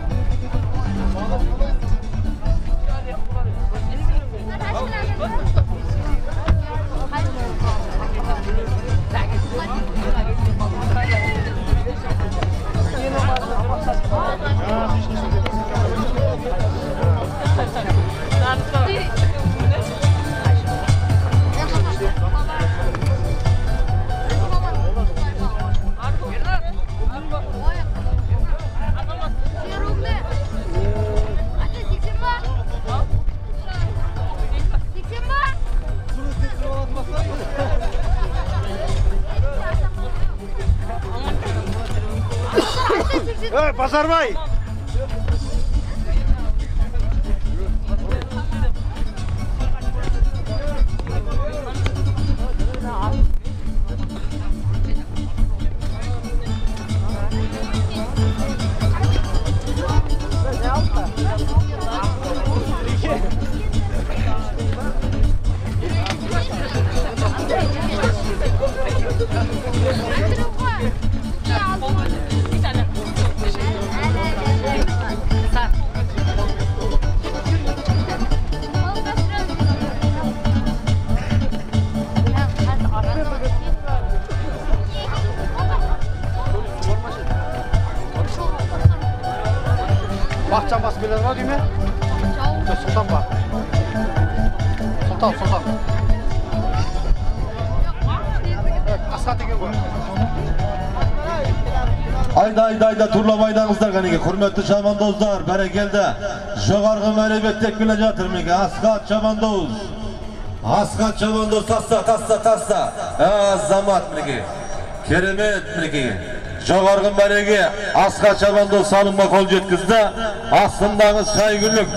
Thank you. Nazarbay. Bakcan bas bilen var değil mi? Sultan bak. Sultan, Sultan. Evet, asfalt egen koy. Ayda ayda ayda turlamaydanızlar kaniki. Hürmetli şamandozlar, berekelde. Жоғарғы mərəbətdək biləcətdir miki. Asqat şamandoz. Asqat şamandoz, tasta, tasta, tasta. Azamat miki. Keremet miki. Жоғарғы mərəgi Asqat şamandoz salınma kol jetkizdi. Aslındağı saygınlık.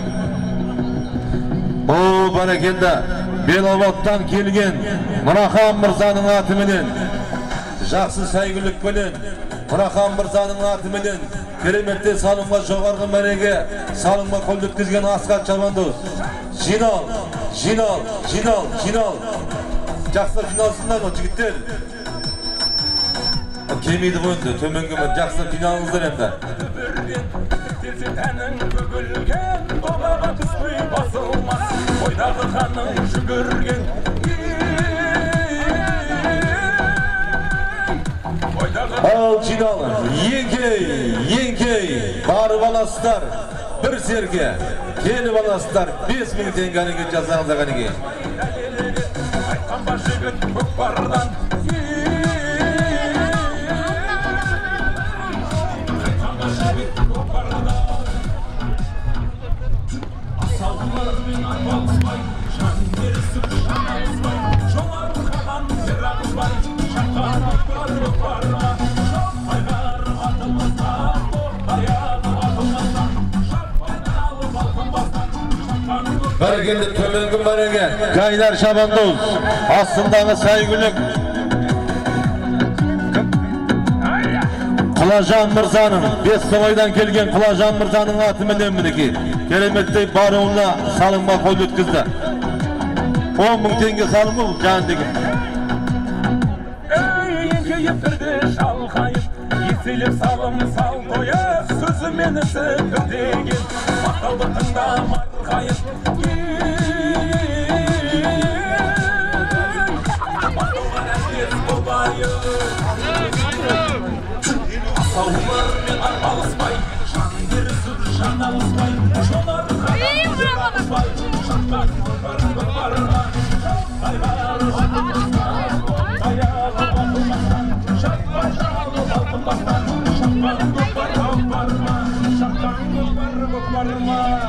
O berekelde Belovat'tan kelgen Muraham Mirza'nın atı menen. Жақсы saygınlık bilen Muraham Mirza'nın atı menen keremetте salınma жоғарғы mərəgi salınma kol jetkizgen Asqat şamandoz. Jinal, jinal, jinal, jinal. Жақсы finalsınlar o jigitler. Kemiydi boyunca, tömenge bir жақсы finalınızdır hem de. Al Cinalı, yenkey, yenkey, barı balasılar, bir serke, keli balasılar, beş bin tenganege жазаңыздар kanege. Bereketli tömengin berege, Gaydar Şabandoz, aslındağı saygınlık. Kılajan Mirza'nın, Bestovoy'dan kelgen Kılajan Mirza'nın atı menen miniki. Keremetli barıonuna salınma kol jetkizdi. on bin tenge salınma bu jandagi. Yeselip salım sal koyup, sözü meni söndürdegin. Makallıkında markayıp. Asavlar men arpalıspay, şan gerisi şan alıspay. Şolar kadar alıspay, şaklar barı barına. Aylar bakımızdan, ayağı bakımızdan. Şaklar şalı bakımızdan, şaklar bakımızdan barına. Şaklar bakımızdan barına.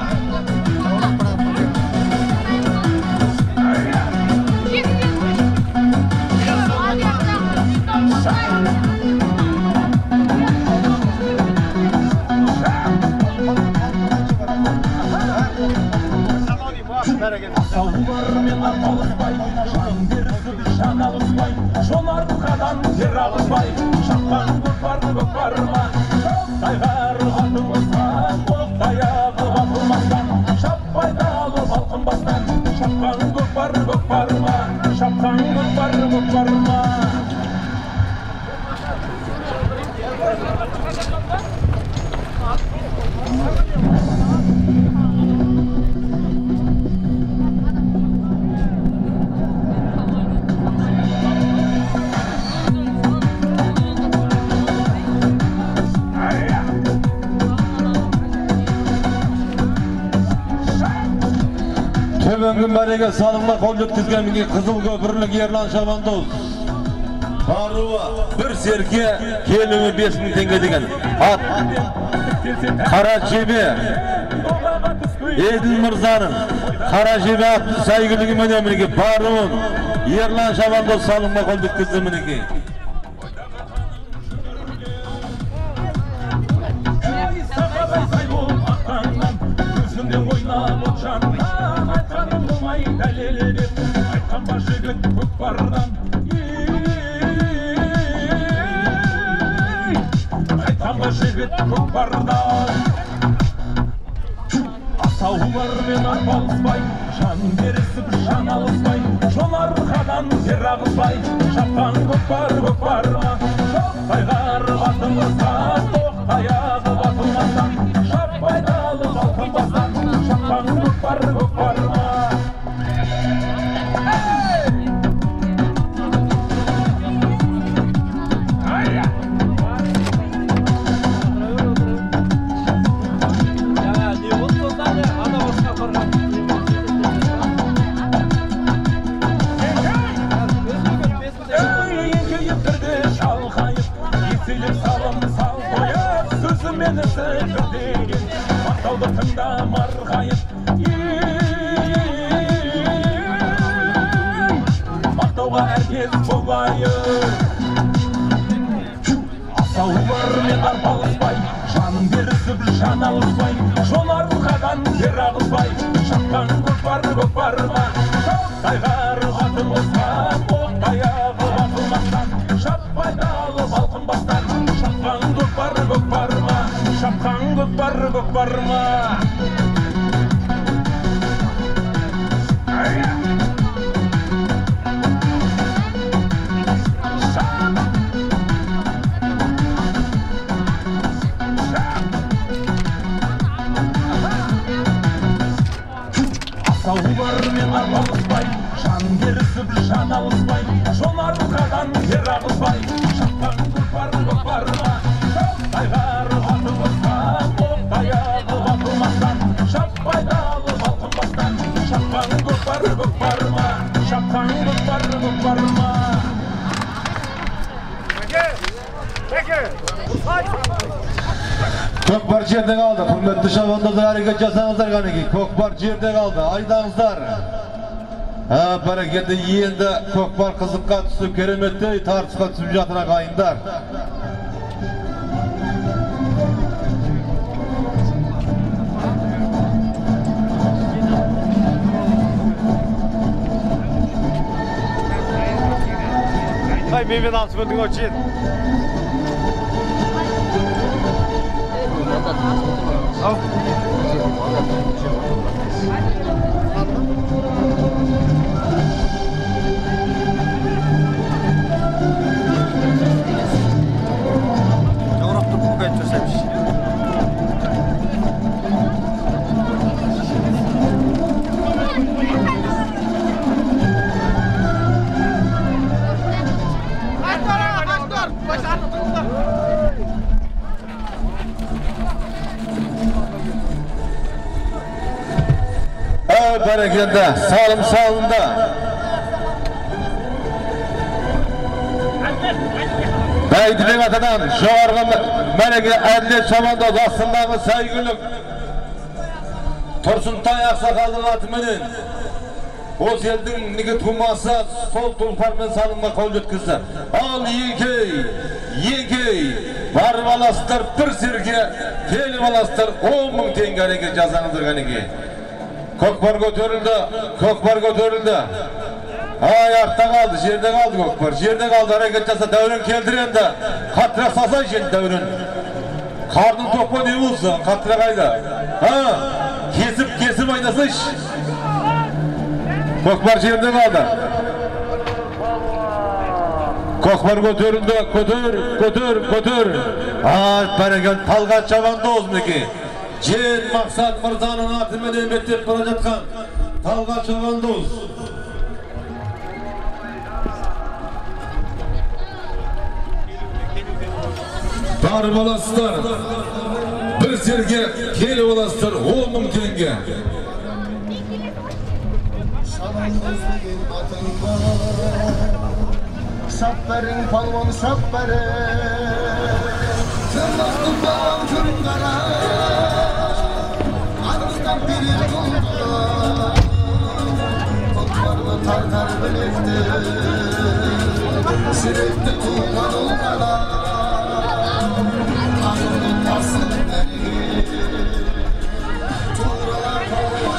Asavlar men arpalıspay, şan gerisi şan alıspay. Şolar bukadan ter alıspay, şakkan barı barına. Aygar atımızdan, ok ayağı bakılmazdan. Şapbayda alır balkınbazdan, şapkan barı barına. Şapkan barı barına. Tömengin berege salınma kol jetkizgen miki Kızıl Köprülük Yerlan Şabandoz. Baruva bir serke kelimi beş bin tenge degen. At Karaçebi Edil Mirza'nın Karaçebi at saygınlığı menen miniki Baruun Yerlan Şabandoz salınma kol jetkizdi miniki. ана ботжаннан айтқаным болмай дәлел деп айтқан ба жігіт көкпардан айтқан ба жігіт көкпардан асаулармен арпалыспай жан берісіп жан алыспай жол арқадан жер ағызбай шапқан көкпар көкпарма тоқтайғар батылмастан тоқтаяғы батылмастан шаппайды алып алқынбастан шапқан көкпар көкпарма мені сүйдірдеген мақтауды тыңда марқайып мақтауға әркез болайық асаулармен арпалыспай жан берісіп жан алыспай жол арқадан жер ағызбай шапқан көкпар көкпарма тоқтайғар батылмастан тоқтаяғы батылмастан шаппайды алып алқынбастан шапқан көкпар көкпарма шапқан көкпар көкпарма асаулармен арпалыспай жан берісіп жан алыспай жол арқадан жер ағызбай шапқан көкпар көкпарма тоқтайғар батылмастан тоқтаяғы батылмастан шаппайды алып алқынбастан шапқан көкпар көкпарма шапқан көкпар көкпарма Көкпар жерде қалды, құрметті шабандоздар, әрекет жасаңыздар қанеки. Көкпар жерде қалды, айдаңыздар. Бәрекелді енді көкпар қызыққа түсіп, кереметтей тартысқа түсіп жатыр ағайындар. Ай, менен алып көндің өтшен. Ау. Жоғырақты көк айтып жасаймыз. Бәрекелді, салым салында. Бәйдібек атадан жоғарғы мәреге әділет шабандоз астындағы сәйгүлік Тұрсынтай ақсақалдың атыменен осы елдің неге тумасы сол тұлпармен салынма қол жеткізді. Ал еңкей, еңкей, барып аласыздар бір серге, келіп аласыздар он мың теңге әрекет жазаңыздар қанеке. Көкпар көтерілді, көкпар көтерілді. Ай, артта қалды, жерде қалды көкпар, жерде қалды, әрекет жаса, дәурен келдір енді. Қаттырақ сасай жен дәурен. Қардың тоқпа не болса, қаттырақ айда. Кесіп, кесіп айдасыш. Көкпар жерде қалды. Көкпар көтерілді, көтер, көтер, көтер. Ай, бәрекел, Талғат шабандоз мінеке. Жен Мақсат Мырзаның атымен еңбектеп бара жатқан Талғат шабандоз. Барып аласыздар, бір серге келіп аласыздар он мың теңге. Шап бәрің, палуан шап бәрің, тырнақтың балан күн қара, арыстан берер құлға, құлқарды тартар білекті, жүректі туған ұлғала, ағылды тасын бәрге, туралар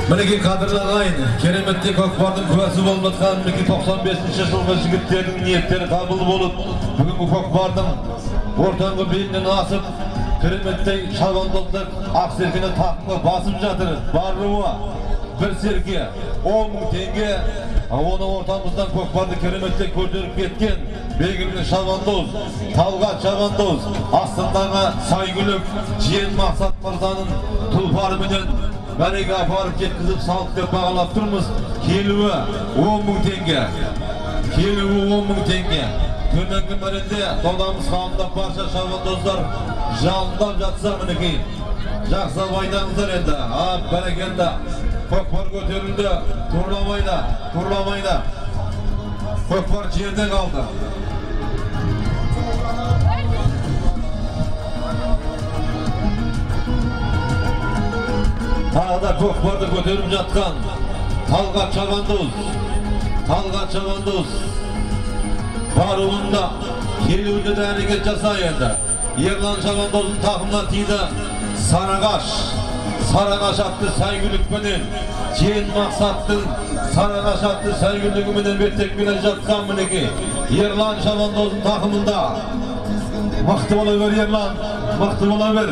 Мінеки қадірлі ағайын, кереметте көкпардың куәсі болып жатқан мінеки тоқсан бесінші жылғы жігіттердің ниеттері қабыл болып, бүгінгі көкпардың ортаңғы белінен асып, кереметтей шабандоздар ақ серкені тақымға басып жатыр. Барруы бір серке он мың теңге, оны ортамыздан көкпарды кереметтей көтеріп кеткен белгілі шабандоз, Талғат шабандоз, астындағы Сайгүлік Жиен Мақсат мырзаның тұлпарыменен мәреге апарып жеткізіп салып деп бағалап тұрмыз. Келуі он мың теңге. Келуі он мың теңге. Төменгі мәренде додамыз қауымдап барша шабандоздар жалындап жатса мінекей. Жақсы байдаңыздар енді. А, бәрекелді. Көкпар көтерілді. Турламайда, турламайда. Көкпар жерде қалды. Тағда көкпарды көтеріп жатқан Талғат шабандоз, Талғат шабандоз баруында келуді де әрекет жасайды. Ерлан шабандоздың тақымына тиді Сарағаш, Сарағаш атты Сайгүлікпенен, Жиен Мақсаттың Сарағаш атты Сайгүлігіменен беттекпенен жатқан мінеке. Ерлан шабандоздың тақымында. Мықты бола бер, Ерлан, мықты бола бер.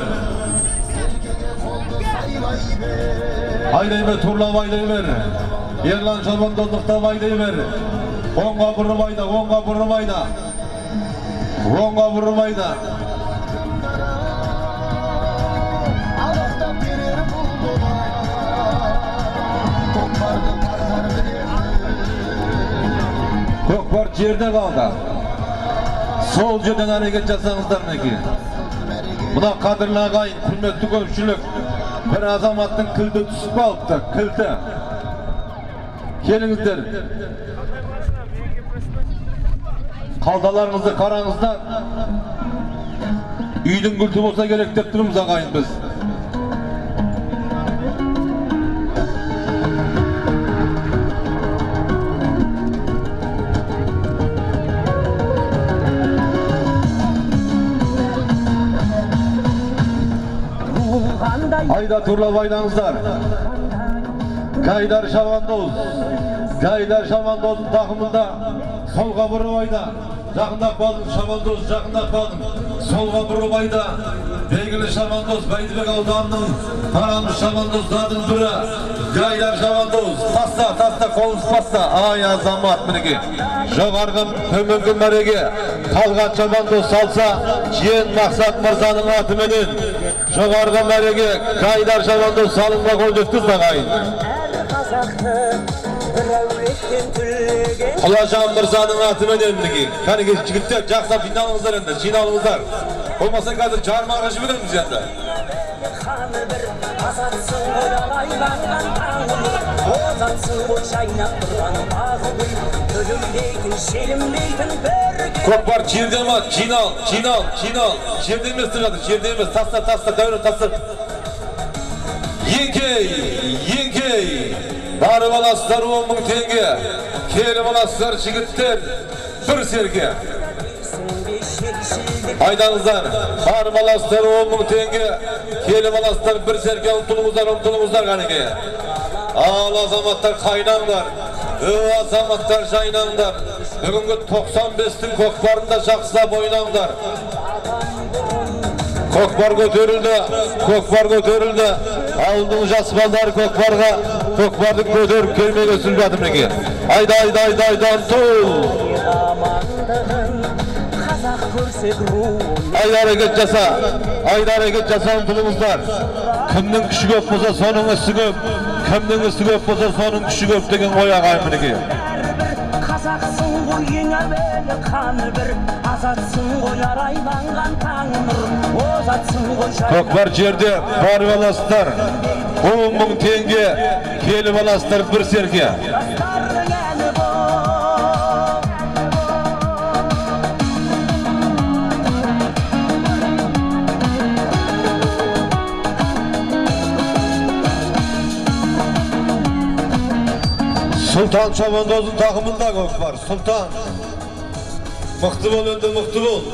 Айдай бер, турлап айдай бер. Ерлан шабандоздықтап айдай бер. Оңға бұрып айда, оңға бұрып айда. Оңға бұрып айда. Көкпар жерде қалды. Сол жерден әрекет жасаңыздар мінеки. Мына қадірлі ағайын, құрметті көпшілік, бір азаматтың кілті түсіп қалыпты, кілті. Келіңіздер. Қалдаларыңызды қараңыздар. Үйдің кілті болса керек деп тұрмыз ағайын біз. Айда турлап айдаңыздар. Гайдар шабандоз, Гайдар шабандоздың тақымында солға бұрып айда. Жақындап қалдың шабандоз, жақындап қалдың. Солға бұрып айда. Белгілі шабандоз Бәйдібек ауданының тарамыз шабандоздардың бірі Гайдар шабандоз. Таста, таста, қолыңыз таста. Ай азамат мінеке. Жоғарғы төменгі мәреге Талғат шабандоз салса, Жиен Мақсат мырзаның атыменен жоғарғы мәреге Гайдар шабандоз салынға қол жеткіз ағайын. Құлажан мырзаның атыменен мінеке. Кәнеге жігіттер жақсап жиналыңыздар енді, жиналыңыздар. Болмаса қазір жармаға жібереміз енді. Көкпар жерде ма? Жинал, жинал, жинал. Жерде емес тұрады, жерде емес. Таста, таста, дәурен, таста. Еңкей, еңкей. Барып аласыздар он мың теңге. Келіп аласыздар жігіттер бір серке. Айдаңыздар, барып аласыздар он мың теңге. Келіп аласыздар бір серке. Ұмтылыңыздар, ұмтылыңыздар қанеке. Ал азаматтар қайнаңдар. Өй азаматтар жайнаңдар. Бүгінгі тоқсан бестің көкпарында жақсылап ойнаңдар. Көкпар көтерілді, көкпар көтерілді. Ауылдың жас балдары көкпарға, көкпарды көтеріп келмеге сүлбәді мінеке. Айда, айда, айда, айда, ұмтыл. Айда әрекет жаса, айда әрекет жаса, ұмтылыңыздар. Кімнің күші көп болса, соның ісі көп. Кімнің ісі көп болса, соның күші көп деген ой ағайын мінеке. Қазақсың ғой ең әуелі қаны бір, азатсың ғой арайланған таңың нұр, озатсың ғой жай. Көкпар жерде барып аласыздар. он мың теңге келіп аласыздар бір серке. Сұлтан шабандоздың тақымында көкпар. Сұлтан. Мықты бол енді, мықты бол.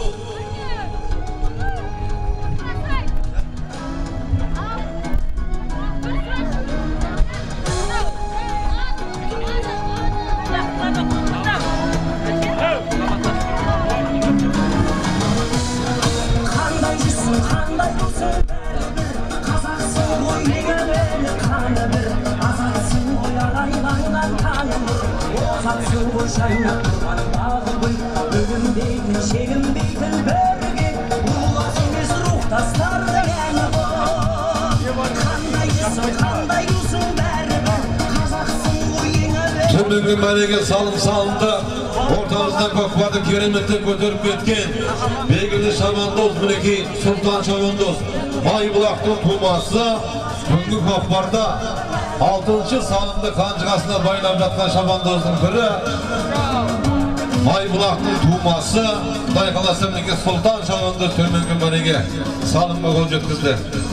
Қатсын қойшайнап тұрған дағы гүл Бүгінбейтін, шегінбейтін бірге Улас емес рухтастардың әні бұл Қандай есім, қандай күсің бәрібір Қазақсың ғой ең әуелі Төменгі мәреге салым салынды ортамыздан көкпарды кереметтен көтеріп кеткен белгілі шабандоз мінекей Сұлтан Шабандоз Майбұлақтың тумасы бүгінгі көкпарда алтыншы салымды қанжығасына байлап жатқан шабандоздың бірі Майбұлақтың тумасы Құдай қаласа мінекей Сұлтан Шабандоз төменгі мәреге салымға қол жеткізді.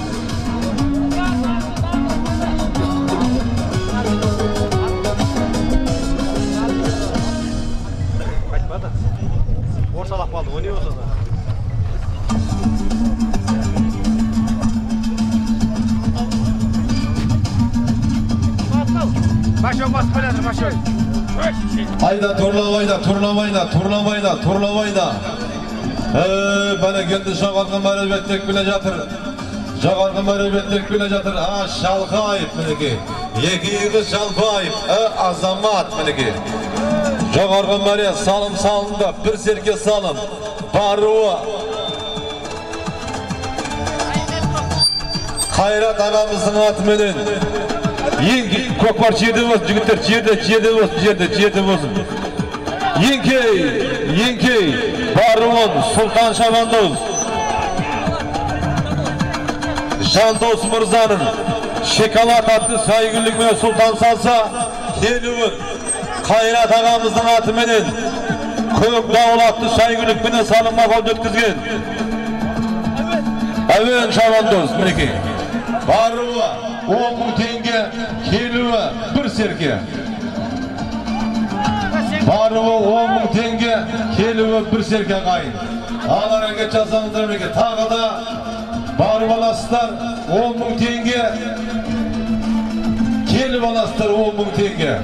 Ortalaq qaldı, o ne olsa da? Maşo bas qo'yadi, maşo. Ayda turlamayda, turlamayda, turlamayda, turlamayda. Ee, bana kendi şağargı mərəbətlik bile jatır. Şağargı mərəbətlik bile jatır. Ha, Şalqayıb mineki. Yekiyi Şalqayıb. E, Azamat mineki. Şağargı mərə salım salındı, bir serke salım. Barığı. Hayrat ağamızın atmedin. Yenki, kokvar çiğde olsun, jigitler çiğde, çiğde olsun, çiğde, çiğde olsun. Yenki, yenki, Barığı, Sultan Şabandoz. Şandoz Mırza'nın şekalat adlı saygınlıkla Sultan Salsa, Deliğin, Hayrat ağamızın atmedin. Kök davlatlı saygınlıkla salınma kol ötküzgen. Evet Şabandoz, mineki. Barığı, on bin tenge, Deliği, bir serke. Barığı on bin tenge, Deliği, bir serke kayın. Ağlara geç yazsanızdır mineki. Tağı da Barı balaslar on bin tenge, Deliği balaslar on bin tenge.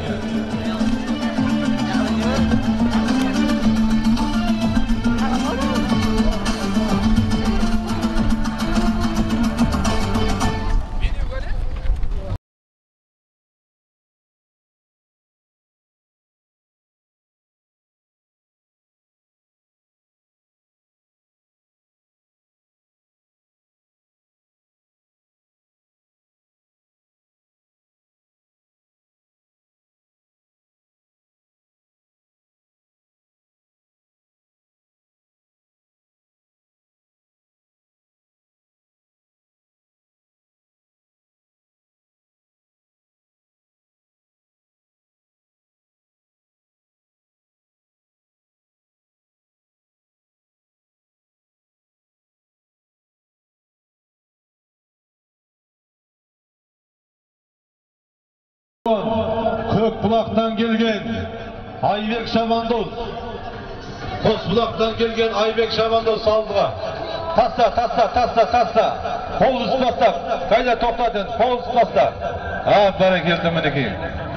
Kökbulak'tan gelgen Aybek Şabandoz, Kosbulak'tan gelgen Aybek Şabandoz saldığa. Tasta, tasta, tasta, tasta. Kol üstü kayda topladın, kol üstü ha, bereketli mineki.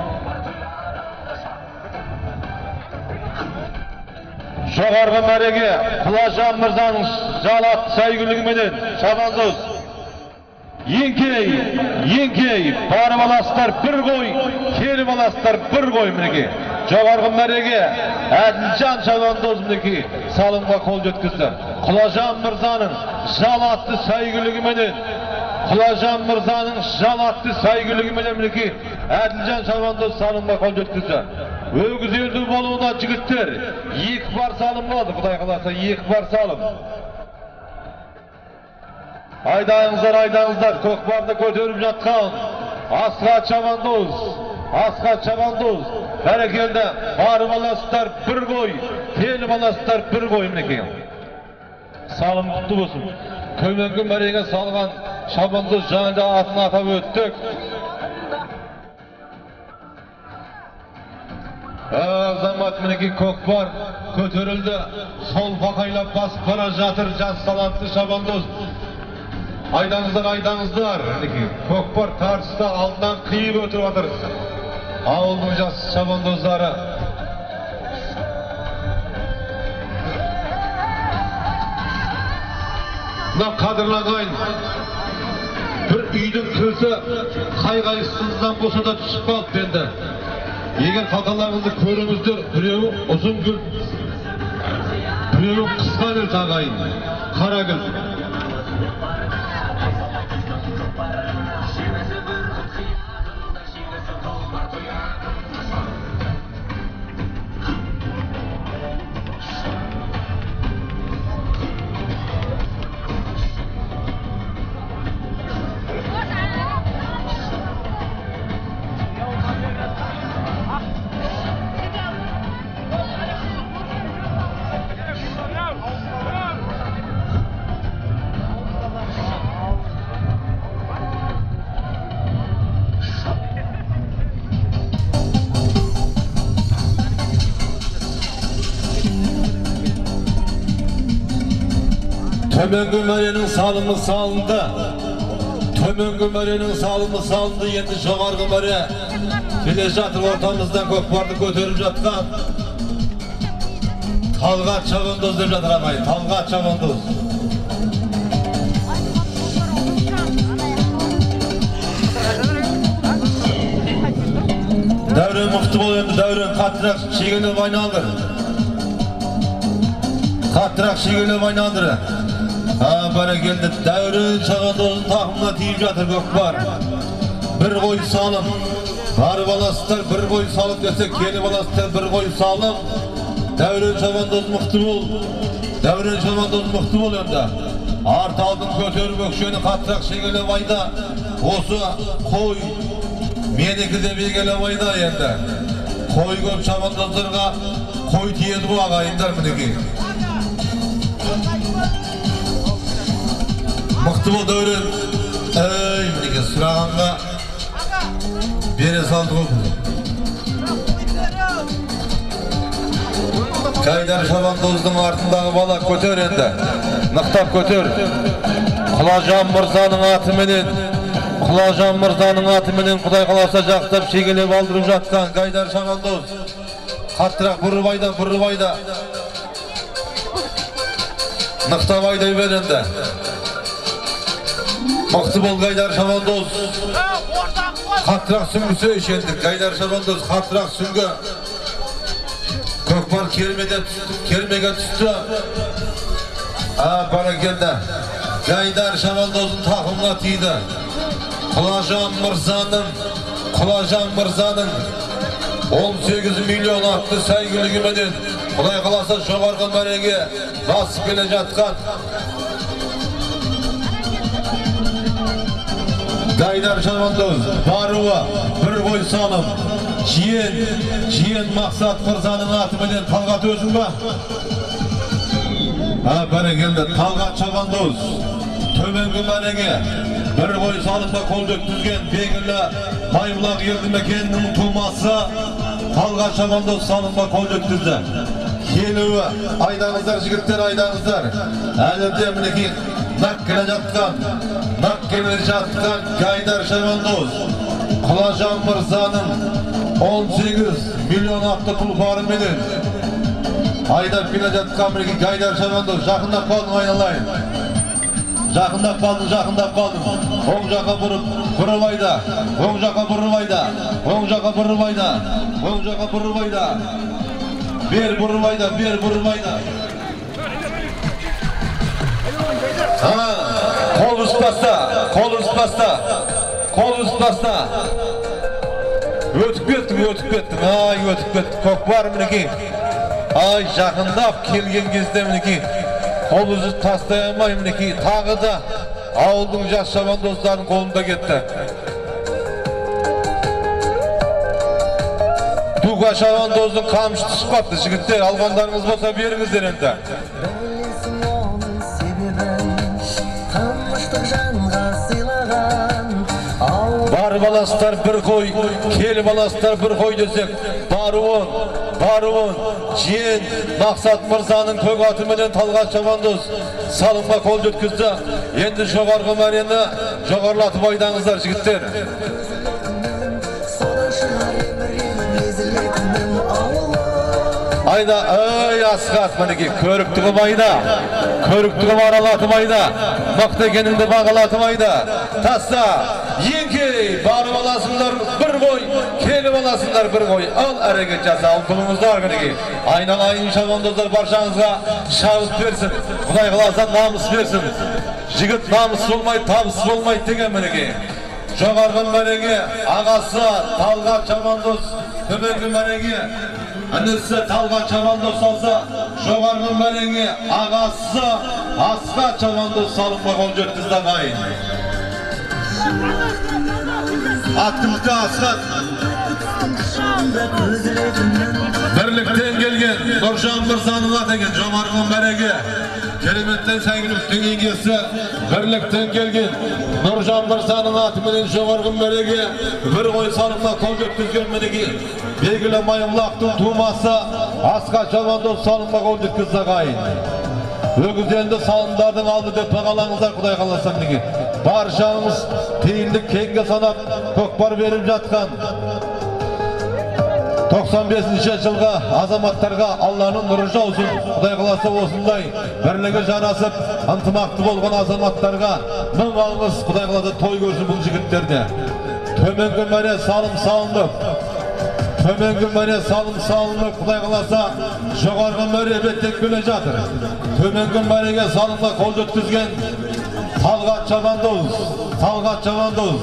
Şoğargı mərege, Kılaşan Mırza'nın jalat saygınlığımenен Şabandoz. Yenkey, yenkey, barı balaslar bir koy, keri balaslar bir koy mineki. Жоғарғы мәреге Әділжан Шабандоз мінекей салымға қол жеткізді. Құлажан Мырзаның жалатты сәйгілігіменен, Құлажан Мырзаның жалатты сәйгілігіменен мінекей Әділжан Шабандоз салымға қол жеткізді. Өгіз елді болуына жігіттер екі бар салым болды, Құдай қаласа екі бар салым. Айдаңыздар, айдаңыздар, көкпарды көтеріп жатқан Асқат Шабандоз, Асқат Шабандоз, бәрекелді, бары баластар бір қой, келі баластар бір қой мінекей. Салым құтты болсын. Төменгі мәреге салған Шабандоз жаңында атын атап өттік. Азамат мінекей көкпар көтерілді, сол бақайлап басып бара жатыр жас талантты Шабандоз. Айдаңыздар, айдаңыздар, көкпар тартыста алдынан қиып өтіп жатыр. Ауылдың жас Шабандоздары. Мына қадірланайын, бір үйдің кілті қай-қайсысынан болса да түсіп қалып енді. Егер қалталарыңызды көріңіздер, біреуі ұзын гүл, біреуі қысқа гүл ағайын, қара гүл. Төменгі мәреның салымы салынды. Төменгі мәреның салымы салынды. Енді жоғарғы мәре келе жатыр, ортамыздан көкпарды көтеріп жатқан Талғат Шабандоз деп жатыр ағайын. Талғат Шабандоз. Дәурен мықты бол енді. Дәурен қаттырақ шегелеп айналдыр. Қаттырақ шегелеп айналдыр. Ha, бәрекелді. Дәурен Шабандоздың тақымына тиіп жатыр көкпар. Bir қой салым. Бар баластар бір қой салып десе, келі баластар бір қой салым. Дәурен Шабандоз мықты бол. Дәурен Шабандоз мықты бол енді. Арт алдын көтеріп өкшені қаттырақ шегелеп айда. Осы қой менікі де бегелеп айда енді. Қой көп Шабандоздарға қой тиеді бұл ағайындар мінеке. Мықты бол Дәурен. Ей, мінеке сұрағанға бере салды ғой. Қайдар Шабандоздың артындағы бала көтер енді. Нықтап көтер. Құлажан Мырзаның атыменен, Құлажан Мырзаның атыменен Құдай қаласа жақтап шегелеп алдырып жатқан Қайдар Шабандоз. Қаттырақ бұрып айда, бұрып айда. Нықтап айдай бер енді. Мықты бол Қайдар Шабандоз. Қаттырақ сүңгісі үшенді. Қайдар Шабандоз қаттырақ сүңгі. Көкпар кермеге түсті. Бәрекелді. Қайдар Шабандоздың тақымына тиді. Құлажан Мырзаның, Құлажан Мырзаның он сегіз миллион атты сәйгүлігіменен Құдай қаласа жоғарғы мәреге басып келе жатқан Қайдар Шабандоз баруы бір қой салым. Жиен, жиен Мақсат Мырзаның атыменен Талғат өзің ба? Бәрекелді. Талғат Шабандоз төменгі мәреге бір қой салымға қол жеткізген белгілі Байбұлақ елді мекенінің тумасы Талғат Шабандоз салымға қол жеткізді. Келуі айдаңыздар, жігіттер айдаңыздар. Әлемде мінеки нақ келе жатқан, нақ келе жатқан Қайдар Шабандоз Құлажан Мырзаның он сегіз миллион атты тұлпарыменен айдап келе жатқан мінеки Қайдар Шабандоз. Жақындап қалдың айналайын. Жақындап қалдың, жақындап қалдың. Оң жаққа бұрып, бұрып айда. Оң жаққа бұрып айда. Оң жаққа бұрып айда. Оң жаққа бұрып айда. Бер бұрып айда, бер бұрып айда. Қол ұстаста, қол ұстаста, қол ұстаста. Өтіп кеттің, өтіп кеттің. Ай, өтіп кеттің. Көкпар мінеки. Ай, жақындап келген кезде мінеки. Қол үзіп тастай алмай мінеки. Тағы да ауылдың жас шабандоздарын қолында кетті. Туға шабандоздың қамшы түсіп қапты. Жігіттер, алғандарыңыз болса беріңіздер енді. Бар баластар бір қой, кел баластар бір қой десек, баруын, баруын, жиен Мақсат Мырзаның көк атыменен Талғат Шабандоз салымға қол жеткізді. Енді жоғарғы мәрені жоғарлатып айдаңыздар, жігіттер. Айда, ой, асқат мінеки, көріктіғім айда, көріктіғім аралатып айда, мықты екеніңді бағалатып айда. Таста, Yenkey barıp alasınlar bir koy, kelip alasınlar bir koy. Al hareket jasa, al pulunuzda argınıki. Aynalayın şabandozlar barşağınızga şabıt versin. Kuday kılasa namus versin. Jigit namus olmayı, tabıs olmayı degen meneki. Jogargın meneki, ağası Talgat Şabandoz, tömengi meneki. Annesi Talgat Şabandoz olsa, jogargın meneki, ağası Askat Şabandoz salınma kol jötkizden kayın. Attımda Askat. Birlikten gelgen, Nurşan Mirza'nın ategen, Jomargın meneki. Kelimetten saygınlıktın ingesi, birlikten gelgen, Nurşan Mirza'nın atımının Jomargın meneki, bir koy salınma kol jötkizgen meneki. Belgili mayımlaktın tuğması, Askat Şabandoz salınma kol jötkizden kayın. Ögüzelinde salımdardın aldı dep pagalanızlar Kuday kalasan degi. Barşağımız teyinlik kenge sanap kökbar verip jatkan doksan beşinci yılga azamatlarga Allah'ın nuru olsun. Kuday kalasa olsunday birligi janasıp ıntımaktı bolgan azamatlarga ming algыс Kuday kalasa toy görsün bu jigitlerде. Tömengi mene salım salınıp Tömengi mene salım salınıp Kuday kalasa jogargı merebettek bile jatır. Tömengi menege salımda kol jötkizgen Talgat Şabandoz, Talgat Şabandoz.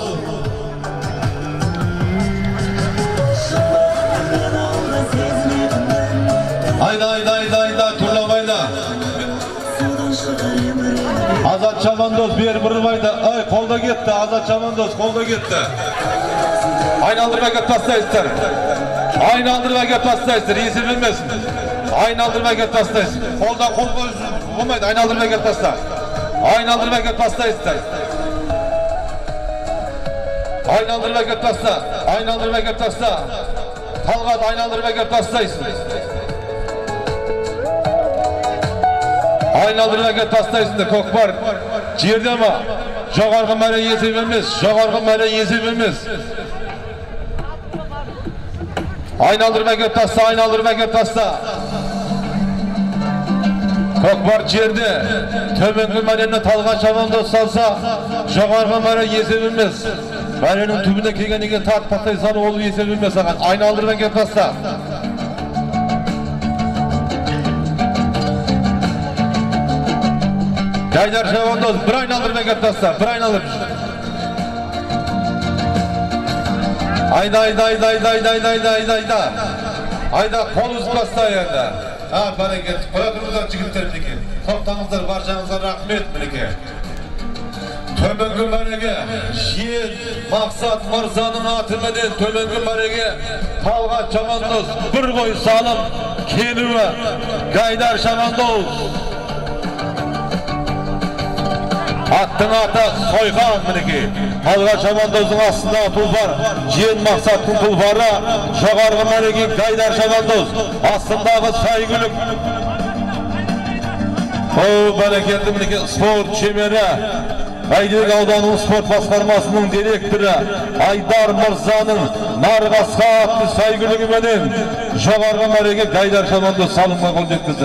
Hayda hayda hayda hayda turlamayda. Azat Şabandoz bir bırmayda. Ay kolda gitti Azat Şabandoz kolda gitti. Aynı aldırma git pastayızlar. Aynı aldırma git pastayızlar. İyisi bilmesin. Aynı aldırma git pastayız. Kolda kol koysun. Olmaydı aynı aldırma git pasta. Aynı aldırma git pastayızlar. Aynı aldırma git pasta. Aynı aldırma git pasta. Talgat aynı aldırma git pastayız. Aynı aldırma git pastayız da kokbar. Ciğerde ama jogargı mene yesi bilmez. Jogargı mene yesi bilmez. Aynı aldırma git pasta. Aynı aldırma git pasta. Kokbar ciğerde tömengi meneni Talgat Şabandoz salsa jogargı mene yesi bilmez. Menenin tübüne kelgenigen tat pastay sanı olu yesi bilmez. Aynı aldırma git pasta. Gaydar Şabandoz bir ayna alır ve gitmezse bir ayna alır. Ayda ayda ayda ayda ayda ayda ayda ayda ayda ayda kol uzbasta yerde. Ha bereket. Koyatımızdan jigitlerinikin. Toptanızlar barşağınızlar rahmet minike. Tömengi menege Şiir Maksat Mirza'nın atımeden tömengi menege Talgat Şabandoz bir koy salım kelive Gaydar Şabandoz. Attın ata soygan miniki. Talgat Şabandoz'un aslında pul var. Ciğen Maksat'ın pul var. Jogargı meneki Gaydar Şabandoz. Aslındağı saygılık. O bereketli miniki spor çemeri. Aydık Avdanın spor baskarmasının direktörü Aydar Mirza'nın nargasqa attı saygılığı menen Jogargı meneki Gaydar Şabandoz salınma kol jötkizdi.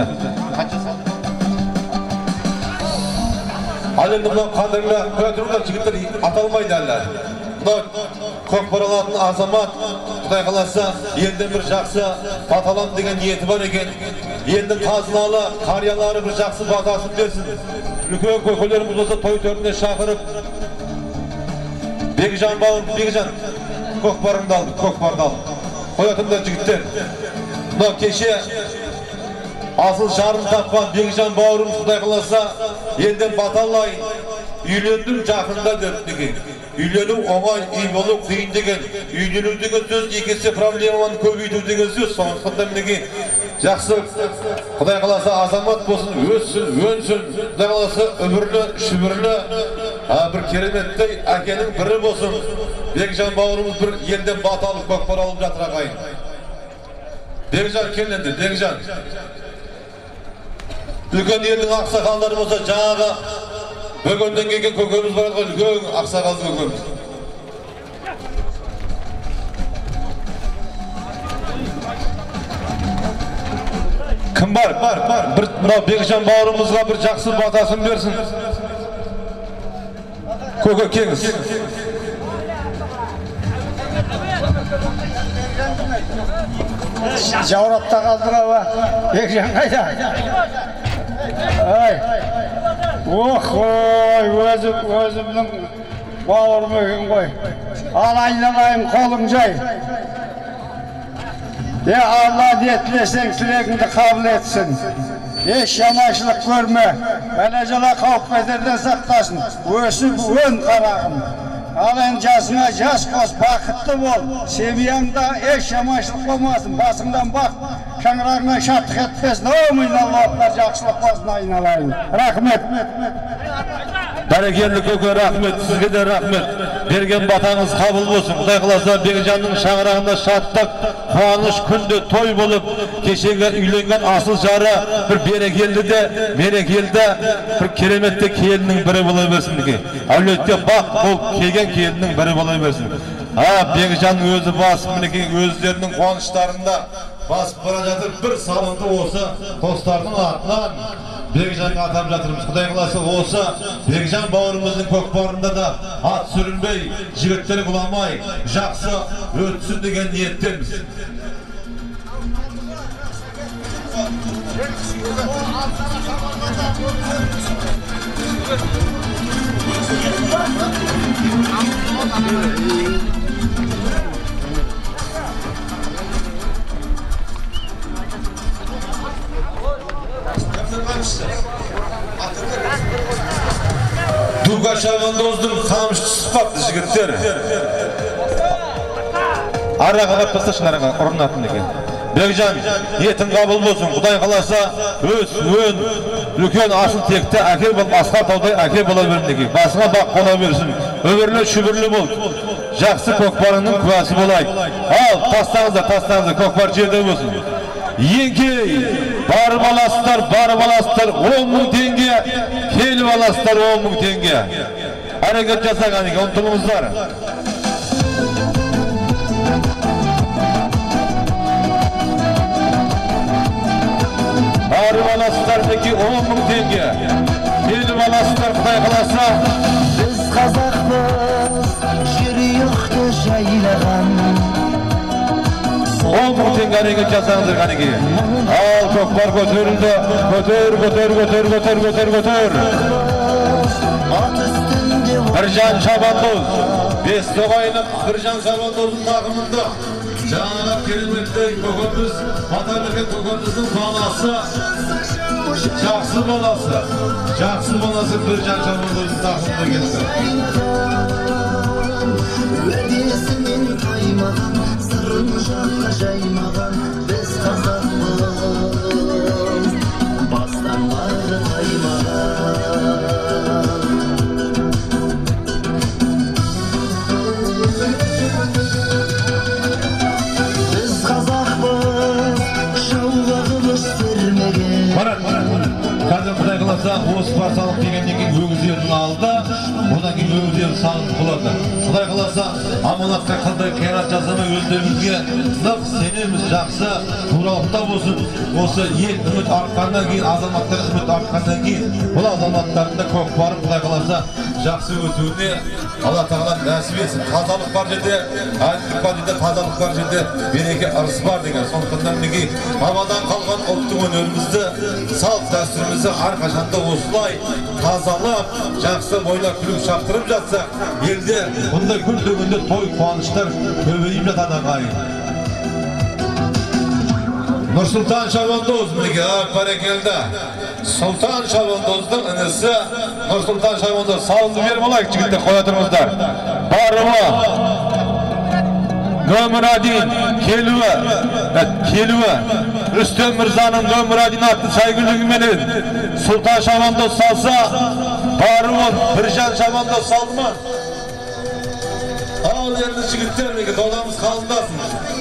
Alemde bu kadırla kötürler jigitler atalmaydı derler. Bu kokparaların azamat Kuday kalasa elden bir jaksı batalan degen niyeti var eken. Elden tazınalı karyaları bir jaksı batasın versin. Ülkön kököllerimiz olsa toy törüne şakırıp Begijan bağın, Begijan kokparını da aldık, kokparını aldık. Koyatımda jigitler. Bu keşe asıl şarını tapkan Begijan bağırım Kuday kalasa elden batallayın. Üylendüm jakında dörtlüğü. Üylönüm oğay, iyi olup kıyın degen. Üylönüm degen söz ikisi problemanı köbüydü degen söz. Sonuçta mineki jaksı Kuday kalasa azamat bolsun, össün, önsün. Kuday kalasa ömürlü, şübürlü bir keremettey akenin biri bolsun. Begijan bağırımız bir elden batalık kokpar alıp jatır akayın. Begijan kellendi, Begijan. Ülken elin aksakalları olsa жаңағы bөгөнден келген көкеміз бар ғой, үлкен ақсақал көкеміз. Кім бар? Bir мынау Бекжан бауырымызға бір жақсы батасын берсін. Көке кеңіз. Жаурапта қалдыр ава. Бекжан қайда? Ай. Ох, ой, өзім, өзімнің бауырым екен ғой. Ал айналайын қолың жай. Е, Алла не тілесең тілегіңді қабыл етсін. Еш жаманшылық көрме. Бәле жала қауіп қатерден сақтасын. Өсіп өн қарағым. Ал енді жасыңа жас қос, бақытты бол. Семьяңда еш жаманшылық болмасын. Басыңдан бақ, шаңырағыңнан шаттық етпесін. Омын Аллахтар жақсылық болсын айналайын. Рахмет. Бәрекелді көке, рахмет, сізге де рахмет. Берген батаңыз қабыл болсын. Құдай қаласа Бекжанның шаңырағында шаттық, қуаныш, күнде той болып, кешегі үйленген асыл жары бір берекелді де, берекелді, бір кереметті келіннің бірі бола берсін. Әулетте бақ болып келген келіннің бірі бола берсін. А, Бекжанның өзі басып, мінекей өздерінің қуаныштарында басып бара жатыр. Bir салынды осы достардың атынан Бекжанға атап жатырмыз. Құдай қаласа осы Бекжан бауырымыздың көкпарында да ат сүрінбей, жігіттері құламай, жақсы өтсін деген ниеттеміз. Duga Şabandozdың қамшысы sıfatlı жігіттер. Араға қатпасашын араға ұрынатын екен. Бекжан, ниетің қабыл болсын. Құдай қаласа өз, өн, үлкен асыл текті әке бол, асқа таудай әке бола берін екен. Басыңа бақ бола берсін. Өбірлі, шүбірлі бол. Жақсы көкпарының күәсі болайық. Ал, тастаңызда, тастаңызда, көкпар жерде болсын. Еңкей, барып аласыздар, барып аласыздар, он мың теңге, келіп аласыздар, он мың теңге. Әрекет жасаған екен, ұмтылыңыздар. Барып аласыздар, неке он мың теңге, келіп аласыздар, Құдай қаласа. Біз қазақпыз, жүректі жайлаған. он мың теңге әрекет жасаңыздар қанеке. Ал көкпар көтерілді. Көтер, көтер, көтер, көтер, көтер, көтер. Біржан Шабандоз. Бес тоғайынып Біржан Шабандоздың тақымында. Жаңағы кереметтей көкөміз, Батабекен көкөміздің баласы. Жақсы баласы. Жақсы баласы Біржан Шабандоздың тақымында кетті. Өдесімен қаймаған, сырын жаққа жаймаған, біз қазақпыз, бастан бары қаймаған. Біз қазақпыз, жауға қылыш бермеген. Қазір Құдай қаласа осы парсалық дегеннен кейін өгіздердің алды, одан кейін өгіздер сағын болады. Құдай қаласа аманатқа қандай қиянат жасамай өздерімізге нық сенеміз, жақсы туралықта болсын. Осы ел үміт артқаннан кейін, азаматтар үміт артқаннан кейін, бұл азаматтардың да көкпарын Құдай қаласа жақсы өтуіне Алла тағала нәсіп етсін. Тазалық бар жерде, әділдік бар жерде, тазалық бар жерде береке, ырыс бар деген. Сондықтан мінекей бабадан қалған ұлттық өнерімізді, салт дәстүрімізді әрқашанда осылай тазалап, жақсы бойлап күліп шаптырып жатсақ, елде бұндай күн төгінде той қуаныштар көбейіп жатады ағайын. Нұрсұлтан Шабандоз мінеке, бәрекелді. Сұлтан Шабандоздың інісі Нұрсұлтан Шабандоз. Салынды беріп олайық, жігіттер, қоя тұрыңыздар. Баруы, нөмір один, келуі, келуі, Рүстем Мырзаның нөмір один атты сәйгүлігіменен Сұлтан Шабандоз салса, баруын Біржан Шабандоз салды ма? Ал енді жігіттер, неге додамыз қалындасын.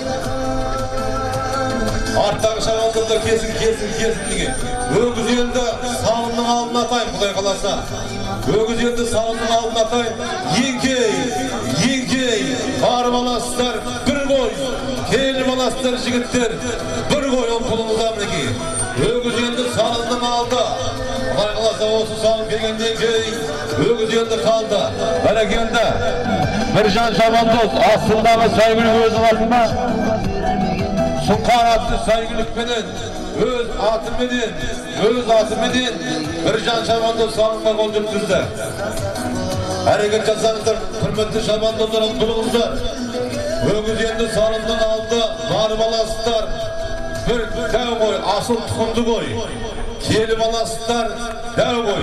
Арттағы Шабандоздар кесін, кесін, кесін деген. Өгіз елді салымның алдын атайын, Құдай қаласа. Өгіз елді салымның алдын атайын. Еңкей, еңкей, барып аласыздар, бір koy. Keyli balaslar jigitler. Bir koyun pulumuzdan miniki. Ögüz yendi salındım aldı. Kaygılasa olsun salın kelgenden keyin. Ögüz yendi kaldı. Bana geldi. Birjan Şabandoz aslındağı saygılık özün altında. Sunkan attı saygılık beden. Öz atı beden. Öz atı beden. Birjan Şabandoz salınma gol döktürdü. Hareket yazsanızdır. Hürmetli Şabandozların bulunuzlar. Ögüz yendi salından aldı. Var balasılar. Bir dev koy. Asıl tukundu koy. Kiyeli balasılar. Dev koy.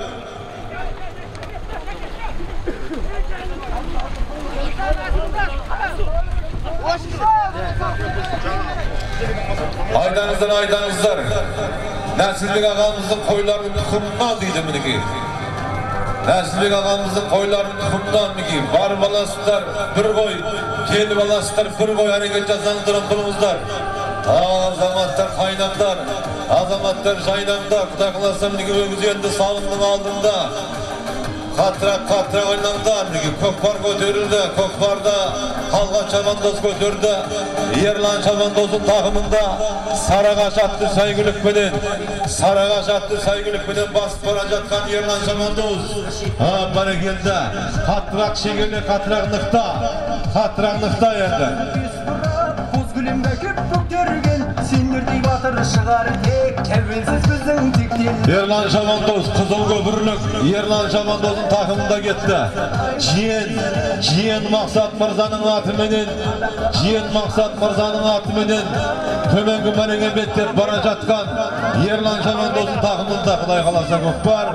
Aydanızdan aydanızlar. Nesillik ağamızın koylarının tukumundan deydi miniki. Nesillik ağamızın koylarının tukumundan miniki. Var balasılar bir koy. Kiyeli balasılar bir koy. Hareket yazanızdır bulunuzlar. Azamatlar kaynaklar. Azamatlar jaynamda. Kudaklasam miniki ögüz yendi salındım aldığında. Katrak katrak oynandan, Kökbar götürüldü, Kökbar'da Halga Şabandoz götürdü. Yerlan Şabandoz'un takımında Saragaş attı saygılık beden. Saragaş attı saygılık beden basıp baracatkan Yerlan Şabandoz. Ha bana geldi. Katrak şekilde katraklıkta. Katraklıkta yerde. Gülüm döküp döktürgen, sindirdi batır şıgar tek, kevvelsiz bizden tiktin. Yerlan Şabandoz Kızıl Köprülük Yerlan Şabandoz'un takımında gitti. Ciyen, Ciyen Maksat Mirza'nın atımının, Ciyen Maksat Mirza'nın atımının Kömengi Merenge bettep baracatkan Yerlan Şabandoz'un takımında Kılay kalasa Kökbar.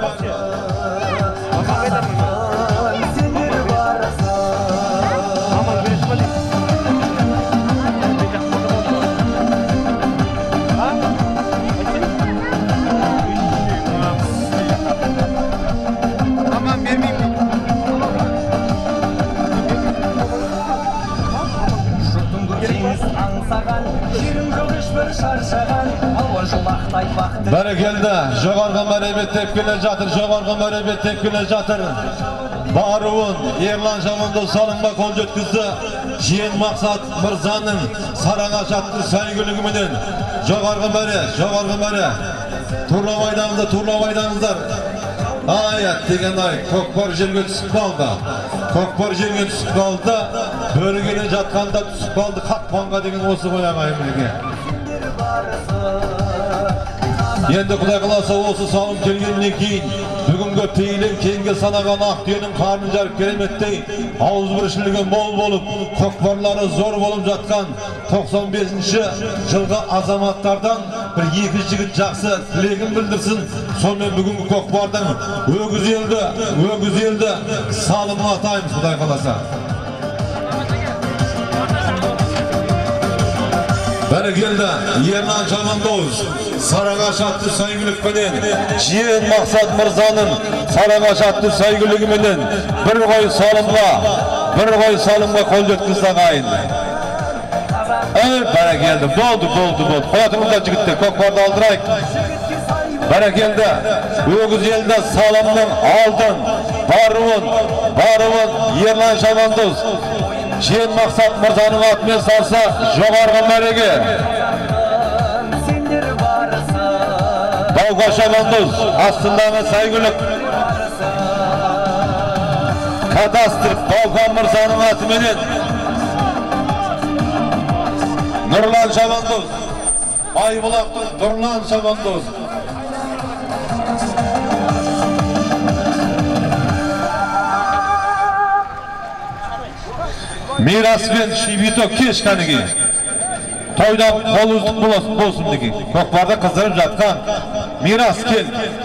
Berekelde, joğarga merebet tepkile jatır, joğarga merebet tepkile jatır. Baruun, Yerlan Şabandoz salınma kol jötküzdü. Jiyen Maksat Mirza'nın Saragaş attı saygılığımının. Joğarga mere, joğarga mere. Turlamaydanızda, turlamaydanızlar. Ayet degen ay, Kökbar jerge түсіп kaldı. Kökbar jerge түсіп kaldı. Bölgene jatkanda түсіп kaldı. Katmanға degen осы koyamayım bilge. Endi Kuday kılasa olsa salım kelgenden keyin бүгінгі пейілін кеңге санаған Ақтүйенің қарнын жарып кереметтей ауыз біршілігі мол болып, көкпарлары зор болып жатқан тоқсан бесінші жылғы азаматтардан бір екі жігіт жақсы тілегін білдірсін. Сонымен бүгінгі көкпардың өгіз елді, өгіз елді салымын атаймыз Құдай қаласа. Berekelde, Yerlan Şabandoz, Saragaş attı saygılıkmeden, Ciyen Maksat Mirza'nın Saragaş attı saygılıkmeden bir koy salımla, bir koy salımla kol jötküzden ayın. Evet, berekelde, boldu, boldu, boldu. Koyatımızda jigitler, Kökbar'da aldırayık. Berekelde, ögüz elde salımның aldın, baruun, baruun, Yerlan Şabandoz. Ciyen Maksat Mirza'nın atmen salsa joğarga merege. Balga Şabandoz aslındağı saygılık. Kadastır Balga Mirza'nın atmenen. Nurlan Şabandoz. Aybulaq'tın Nurlan Şabandoz. Miras ben Şibito keşkanıgi. Toyda kol uzluk bolsun degi. Kökbarda kızdırıp jatkan. Miras kel.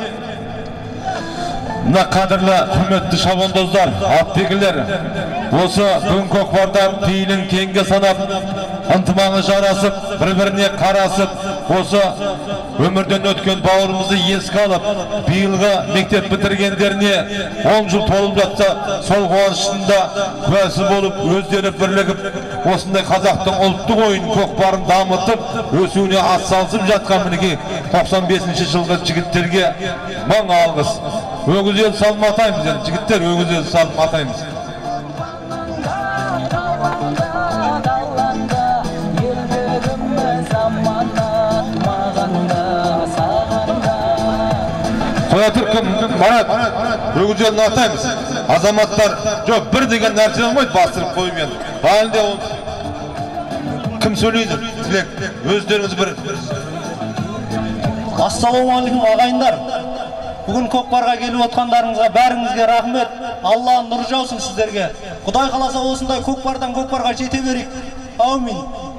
Mına kadırlı, hürmetli Şabandozlar, atbegiler. Осы бүгін Көкпарда пейілін кеңге санап, ынтымағы жарасып, бір-біріне қарасып, осы өмірден өткен бауырымызды еске алып, биылғы мектеп бітіргендеріне он жыл толып жатса, сол қуанышында куәсі болып, өздері бірлігіп, осындай қазақтың ұлттық ойын көкпарын дамытып, өсуіне атсалысып жатқан мінеки тоқсан бесінші жылғы жігіттерге мың алғыс. Өгіз ел салым атаймыз, жігіттер өгіз ел салым атаймыз. Koya Türk'ün Marat, Rögücel'ini atayımız. Azamatlar, yok bir degen nerede olmaydı bastırıp koymayan. Halinde o kim söyleydi? Dilek, özleriniz bir. Assalamualaikum ağayınдар. Bugün Көкпарға келіп отқандарыңызға бәріңізге рахмет. Алланың нұры жаусын сіздерге. Құдай қаласа осындай Көкпардан Көкпарға жете берейік. Аумин.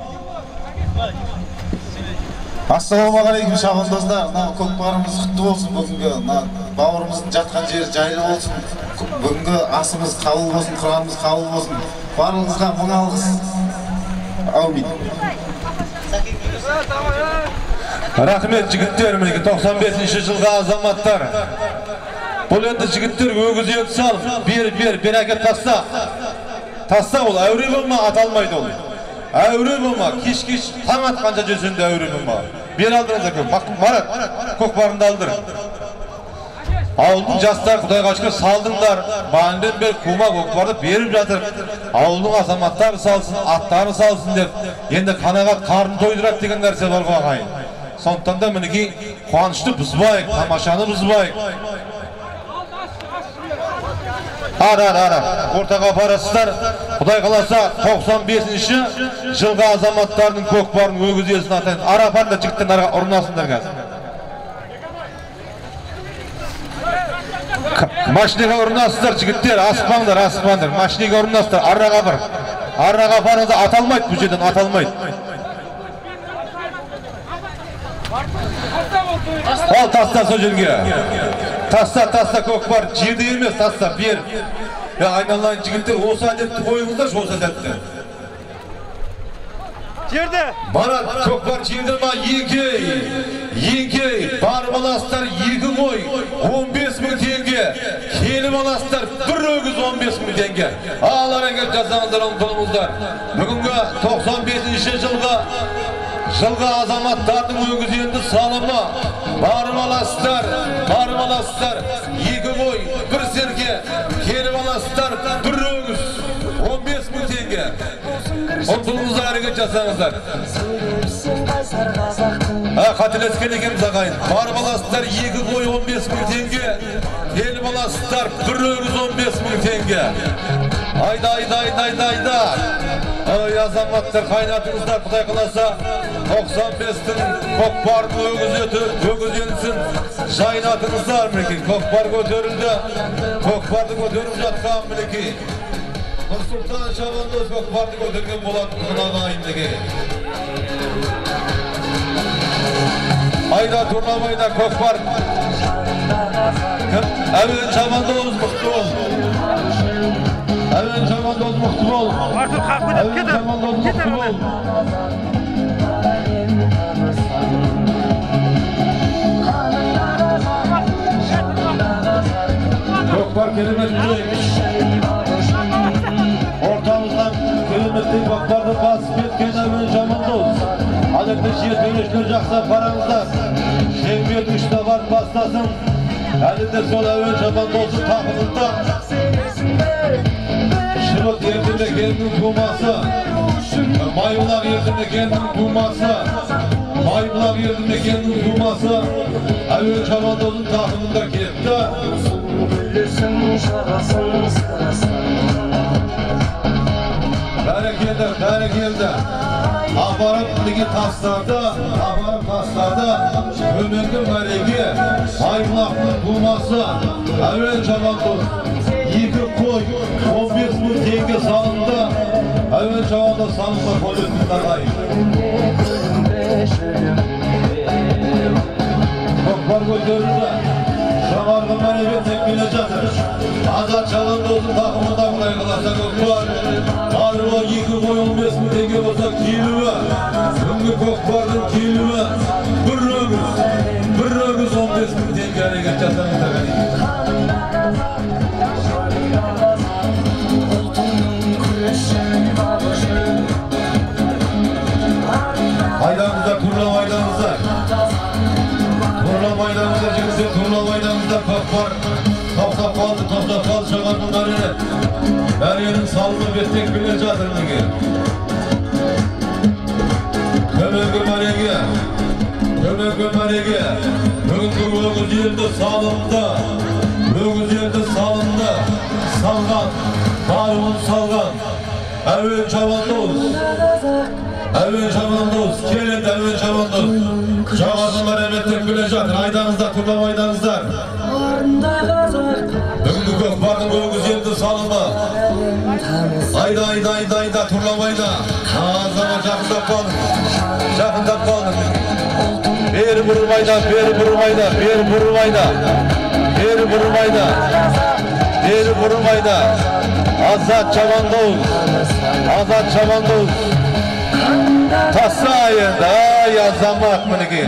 Ассалаумағалейкум шабандоздар. Көкпарымыз құтты болсын бүгінгі. Бауырымыздың жатқан жері жайлы болсын. Бүгінгі асымыз қабыл болсын, құранымыз қабыл болсын. Барлығыңызға мың алғыс. Аумин. Рахмет жігіттер, мінеке тоқсан бесінші жылғы азаматтар. Бұл енді жігіттер өгіз ет салып, бер, бер, бер әкет тасса. Тасса ол әуре болма, аталмайды ол. Әуре болма, кеш-кеш таң атқанша жөсінде әуре болма. Бер алдыңыз әкем, Марат, көкпарында алдыр. Ауылдың жастар Құдайға шүкір салдыңдар, бағынден бер кума көкпарды беріп жатыр. Ауылдың азаматтары салсын, аттары салсын деп, енді қанағат қарын тойдырады деген нәрсе бар ағайын. Сондықтан да мінекей қуанышты бұзбайық, тамашаны бұзбайық. Ара, ара, ортаға барасыздар. Құдай қаласа тоқсан бесінші жылғы азаматтардың көкпарын өгіз елсін атайын. Ара апарында жігіттен арға ұрынасыңдар қазір. Машинеге ұрынасыздар жігіттер, аспаңдар, аспаңдар. Машинеге ұрынасыздар, араға бір. Араға барыңызда аталмайды, бұл жерден аталмайды. Ал таста сол жерге. Таста, таста көкпар, жерде емес, таста, бер. Айналайын жігіттер, осы әдетті қойыңыздар, осы әдетті. Жерде. Барат, көкпар жерде ма, еңкей. Еңкей, барып аластар, екі қой, он бес мың теңге. Келіп аластар, бір өгіз он бес мың теңге. Алар әңгет жазаңыздар, ұмтылыңыздар. Бүгінгі тоқсан бесінші жылға Жылға азаматтардың өгіз енді салымы. Барып аластар, барып аластар, екі қой, бір серке. Келіп аластар, бір өгіз, он бес мың теңге. Ұмтылыңыздар, әрекет жасаңыздар. Қателескен екенбіз ағайын. Барып аластар, екі қой, он бес мың теңге. Келіп аластар, бір өгіз, он бес мың теңге. Айда, айда, айда, айда, айда. Ой, азаматтар, қайнатыңыздар, Құдай қаласа, тоқсан бестің көкпардың өгіз өті, өгіз енсін, жайнатыңыздар, мінекей. Көкпар көтерілді, көкпарды көтеріп жатқан, мінекей. Нұрсұлтан Шабандоз көкпарды көтерген болады, құнағайын, мінекей. Айда, турнамайда көкпар. Әуен Шабандоз мұқты бол. Әуен Шабандоз мұқты бол. Әуен Шабандоз мұқты бол. Көкпар кереметтей. Ортамыздан кереметтей көкпарды басып кеткен Әуен Шабандоз. Адетті жер төрешілер жақса қараңыздар. Шеңбердің үшті бар бастасын. Әлінде сол Әуен Шабандоздың тақымында Шырот ердімекенінің тумасы, Майбұлақ ердімекенінің тумасы, Майбұлақ ердімекенінің тумасы Әуен Шабандоздың тақымында кетті. Бәрекелді, бәрекелді. Апарып неге тастарды, апарып тастарды. Төменгі мәреге Майбұлақтың тумасы Әуен Шабандоз. Екі қой, он бес мың теңге салынды. Әуен Шабандоз салынды қой өтіндағай. Көкпар көтерілді. Жоғарғы мәребеттен келе жатыр. Азат Шабандоздың тақымында Құдай қаласа көкпар. Баруы екі қой он бес мың теңге болса келуі. Бүгінгі көкпардың келуі бір өгіз, бір өгіз он бес мың теңге әрекет жасаңыздар. Майданымыздар, турлау майданымыздар. Турлау майданымыздар, жігіздер, турлау майданымыздар, көкпар. Тоқтап қалды, тоқтап қалды, жоғардың мәрене. Мәренің салымы беттек келе жатыр неге. Төменгі мәреге, төменгі мәреге. Бүгін Ögüz yerde salındı, ögüz yerde salındı, salgan, barımın salgan. Evvel çabandoz, evvel çabandoz, kelin evvel çabandoz. Çağatınlar emettek bile жатыр, aydanızlar, turlam aydanızlar. Бүгінгі көкпардың өгіз елді салымы. Айда, айда, айда, айда, turlam ayda. Ağzına жақындап қалдың, жақындап қалдың. Бері бұрым айда, бері бұрым айда, бері бұрым айда, бері бұрым айда, бері бұрым айда. Азат Çabandоз, Азат Çabandоз. Tasa енді, ай азамат мінеке.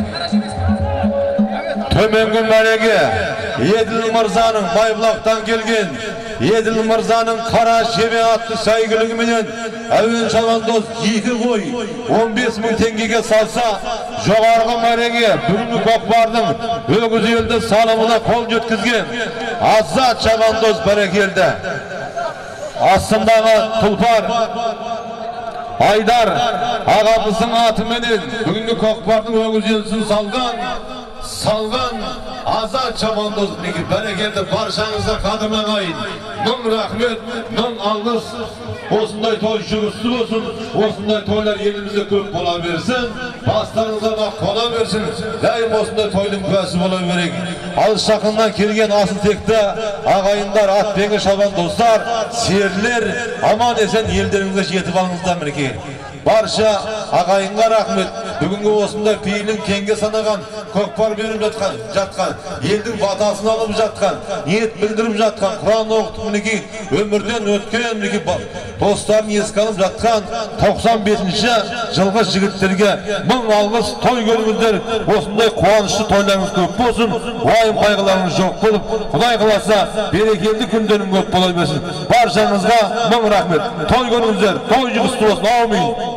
Төменгі мәреге Еділ Мырзаның Байбұлақтан келген Еділ Мырзаның қара шеме атты сәйгілігіменен әуен Çabandоз екі қой он бес мың теңгеге салса, жоғарғы мәреге бүгінгі көкпардың өгіз елді салымына қол жеткізген Азат Çabandоз бәрекелді. Астындағы тұлпар Айдар ағамыздың атыменен бүгінгі көкпардың өгіз елдісін салған салған Азат Çabandоз мінеке бәрекелді. Баршаңызға қадірлі ағайын, мың рахмет, мың алғыс. Осындай той жүрісті болсын, осындай тойлар елімізде көп бола берсін, бастарыңызға бақ бола берсін, дайым осындай тойлың куәсі бола берейік. Алыс жақыннан келген асыл текті ағайындар, атбегі Çabandozдар, серлер, аман есен елдеріңізге жетіп алыңыздар мінеке. Барша ағайынға рахмет. Бүгінгі осында пейілін кеңге санаған, көкпар беріп жатқан, жатқан, елдің батасын алып жатқан, ниет білдіріп жатқан, Құран оқытып мінеке, өмірден өткен мінеке достарын еске алып жатқан тоқсан бесінші жылғы жігіттерге мың алғыс, той көріңіздер. Осындай қуанышты тойларыңыз көп болсын, уайым қайғыларыңыз жоқ болып, Құдай қаласа берекелді күндерің көп бола берсін. Баршаңызға мың рахмет. Той көріңіздер, той жігісті болсын. Аумин.